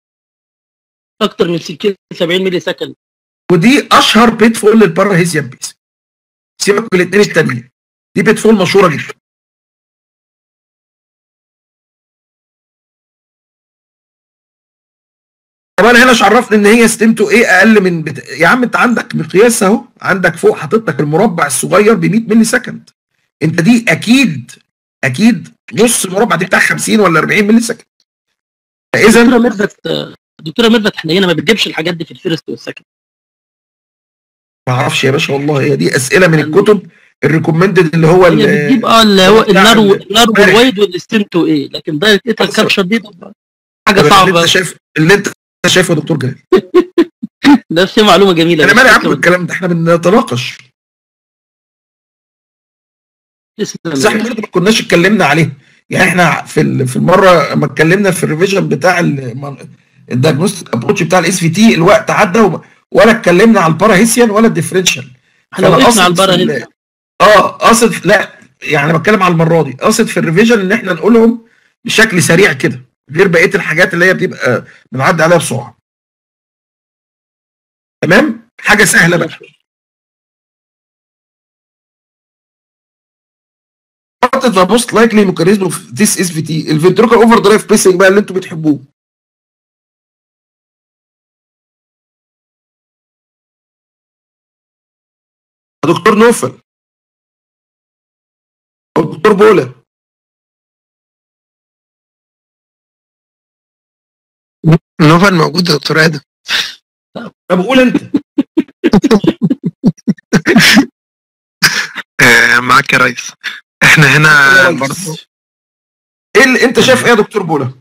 Speaker 7: اكتر من 60 70 ملي سكند.
Speaker 1: ودي اشهر بيت فول للباراهيزيان بيس. سيبك من الاثنين التانيين، دي بيت فول مشهوره جدا. طب انا هنا عرفني ان هي ستيم 2A اقل من يا عم انت عندك مقياس اهو، عندك فوق حاطط لك المربع الصغير ب 100 ملي سكند. انت دي اكيد نص المربع دي بتاع 50 ولا 40 ملي سكند. فاذا
Speaker 7: دكتوره ميرفت احنا هنا ما بتجيبش الحاجات دي في الفيرست والسكند.
Speaker 1: ما اعرفش يا باشا والله، هي دي اسئله من الكتب الريكومندد اللي هو
Speaker 7: اللي بتجيب اللي هو النارو والوايد والستيم 2A، لكن دايركت اتريال كابشر دي حاجه صعبه.
Speaker 1: اللي انت شايفه يا دكتور جلال.
Speaker 7: نفس معلومه جميله.
Speaker 1: انا مالي عم بالكلام ده، احنا بنتناقش. بس احنا برضه ما كناش اتكلمنا عليه. يعني احنا في المره ما اتكلمنا في الريفيجن بتاع الدايجنوستيك ابروتش بتاع الاس في تي الوقت عدى ولا اتكلمنا على الباراهيسيان ولا الديفرنشال.
Speaker 7: احنا وقفنا على الباراهيسيان.
Speaker 1: قصد لا يعني بتكلم على المره دي، قصد في الريفيجن ان احنا نقولهم بشكل سريع كده غير بقيه الحاجات اللي هي بتبقى بنعدي عليها بسرعه. تمام؟ حاجه سهله بقى. What is the most likely mechanism of this SVT؟ الفنتريكال اوفر درايف بيسنج بقى اللي انتوا بتحبوه. دكتور نوفل او دكتور بولا.
Speaker 8: نوفل موجود يا دكتور ادم.
Speaker 1: طب قول انت.
Speaker 8: معاك يا ريس. احنا هنا
Speaker 1: يا
Speaker 8: برضه
Speaker 1: ريس. ايه اللي انت شايف ايه يا دكتور بولا؟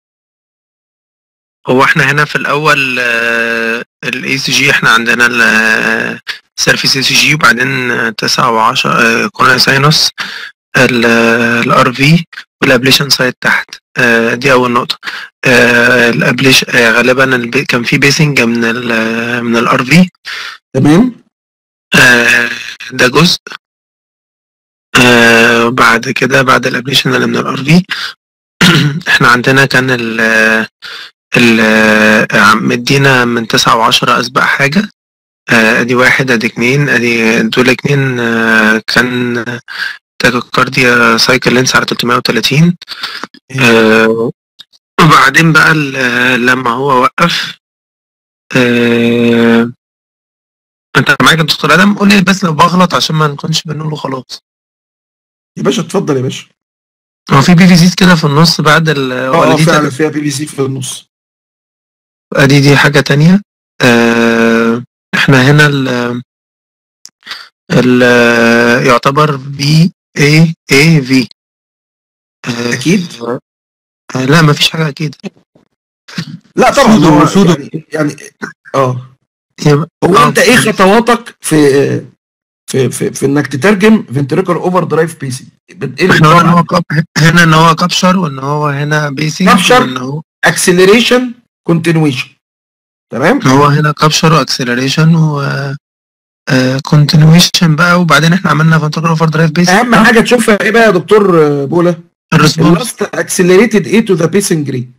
Speaker 8: هو احنا هنا في الاول الاي سي جي احنا عندنا السيرفيس اي سي جي، وبعدين 9 و10 كورونا ساينوس، الار في والابليشن سايت تحت. دي اول نقطه. الابليش غالبا كان في بيسنج من الار في.
Speaker 1: تمام.
Speaker 8: ده جزء. بعد كده بعد الابليشن اللي من الار في احنا عندنا كان مدينا من 9 و10 اسبق حاجه. ادي 1 ادي 2 ادي دول 2 كان تاكيكارديا سايكل لينس على 330. وبعدين بقى لما هو وقف انت معاك يا دكتور ادم؟ قول لي بس لو بغلط عشان ما نكونش بنقوله خلاص.
Speaker 1: يا باشا اتفضل يا باشا.
Speaker 8: هو في بي في سيز كده في النص بعد
Speaker 1: اه فعلا فيها بي في سي في النص.
Speaker 8: دي حاجة تانية. احنا هنا ال يعتبر بي اي في.
Speaker 1: اكيد.
Speaker 8: لا مفيش حاجة اكيد.
Speaker 1: لا طبعا هو يعني هو انت ايه خطواتك في انك تترجم فنتريكل اوفر درايف بيسنج؟
Speaker 8: هنا ان هو كابشر، وان هو هنا بيسنج،
Speaker 1: وان هو اكسلريشن كونتينويشن. تمام.
Speaker 8: هو هنا كابشر واكسلريشن و كونتينويشن بقى، وبعدين احنا عملنا فنتريكل اوفر درايف بيسنج.
Speaker 1: اهم حاجه تشوفها ايه بقى يا دكتور بولا؟ اللاست اكسلريتد ايه تو ذا بيسنج ريت.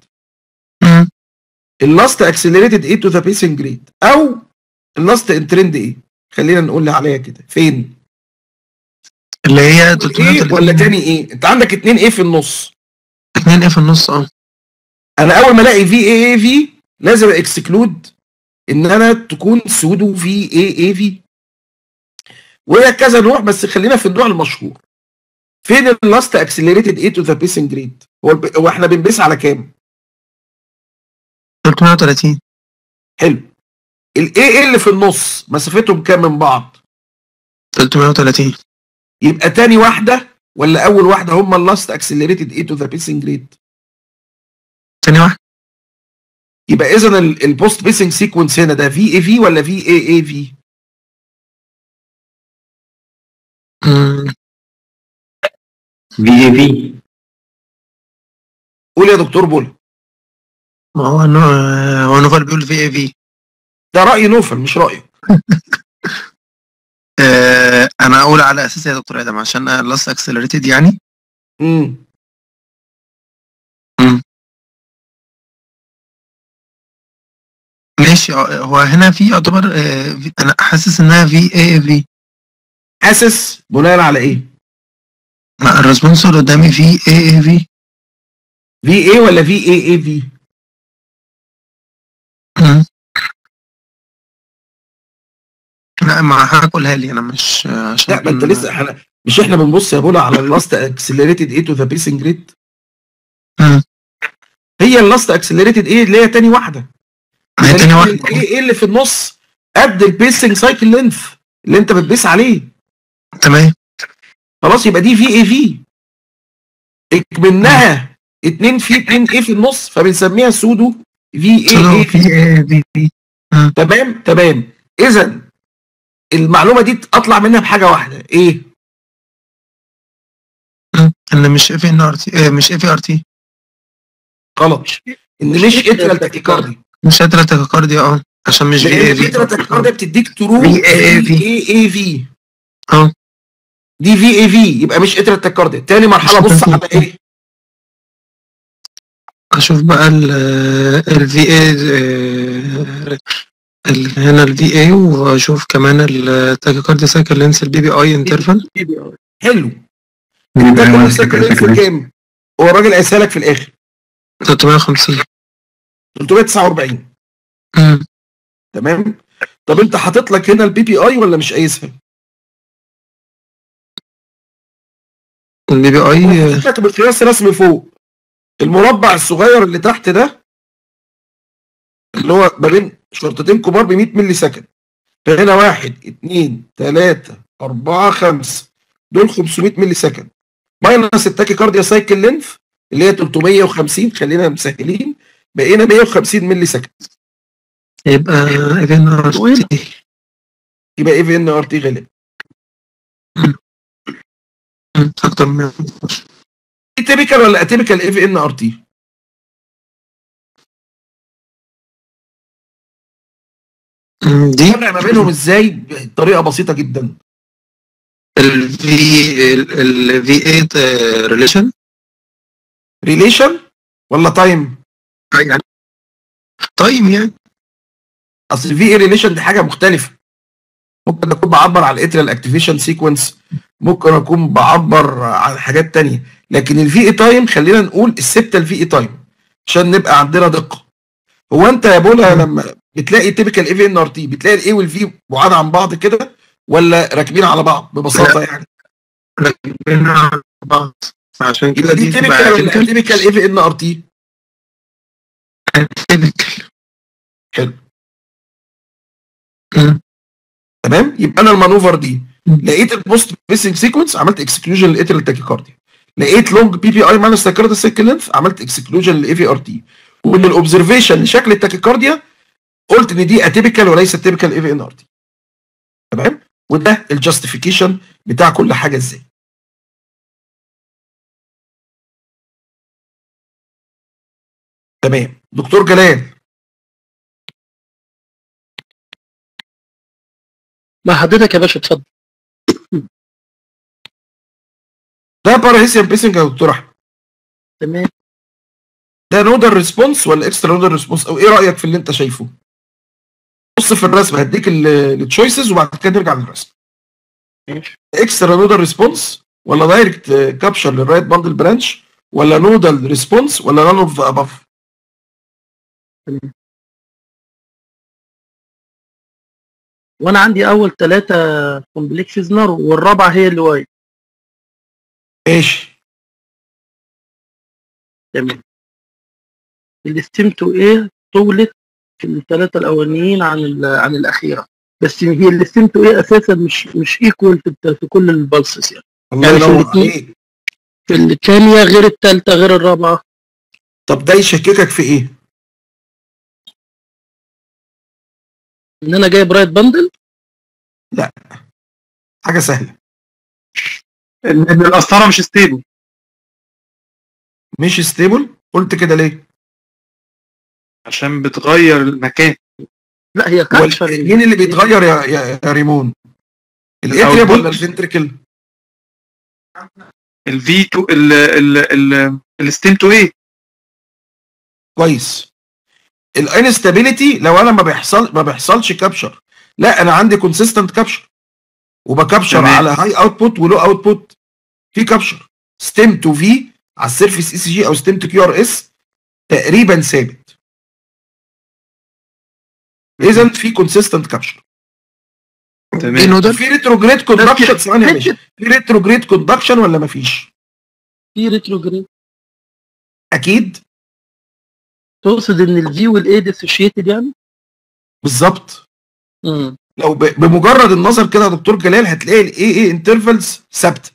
Speaker 1: اللاست اكسلريتد ايه تو ذا بيسنج ريت، او اللاست انترند ايه. خلينا نقول عليها كده فين
Speaker 8: اللي هي
Speaker 1: 330 ولا تاني ايه؟ انت عندك 2 ايه في النص.
Speaker 8: 2 ايه في النص.
Speaker 1: انا اول ما الاقي في لازم اكسكلود ان انا تكون سودو في وهي كذا نوع، بس خلينا في النوع المشهور. فين اللاست اكسلريتد ايه تو ذا بيسنج ريت؟ هو احنا بنبيس على كام؟
Speaker 8: 330.
Speaker 1: حلو. الايه اللي في النص مسافتهم كام من بعض؟
Speaker 8: 330.
Speaker 1: يبقى تاني واحده ولا اول واحده هم اللاست اكسلريتد ايه تو ذا بيسنج ريت؟
Speaker 8: تاني واحده.
Speaker 1: يبقى اذا البوست بيسنج سيكونس هنا ده في ولا في في؟
Speaker 4: في
Speaker 1: قول يا دكتور بول.
Speaker 8: ما هو نوفل بيقول في
Speaker 1: ده رأي نوفل مش رأيك.
Speaker 8: انا اقول على اساس يا دكتور ادم عشان لاست اكسلريتد يعني. ماشي. هو هنا في يعتبر انا حاسس انها في
Speaker 1: حاسس بناء على ايه؟
Speaker 8: ما الريسبونس اللي قدامي في
Speaker 1: ايه ولا في
Speaker 8: لا ما هقولها لي انا مش عشان
Speaker 1: لا ما انت لسه احنا بنبص يا بولا على اللاست اكسلريتد ايه تو ذا بيسنج ريت. هي اللاست اكسلريتد ايه اللي هي تاني واحده.
Speaker 8: هي تاني واحده.
Speaker 1: ايه اللي في النص قد البيسنج سايكل لينث اللي انت بتبيس عليه.
Speaker 8: تمام.
Speaker 1: خلاص يبقى دي في اكملناها 2 ايه في النص، فبنسميها سودو في. تمام. اذا المعلومه دي اطلع منها بحاجه واحده ايه؟
Speaker 8: ان مش اف ان ار تي، مش اف ار تي.
Speaker 1: غلط. ان مش اترال تاكيكاردي.
Speaker 8: مش اترال تاكيكاردي عشان مش في
Speaker 1: اترال تاكيكاردي بتديك ترو في دي في يبقى مش اترال تاكيكاردي. تاني مرحله بص على ايه؟
Speaker 8: اشوف بقى الفي اي هنا الفي اي، واشوف كمان التاكيكاردي سايكل لينس البي بي اي انترفال.
Speaker 1: حلو. التاكيكاردي سايكل لينس كام؟ هو الراجل قايسها لك في الاخر
Speaker 8: 350
Speaker 1: 349. تمام. طب انت حاطط لك هنا البي بي اي ولا مش قايسها؟
Speaker 8: البي بي اي
Speaker 1: حاطط لك بالقياس رسمي فوق المربع الصغير اللي تحت ده اللي هو ما بين شرطتين كبار ب 100 مللي سكند. فهنا 1 2 3 4 5 دول 500 مللي سكند. ماينس التاكي كارديا سايكل لينث اللي هي 350، خلينا مسهلين، بقينا 150 ملي سكند.
Speaker 8: يبقى اف ان ار تي.
Speaker 1: يبقى اف ان ار تي غالبا
Speaker 8: اكتر من 115.
Speaker 1: دي تيبيكال ولا اتيبيكال اف ان ار تي؟
Speaker 8: دي
Speaker 1: فرق ما بينهم ازاي بطريقه بسيطه جدا.
Speaker 8: الفي 8
Speaker 1: ريليشن ولا تايم؟
Speaker 8: يعني تايم يعني.
Speaker 1: اصل الفي اي ريليشن دي حاجه مختلفه. ممكن اكون بعبر عن الاتريال اكتيفيشن سيكونس، ممكن اكون بعبر عن حاجات تانية، لكن الفي اي تايم خلينا نقول السبتال في اي تايم عشان نبقى عندنا دقه. هو انت يا بولا لما بتلاقي تيبيكال اي في ان ار تي بتلاقي الاي والفي بعاد عن بعض كده ولا راكبين على بعض ببساطه؟ يعني
Speaker 8: راكبين على بعض، عشان كده
Speaker 1: يبقى دي تيبيكال ولا تيبيكال اي في ان ار تي؟
Speaker 8: تيبيكال.
Speaker 1: حلو. تمام. يبقى انا المانوفر دي لقيت البوست بيسنج سيكونس عملت اكسكلوجن للاتريال تاكيكارديا، لقيت لونج بي بي اي ماينس تاكيكارديا سايكل لينث عملت اكسكلوجن للاي في ار تي، ومن الاوبزرفيشن لشكل التاكيكارديا قلت ان دي اتيبيكال وليس تيبيكال اي في ان ار تي. تمام. وده الجاستيفيكيشن بتاع كل حاجه ازاي. تمام. دكتور جلال
Speaker 7: مع حضرتك يا باشا، اتفضل.
Speaker 1: ده بارهيسيان بيسنج يا دكتور احمد.
Speaker 7: تمام.
Speaker 1: ده نودال ريسبونس ولا اكسترا نودال ريسبونس، او ايه رايك في اللي انت شايفه؟ بص في الرسم هديك التشويسز وبعد كده نرجع للرسم.
Speaker 7: ماشي.
Speaker 1: اكسترا نودال ريسبونس ولا دايركت كابشر للرايت باندل برانش ولا نودال ريسبونس ولا نون اوف ذا اباف؟
Speaker 7: تمام. وانا عندي اول 3 كومبلكسز نارو والرابعه هي اللي وايد.
Speaker 1: ماشي.
Speaker 7: تمام. الاستيم تو ايه طولت في ال3 الاولانيين عن الاخيره، بس هي الاستيم تو ايه اساسا مش ايكوال في كل البلسز يعني.
Speaker 1: الله
Speaker 7: يعني
Speaker 1: ينور عليك.
Speaker 7: في الثانيه غير الثالثه غير الرابعه.
Speaker 1: طب ده يشككك في ايه؟
Speaker 7: ان انا جايب رايت باندل.
Speaker 1: لا، حاجه سهله.
Speaker 9: ان القسطره مش ستيبل.
Speaker 1: مش ستيبل؟ قلت كده ليه؟
Speaker 9: عشان بتغير المكان.
Speaker 7: لا هي كاتشر.
Speaker 1: مين اللي بيتغير يا ريمون؟ الاتريم ولا الفنتريكل؟
Speaker 9: الفي 2 الستيم تو ايه.
Speaker 1: كويس. الانستابيليتي لو انا ما بيحصلش كابشر، لا انا عندي كونسيستنت كابشر وبكابشر على هاي اوتبوت ولو اوتبوت في كابشر. ستيم تو في على السيرفيس اي سي جي او ستيم تو كيو ار اس تقريبا ثابت. اذا في كونسيستنت كابشر.
Speaker 9: تمام.
Speaker 1: في ريتروجريد كوندكشن. ثواني يا باشا، في ريتروجريد كوندكشن ولا ما فيش؟
Speaker 7: في ريتروجريد
Speaker 1: اكيد.
Speaker 7: تقصد ان الفي والاي ديسوشيتد يعني؟
Speaker 1: بالظبط. لو بمجرد النظر كده يا دكتور جلال هتلاقي الاي انترفلز ثابته،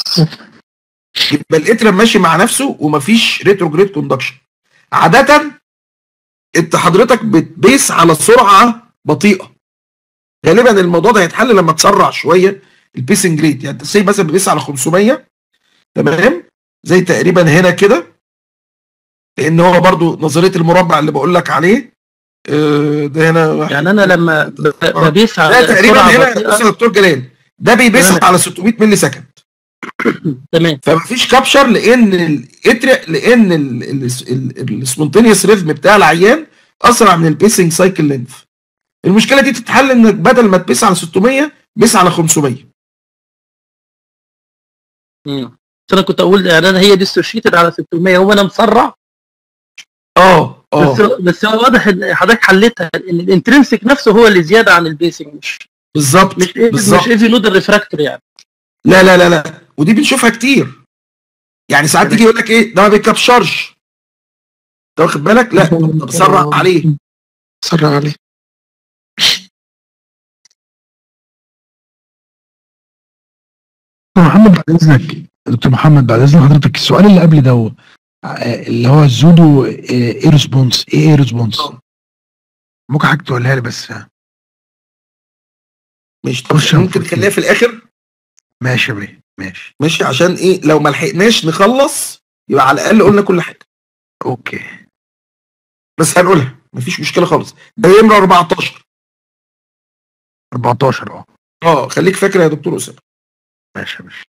Speaker 1: يبقى الاترم ماشي مع نفسه ومفيش ريتروجريد كوندكشن. عاده انت حضرتك بتبيس على سرعه بطيئه، غالبا الموضوع ده هيتحل لما تسرع شويه البيسنج ريت. يعني تسي مثلا بيبيس على 500 تمام زي تقريبا هنا كده، لان هو برضو نظريه المربع اللي بقول لك عليه ده هنا.
Speaker 7: يعني انا لما ببيس على
Speaker 1: تقريبا هنا بص يا دكتور جلال ده بيبيس على 600 ملي سكند.
Speaker 7: تمام.
Speaker 1: فمفيش كابشر لان لان السبونتينيوس ريزم بتاع العيان اسرع من البيسنج سايكل لينث. المشكله دي تتحل انك بدل ما تبيس على 600 بيس على 500.
Speaker 7: بس انا كنت اقول يعني انا هي ديسوشيتد على 600 هو انا مسرع. بس هو واضح ان حضرتك حلتها ان الانترنسك نفسه هو اللي زياده عن البيسنج. مش
Speaker 1: بالظبط
Speaker 7: مش ايفي نود الريفراكتور يعني.
Speaker 1: لا لا لا لا، ودي بنشوفها كتير. يعني ساعات تيجي يقول لك ايه ده ما بيكابشرش، انت واخد بالك؟ لا طب سرع عليه.
Speaker 8: سرع عليه.
Speaker 3: محمد بعد اذنك دكتور محمد بعد اذن حضرتك السؤال اللي قبل ده اللي هو الزودو ايه ريسبونس، ايه ريسبونس؟ ممكن حضرتك تقولها لي بس؟
Speaker 1: مش طب ممكن تخليها في الاخر؟
Speaker 3: ماشي يا بيه، ماشي
Speaker 1: عشان ايه لو ما لحقناش نخلص يبقى على الاقل قلنا كل حاجه.
Speaker 3: اوكي
Speaker 1: بس هنقولها مفيش مشكله خالص. ده نمره 14.
Speaker 3: 14
Speaker 1: خليك فاكر يا دكتور اسامه.
Speaker 3: ماشي يا باشا.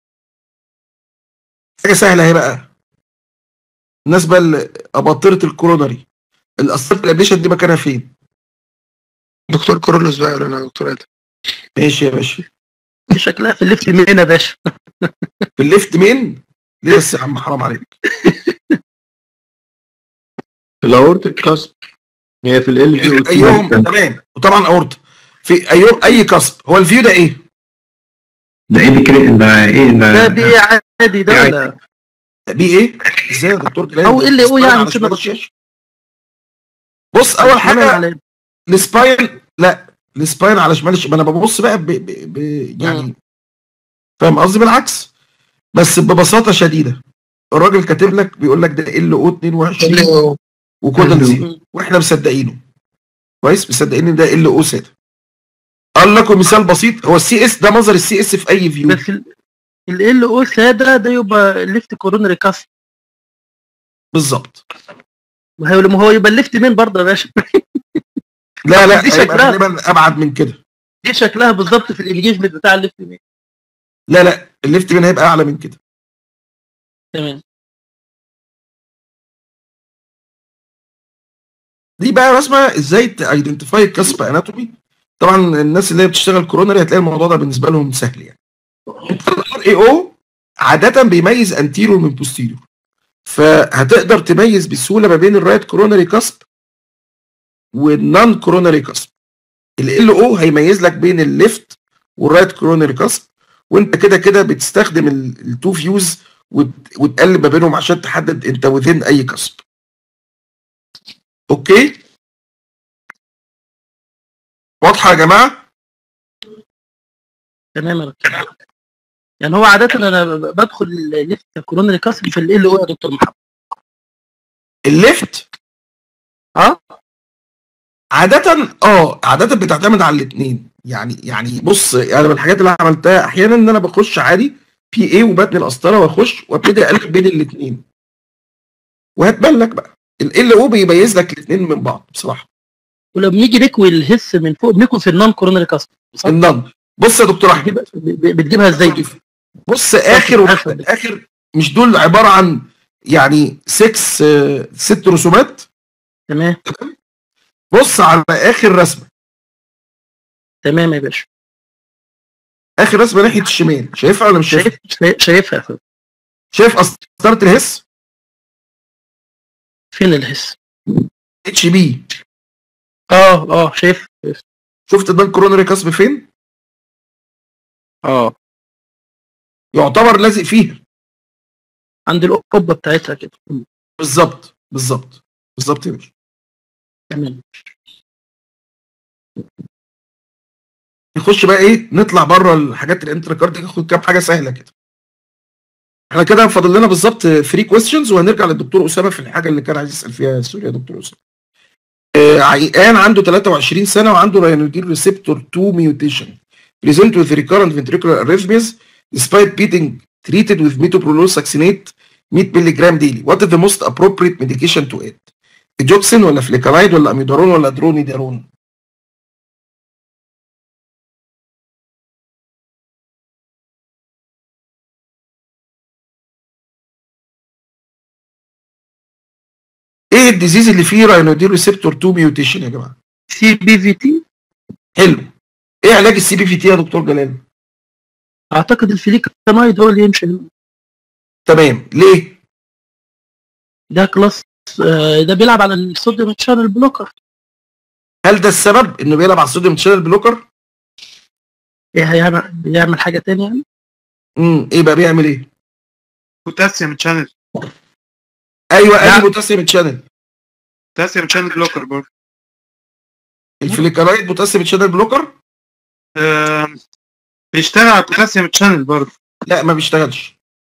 Speaker 1: حاجه سهله اهي بقى. بالنسبه لاباطره الكورونري، القسطره الابليشن دي مكانها فين؟
Speaker 8: دكتور كورولوس بقى ولا انا دكتور ادم؟
Speaker 1: ماشي يا باشا.
Speaker 7: دي شكلها في الليفت مين يا باشا؟
Speaker 1: في الليفت مين؟ ليه بس يا عم حرام عليك.
Speaker 6: في الاورتيك كاسب، هي في ال في
Speaker 1: ايهم تمام. وطبعا اورتا في اي كسب. هو الفيو ده ايه؟
Speaker 4: ده ايه بكري ده ايه
Speaker 7: ده بي عادي ده ولا
Speaker 1: بي ايه؟ ازاي يا دكتور جلال؟
Speaker 7: او اللي هو يعني
Speaker 1: كده بص اول حاجه السباين، لا السباين على شمال ما انا ببص بقى يعني فاهم قصدي؟ بالعكس بس ببساطه شديده الراجل كاتب لك بيقول لك ده ال او 22 وكودال 0 واحنا مصدقينه كويس، مصدقين ان ده ال او ساده. قال لكم مثال بسيط، هو السي اس ده مظهر السي اس في اي فيو؟
Speaker 7: بس ال او ساده ده يبقى الليفت كورونري كاست
Speaker 1: بالظبط.
Speaker 7: ما هو يبقى الليفت مين برضه يا باشا؟
Speaker 1: لا
Speaker 7: دي شكلها
Speaker 1: غالبا ابعد من كده.
Speaker 7: دي شكلها بالظبط في الانجيجمنت بتاع الليفت مين.
Speaker 1: لا الليفت مين هيبقى اعلى من كده.
Speaker 7: تمام.
Speaker 1: دي بقى رسمه ازاي تايدنتيفاي الكسب اناتومي. طبعا الناس اللي هي بتشتغل كورونري هتلاقي الموضوع ده بالنسبه لهم سهل يعني. الار اي او عاده بيميز انتيرور من بوستيرور، فهتقدر تميز بسهوله ما بين الرايت كورونري كاسب والنون كورونري كاسب. ال او هيميز لك بين الليفت والرايت كورونري كاسب، وانت كده بتستخدم التو فيوز وتقلب ما بينهم عشان تحدد انت وذين اي كاسب. اوكي واضحه يا جماعه؟
Speaker 7: تمام يا دكتور. يعني هو عاده انا بدخل الليفت كورونري كاسب في ال او يا دكتور محمد.
Speaker 1: الليفت عادة بتعتمد على الاثنين. يعني بص انا من الحاجات اللي عملتها احيانا ان انا بخش عادي بي اي وبتني القسطره واخش وابتدي اقلب بين الاثنين وهتبان لك بقى ال او بيميز لك الاثنين من بعض بصراحه.
Speaker 7: ولما بنيجي نكوي الهس من فوق بنكوي في النون كورونري كاسب.
Speaker 1: النون بص يا دكتور احمد
Speaker 7: بتجيبها ازاي دي؟
Speaker 1: بص اخر مش دول عباره عن يعني 6 رسومات.
Speaker 7: تمام.
Speaker 1: بص على اخر رسمه.
Speaker 7: تمام يا باشا.
Speaker 1: اخر رسمه ناحيه الشمال شايفها ولا مش شايفها؟
Speaker 7: شايفها يا فندم.
Speaker 1: شايف قسطره الهس؟
Speaker 7: فين الهس؟
Speaker 1: اتش بي.
Speaker 7: شايف.
Speaker 1: شفت النون كورونري كاسب فين؟ يعتبر لازق فيها
Speaker 7: عند القبه بتاعتها كده.
Speaker 1: بالظبط يا باشا.
Speaker 7: تمام.
Speaker 1: نخش بقى ايه، نطلع بره الحاجات الانتراكارد، ناخد كام حاجه سهله كده. احنا كده فاضل لنا بالظبط 3 كويستشنز وهنرجع للدكتور اسامه في الحاجه اللي كان عايز يسال فيها. سوري يا دكتور اسامه. عيان عنده 23 سنه وعنده راينودين ريسبتور 2 ميوتيشن present with recurrent ventricular arrhythmias despite being treated with metoprolol succinate 100 ملغ daily. What is the most appropriate medication to add? جوبسين ولا فليكالايد ولا اميدارون ولا درونيدارون؟ ايه الديزيز اللي فيه راينودين ريسبتور 2 ميوتيشن يا جماعه؟
Speaker 7: سي بي في تي.
Speaker 1: حلو. ايه علاج السي بي في تي يا دكتور جلال؟
Speaker 7: اعتقد الفليكالايد هو اللي يمشي.
Speaker 1: تمام. ليه؟
Speaker 7: ده كلاس ده بيلعب على الصوديوم شانل بلوكر.
Speaker 1: هل ده السبب انه بيلعب على الصوديوم شانل بلوكر؟
Speaker 7: ايه بيعمل حاجه ثانيه يعني؟
Speaker 1: ايه بقى بيعمل ايه؟
Speaker 9: بوتاسيوم شانل.
Speaker 1: ايوه ادي بوتاسيوم شانل.
Speaker 9: بوتاسيوم شانل بلوكر برضه.
Speaker 1: الفليكالايد بوتاسيوم شانل بلوكر؟
Speaker 9: بيشتغل على البوتاسيوم شانل برضه.
Speaker 1: لا ما بيشتغلش.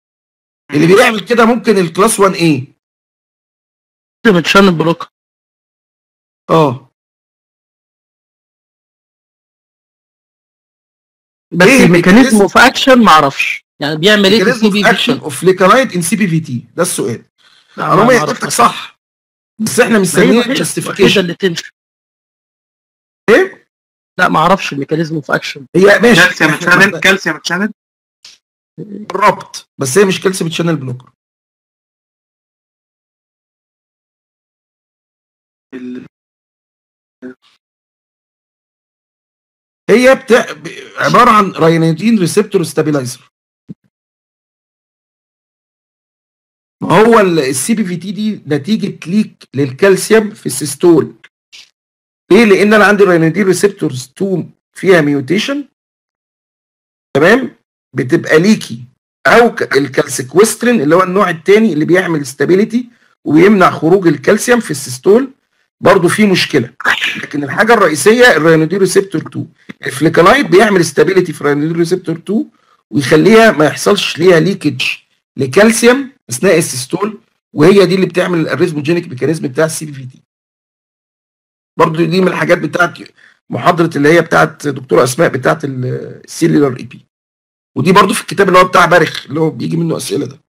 Speaker 1: اللي بيعمل كده ممكن الكلاس 1 ايه
Speaker 7: متشنب بلوك. بس
Speaker 1: إيه
Speaker 7: الميكانيزم
Speaker 1: mechanism-
Speaker 7: اوف اكشن ما اعرفش يعني بيعمل ايه في السي بي
Speaker 1: اكشن
Speaker 7: في.
Speaker 1: اوف ليكالايت ان سي بي في تي، ده السؤال.
Speaker 7: لا،
Speaker 1: انا
Speaker 7: ما
Speaker 1: ما
Speaker 7: أعرف.
Speaker 1: اجابتك صح، بس احنا
Speaker 7: ما هي
Speaker 1: مستنيين
Speaker 7: الوحيدة
Speaker 1: الجاستيفيكيشن.
Speaker 7: اللي تمشي.
Speaker 1: ايه؟
Speaker 7: لا ما اعرفش الميكانيزم اوف اكشن.
Speaker 1: هي ماشي
Speaker 9: كالسيوم تشانل، كالسيوم تشانل.
Speaker 1: الربط، بس هي مش كالسيوم تشانل بلوكر. هي عباره عن راينيدين ريسبتور ستابيلايزر. هو السي بي في تي دي نتيجه ليك للكالسيوم في السيستول. ليه؟ لان انا عندي راينيدين ريسبتورز 2 فيها ميوتيشن، تمام، بتبقى ليكي، او الكالسيكوسترين اللي هو النوع الثاني اللي بيعمل ستابيليتي وبيمنع خروج الكالسيوم في السيستول، برضه فيه مشكله. لكن الحاجه الرئيسيه الراينيدين ريسبتور 2. الفليكانايد بيعمل ستابيليتي في الراينيدين ريسبتور 2 ويخليها ما يحصلش ليها ليكج لكالسيوم اثناء السيستول، وهي دي اللي بتعمل الاريزموجينيك ميكانيزم بتاع السي بي في تي. برضه دي من الحاجات بتاعت محاضره اللي هي بتاعت دكتوره اسماء بتاعت السيلولار اي بي، ودي برضه في الكتاب اللي هو بتاع بارخ اللي هو بيجي منه اسئله ده.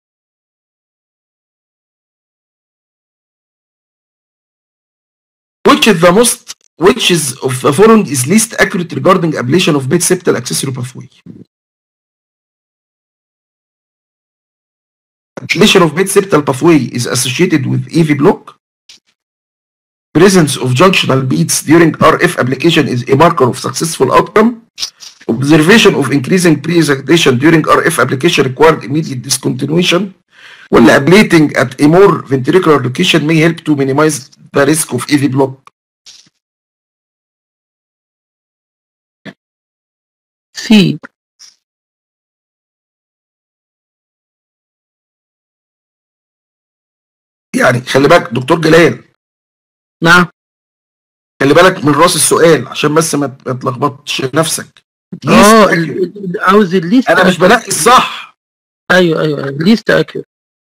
Speaker 1: Which of the following is least accurate regarding ablation of mid septal accessory pathway? Ablation of mid septal pathway is associated with AV block. Presence of junctional beats during RF application is a marker of successful outcome. Observation of increasing pre-excitation during RF application required immediate discontinuation. While ablating at a more ventricular location may help to minimize the risk of AV block.
Speaker 7: سي.
Speaker 1: يعني خلي بالك دكتور جلال،
Speaker 7: نعم.
Speaker 1: خلي بالك من راس السؤال عشان بس ما تلخبطش نفسك.
Speaker 7: عاوز الليست.
Speaker 1: انا مش بنقي الصح.
Speaker 7: ايوه ليست اكيور.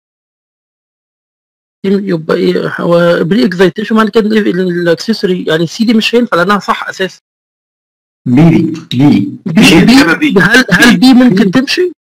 Speaker 7: يبقى ايه هو بري اكزايتيشن معنى كده الاكسسوري يعني السي دي مش هينفع لانها صح اساسا.
Speaker 4: بي
Speaker 7: هل بي ممكن تمشي؟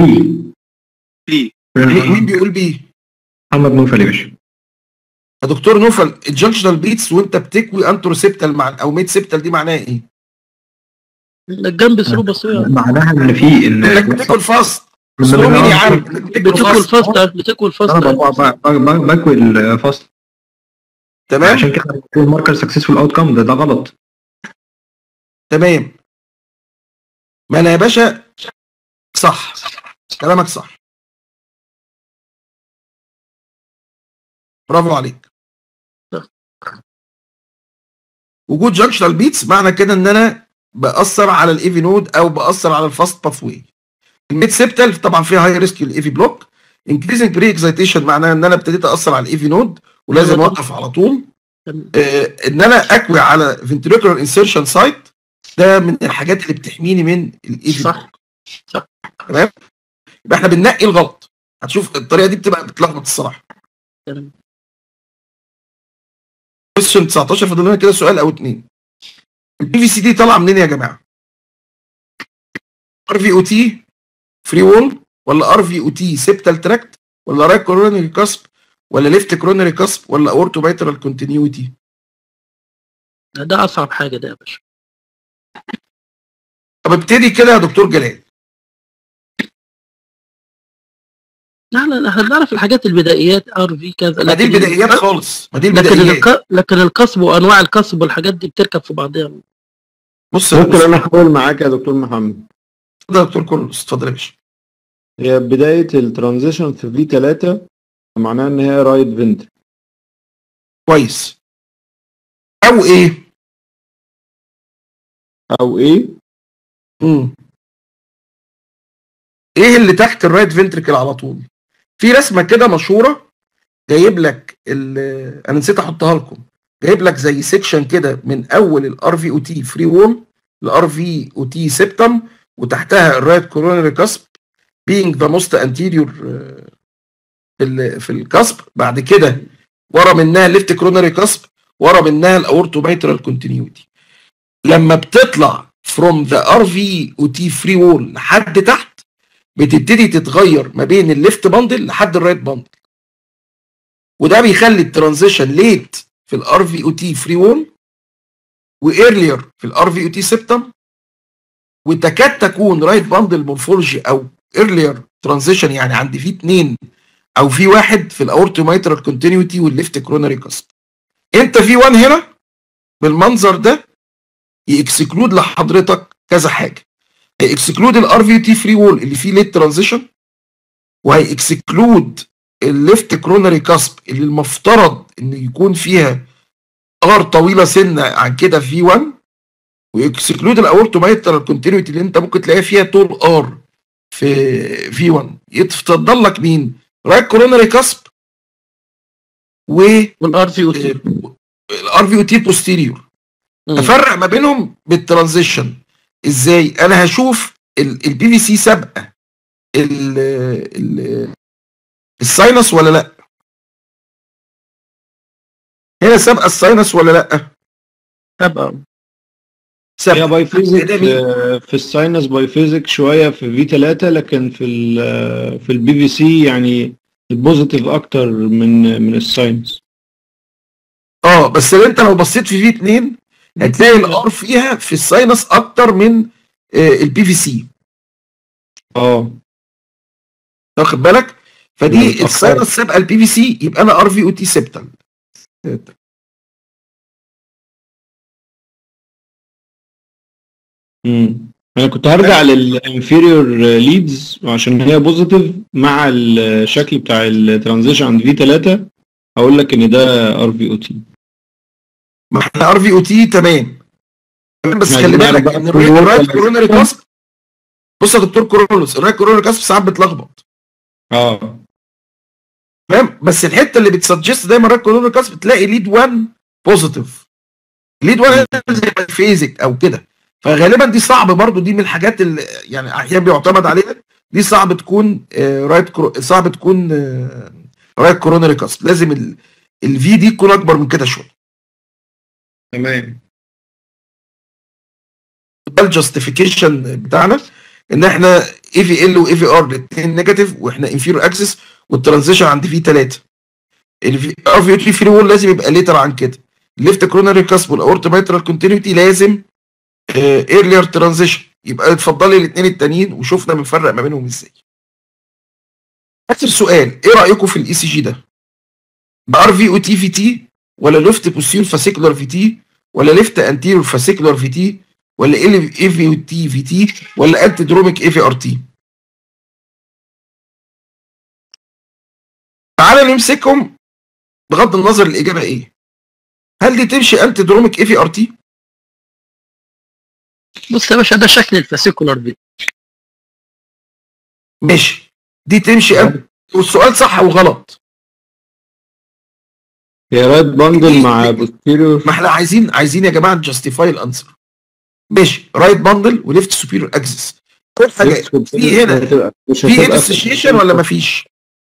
Speaker 9: بي
Speaker 1: مين بيقول بي؟
Speaker 4: محمد نوفل يا باشا.
Speaker 1: يا دكتور نوفل، الجنكشنال بيتس وانت بتكوي انتروسيبتال مع او ميد سيبتال دي معناها ايه؟
Speaker 7: الجنب سلو بصير.
Speaker 4: معناها ان في
Speaker 1: انك بتاكل فاست. سلو مين يا عم؟
Speaker 7: بتاكل فاست.
Speaker 4: انا باكل الفاست.
Speaker 1: تمام،
Speaker 4: عشان كده بيكون ماركر سكسسفول اوت كام، ده غلط.
Speaker 1: تمام. ما انا يا باشا صح، كلامك صح، برافو عليك. وجود جانكشنال بيتس معنى كده ان انا باثر على الايفي نود او باثر على الفاست باثوي. الميد سيبتال طبعا فيها هاي ريسك للايفي بلوك. انكريزنج بري اكزايتيشن معناها ان انا ابتديت اثر على الايفي نود ولازم اوقف على طول. ان انا اكوي على فنتريكولار انسيرشن سايت، ده من الحاجات اللي بتحميني من الايفي بلوك.
Speaker 7: صح.
Speaker 1: تمام، يبقى احنا بننقي الغلط. هتشوف الطريقه دي بتبقى بتلخبط الصراحه.
Speaker 7: تمام.
Speaker 1: كويستشن 19 فاضل لنا كده سؤال او اتنين. البي في سي دي طالعه منين يا جماعه؟ ار في او تي فري وول، ولا ار في او تي سيبتال تراكت، ولا رايت كورونري كاسب، ولا ليفت كورونري كاسب، ولا اورتو بايترال كونتينيوتي؟
Speaker 7: ده اصعب حاجه ده يا باشا.
Speaker 1: طب ابتدي كده يا دكتور جلال.
Speaker 7: لا احنا بنعرف الحاجات البدائيات ار في كذا.
Speaker 1: ما دي البدائيات خالص، ما دي البدائيات.
Speaker 7: لكن القصب وانواع القصب والحاجات دي بتركب في بعضها.
Speaker 1: بص
Speaker 6: ممكن انا احاول معاك يا دكتور محمد.
Speaker 1: اتفضل يا دكتور كورلوس، اتفضل يا باشا.
Speaker 6: هي بداية الترانزيشن في في 3 معناها ان هي رايت فنتر.
Speaker 1: كويس. او ايه؟
Speaker 6: او ايه؟
Speaker 1: ايه اللي تحت الرايت فنتركل على طول؟ في رسمه كده مشهوره جايب لك انا نسيت احطها لكم، جايب لك زي سيكشن كده من اول الار في او تي فري وول الار في او تي سيبتم، وتحتها الرايت كورونري كاسب being the most anterior في الكسب، بعد كده ورا منها الليفت كرونري كسب، ورا منها الاورتو مايترال كونتينيوتي. لما بتطلع فروم ذا ار في او تي فري وول لحد تحت بتبتدي تتغير ما بين الليفت باندل لحد الرايت باندل، وده بيخلي الترانزيشن ليت في الار في او تي فري وول وايرلير في الار في او تي سيبتم، وتكاد تكون رايت باندل مورفولوجي او ايرلير ترانزيشن يعني عند في 2 او في 1 في الاورتو مايترال كونتينيوتي والليفت كرونري كاسب. انت في 1 هنا بالمنظر ده يكسكلود لحضرتك كذا حاجه، هيكسكلود الار في تي فري وول اللي فيه ليت ترانزيشن، وهيكسكلود الليفت كرونري كاسب اللي المفترض ان يكون فيها ار طويله سنه عن كده في 1، ويكسكلود الاورتو مايترال كونتينيوتي اللي انت ممكن تلاقيها فيها طول ار في 1. يتفضل لك مين؟ رايت كورونري كاسب
Speaker 7: والار في او تي
Speaker 1: الار في او تي بوستيريور. افرق ما بينهم بالترانزيشن ازاي؟ انا هشوف البي في سي سابقه الساينس ولا لا؟ هنا سابقه الساينس ولا لا؟
Speaker 7: سابقه.
Speaker 6: هي باي فيزيك في الساينس باي فيزيك شويه في في 3، لكن في البي في سي يعني البوزيتيف اكتر من الساينس.
Speaker 1: بس انت لو بصيت في 2 هتلاقي الار فيها في الساينس اكتر من البي في سي. واخد بالك؟ فدي الساينس سابقه البي في سي، يبقى انا ار في او تي سبتال.
Speaker 6: انا كنت هرجع للانفيريور ليدز عشان هي بوزيتيف مع الشكل بتاع الترانزيشن عند في 3، هقول لك ان ده ار في او تي.
Speaker 1: ما احنا ار في او تي تمام، بس خلي بالك ان الرايت كورونري كاسب، بص يا دكتور كورولوس، الرايت كورونري كاسب ساعات بتلخبط. تمام، بس الحته اللي بتسجست دايما الرايت كورونري كاسب تلاقي ليد 1 بوزيتيف، ليد 1 زي فيزيك او كده، فغالبا دي صعب برضو، دي من الحاجات اللي يعني احيانا بيعتمد عليها، دي صعب تكون صعب تكون رايت كورونري كاسب، لازم الفي دي تكون اكبر من كده شويه.
Speaker 6: تمام.
Speaker 1: ده الجاستيفيكيشن بتاعنا ان احنا اي في ال واي في ار الاثنين نيجاتيف، واحنا انفيرور اكسس، والترانزيشن عند في 3. الار في او تي فري وول لازم يبقى ليتر عن كده، الليفت كرونري كاسب والاورتو مايترال كونتينيوتي لازم ايرلير ترانزيشن. يبقى اتفضلي الاثنين التانيين وشوفنا بنفرق ما بينهم ازاي. اخر سؤال، ايه رايكم في الاي سي جي ده؟ بار في او تي في تي، ولا ليفت بوستيريور فاسيكولار في تي، ولا ليفت انتيريور فاسيكولار في تي، ولا اي في او تي في تي، ولا انتي دروميك اي في ار تي؟ تعالى نمسكهم بغض النظر الاجابه ايه. هل دي تمشي انتي دروميك اي في ار تي؟
Speaker 7: بص يا باشا، ده شكل الفاسيكولار دي.
Speaker 1: ماشي، دي تمشي والسؤال صح وغلط.
Speaker 6: هي رايت باندل مع بوستيريور.
Speaker 1: ما احنا عايزين يا جماعه جاستيفاي الانسر. ماشي، رايت باندل وليفت سوبيريور اكسس. كل حاجه في هنا في ديسوسيشن ولا ما فيش؟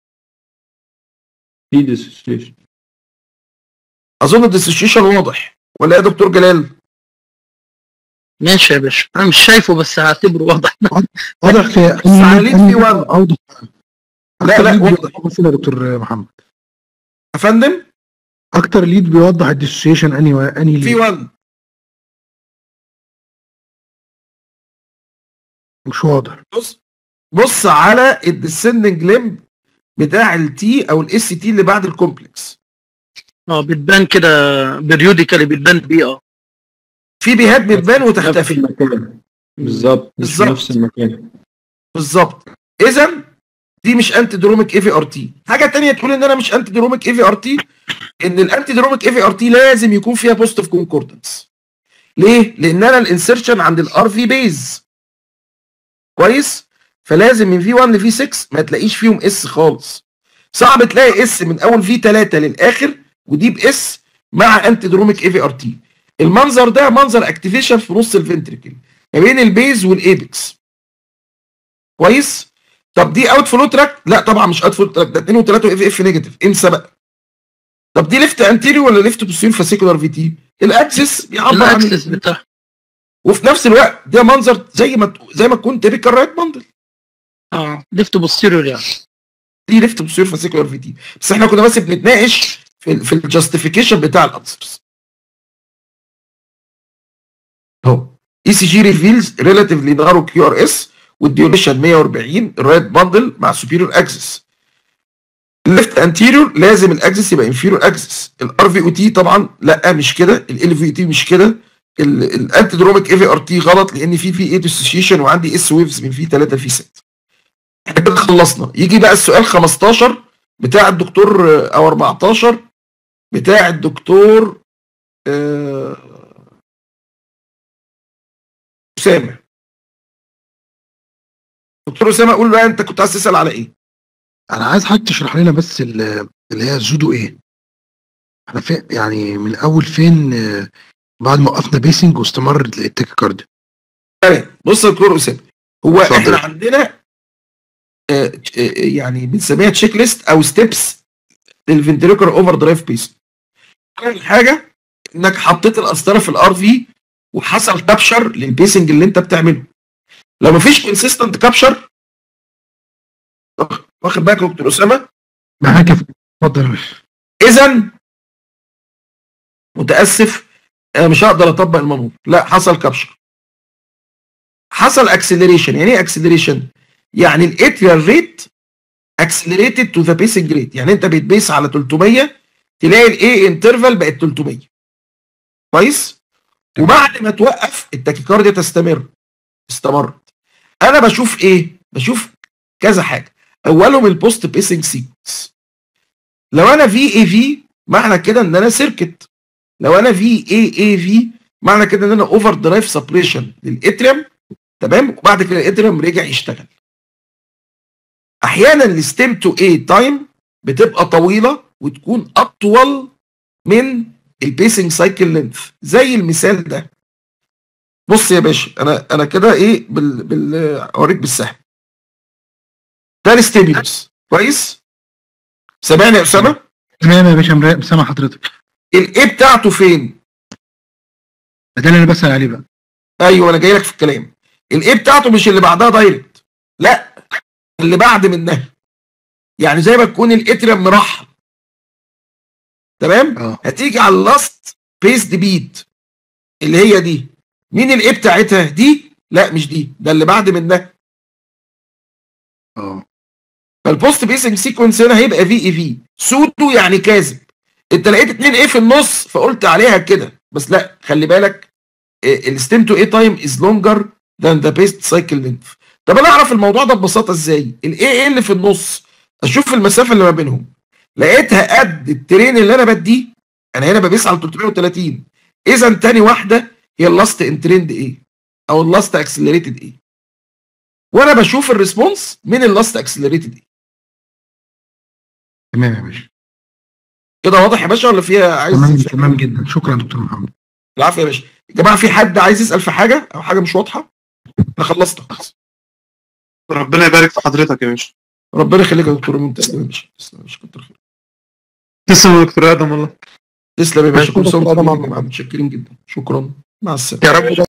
Speaker 6: في ديسوسيشن.
Speaker 1: اظن الديسوسيشن واضح، ولا يا دكتور جلال؟
Speaker 7: ماشي يا باشا، انا مش شايفه بس هعتبره واضح.
Speaker 3: واضح في
Speaker 1: في واضح.
Speaker 3: اوضح.
Speaker 1: لا
Speaker 3: واضح يا دكتور محمد.
Speaker 1: يا فندم،
Speaker 3: اكتر ليد بيوضح الديسوسيشن اني
Speaker 1: في 1
Speaker 3: مش واضح.
Speaker 1: بص على الديسندنج ليمب بتاع التي او الاس تي اللي بعد الكومبلكس.
Speaker 7: بتبان كده بريوديكالي، بتبان بيه.
Speaker 1: في بيهات بتبان وتختفي.
Speaker 6: بالظبط نفس المكان
Speaker 1: بالظبط. اذا دي مش انتي دروميك اي في ار تي. حاجه ثانيه تقول ان انا مش انتي دروميك اي في ار تي، ان الانتي دروميك اي في ار تي لازم يكون فيها بوزيتيف كونكوردنس. ليه؟ لان انا الانسرشن عند الار في بيز كويس، فلازم من في 1 لفي 6 ما تلاقيش فيهم اس خالص. صعب تلاقي اس من اول في 3 للاخر ودي باس مع انتي دروميك اي في ار تي. المنظر ده منظر اكتيفيشن في نص الفنتريكل ما بين البيز والايبكس كويس. طب دي اوت فلو تراك؟ لا طبعا مش اوت فلو تراك، ده 2 و3 واف اف نيجاتيف، انسى بقى. طب دي ليفت انتيريور ولا ليفت بوستيريور فاسيكولار في تي؟ الاكسس بيعبر عن
Speaker 7: الاكسس بتاعها.
Speaker 1: وفي نفس الوقت ده منظر زي ما تكون تيبيكال رايت باندل.
Speaker 7: ليفت بوستيريور يعني.
Speaker 1: دي ليفت بوستيريور فاسيكولار في تي، بس احنا كنا بس بنتناقش في الجاستيفيكيشن بتاع الانسرز. اهو اي سي جي ريفيلز ريلاتيفلي نارو كيو ار اس والديوريشن 140 الرايت باندل مع سوبيريور اكسس. الليفت انتيريور لازم الاكسس يبقى انفيريور اكسس. الار في او تي طبعا لا مش كده، ال في او تي مش كده، الانتي دروميك اي في ار تي غلط لان في اي ديسوسيشن وعندي اس ويفز من في 3 في 6. احنا كده خلصنا. يجي بقى السؤال 15 بتاع الدكتور او 14 بتاع الدكتور اسامه. دكتور اسامه قول بقى انت كنت عايز تسال على ايه؟
Speaker 3: انا عايز حضرتك تشرح لنا بس اللي هي الجودو ايه؟ احنا فين يعني من الاول فين بعد ما وقفنا بيسنج واستمر التاكيكارديا؟
Speaker 1: تمام. بص يا دكتور اسامه، هو احنا عندنا يعني بنسميها تشيك ليست او ستيبس للفنتريكولار اوفر درايف بيس. اول حاجه انك حطيت القسطره في الار في وحصل كابشر للبيسنج اللي انت بتعمله. لو مفيش كونسيستنت كابشر، واخد بالك يا دكتور اسامه؟
Speaker 3: معاك اتفضل.
Speaker 1: اذا متاسف انا مش هقدر اطبق المنوط. لا، حصل كابشر، حصل اكسلريشن. يعني ايه اكسلريشن؟ يعني الاتريال ريت اكسلريتد تو ذا بيسنج ريت. يعني انت بتبيس على 300 تلاقي الاي انترفال بقت 300. كويس؟ وبعد ما توقف التاكيكارديا استمرت. انا بشوف ايه؟ بشوف كذا حاجه. اولهم البوست بيسنج سيكونس. لو انا في اي في معنى كده ان انا سيركت. لو انا في اي في معنى كده ان انا اوفر درايف سبريشن للاتريم. تمام؟ وبعد كده الاتريم رجع يشتغل. احيانا الستيم تو اي تايم بتبقى طويله وتكون اطول من البيسنج سايكل لينث، زي المثال ده. بص يا باشا، انا كده ايه اوريك بالسهم. ده الستيبيولس. كويس؟ سامعني يا اسامه؟
Speaker 3: تمام يا باشا، سامع حضرتك.
Speaker 1: الايه بتاعته فين؟
Speaker 3: ده اللي انا بسأل عليه بقى.
Speaker 1: ايوه انا جاي لك في الكلام. الايه بتاعته مش اللي بعدها دايركت، لا اللي بعد منها. يعني زي ما تكون الاتريم مرحل. تمام؟ هتيجي على اللاست بيسد بيت اللي هي دي. مين الايه بتاعتها دي؟ لا مش دي، ده اللي بعد منها. فالبوست بيسنج سيكونس هنا هيبقى في اي في سودو، يعني كاذب. انت لقيت 2 ايه في النص فقلت عليها كده، بس لا خلي بالك الستيم تو اي تايم از لونجر ذان ذا بيست سايكل لينث. طب انا اعرف الموضوع ده ببساطه ازاي؟ الاي اللي في النص اشوف المسافه اللي ما بينهم، لقيتها قد الترين اللي انا بديه. انا هنا ببيس على 330. اذا تاني واحده هي اللاست انتريند ايه او اللاست اكسلريتد ايه، وانا بشوف الريسبونس من اللاست اكسلريتد ايه.
Speaker 3: تمام يا باشا.
Speaker 1: كده واضح يا باشا ولا فيها عايز؟
Speaker 3: تمام جدا، شكرا دكتور محمد.
Speaker 1: العفو يا باشا. يا جماعه في حد عايز يسال في حاجه او حاجه مش واضحه؟ انا خلصت خلاص.
Speaker 9: ربنا يبارك في حضرتك يا باشا.
Speaker 1: ربنا يخليك يا دكتور مين. تسلم يا باشا. تسلم يا باشا، كتر خيرك.
Speaker 9: تسلم يا دكتور ادم والله.
Speaker 1: تسلم يا باشا، كل سنه وانتم متشكرين جدا. شكرا، مع السلامه.
Speaker 8: يا رب.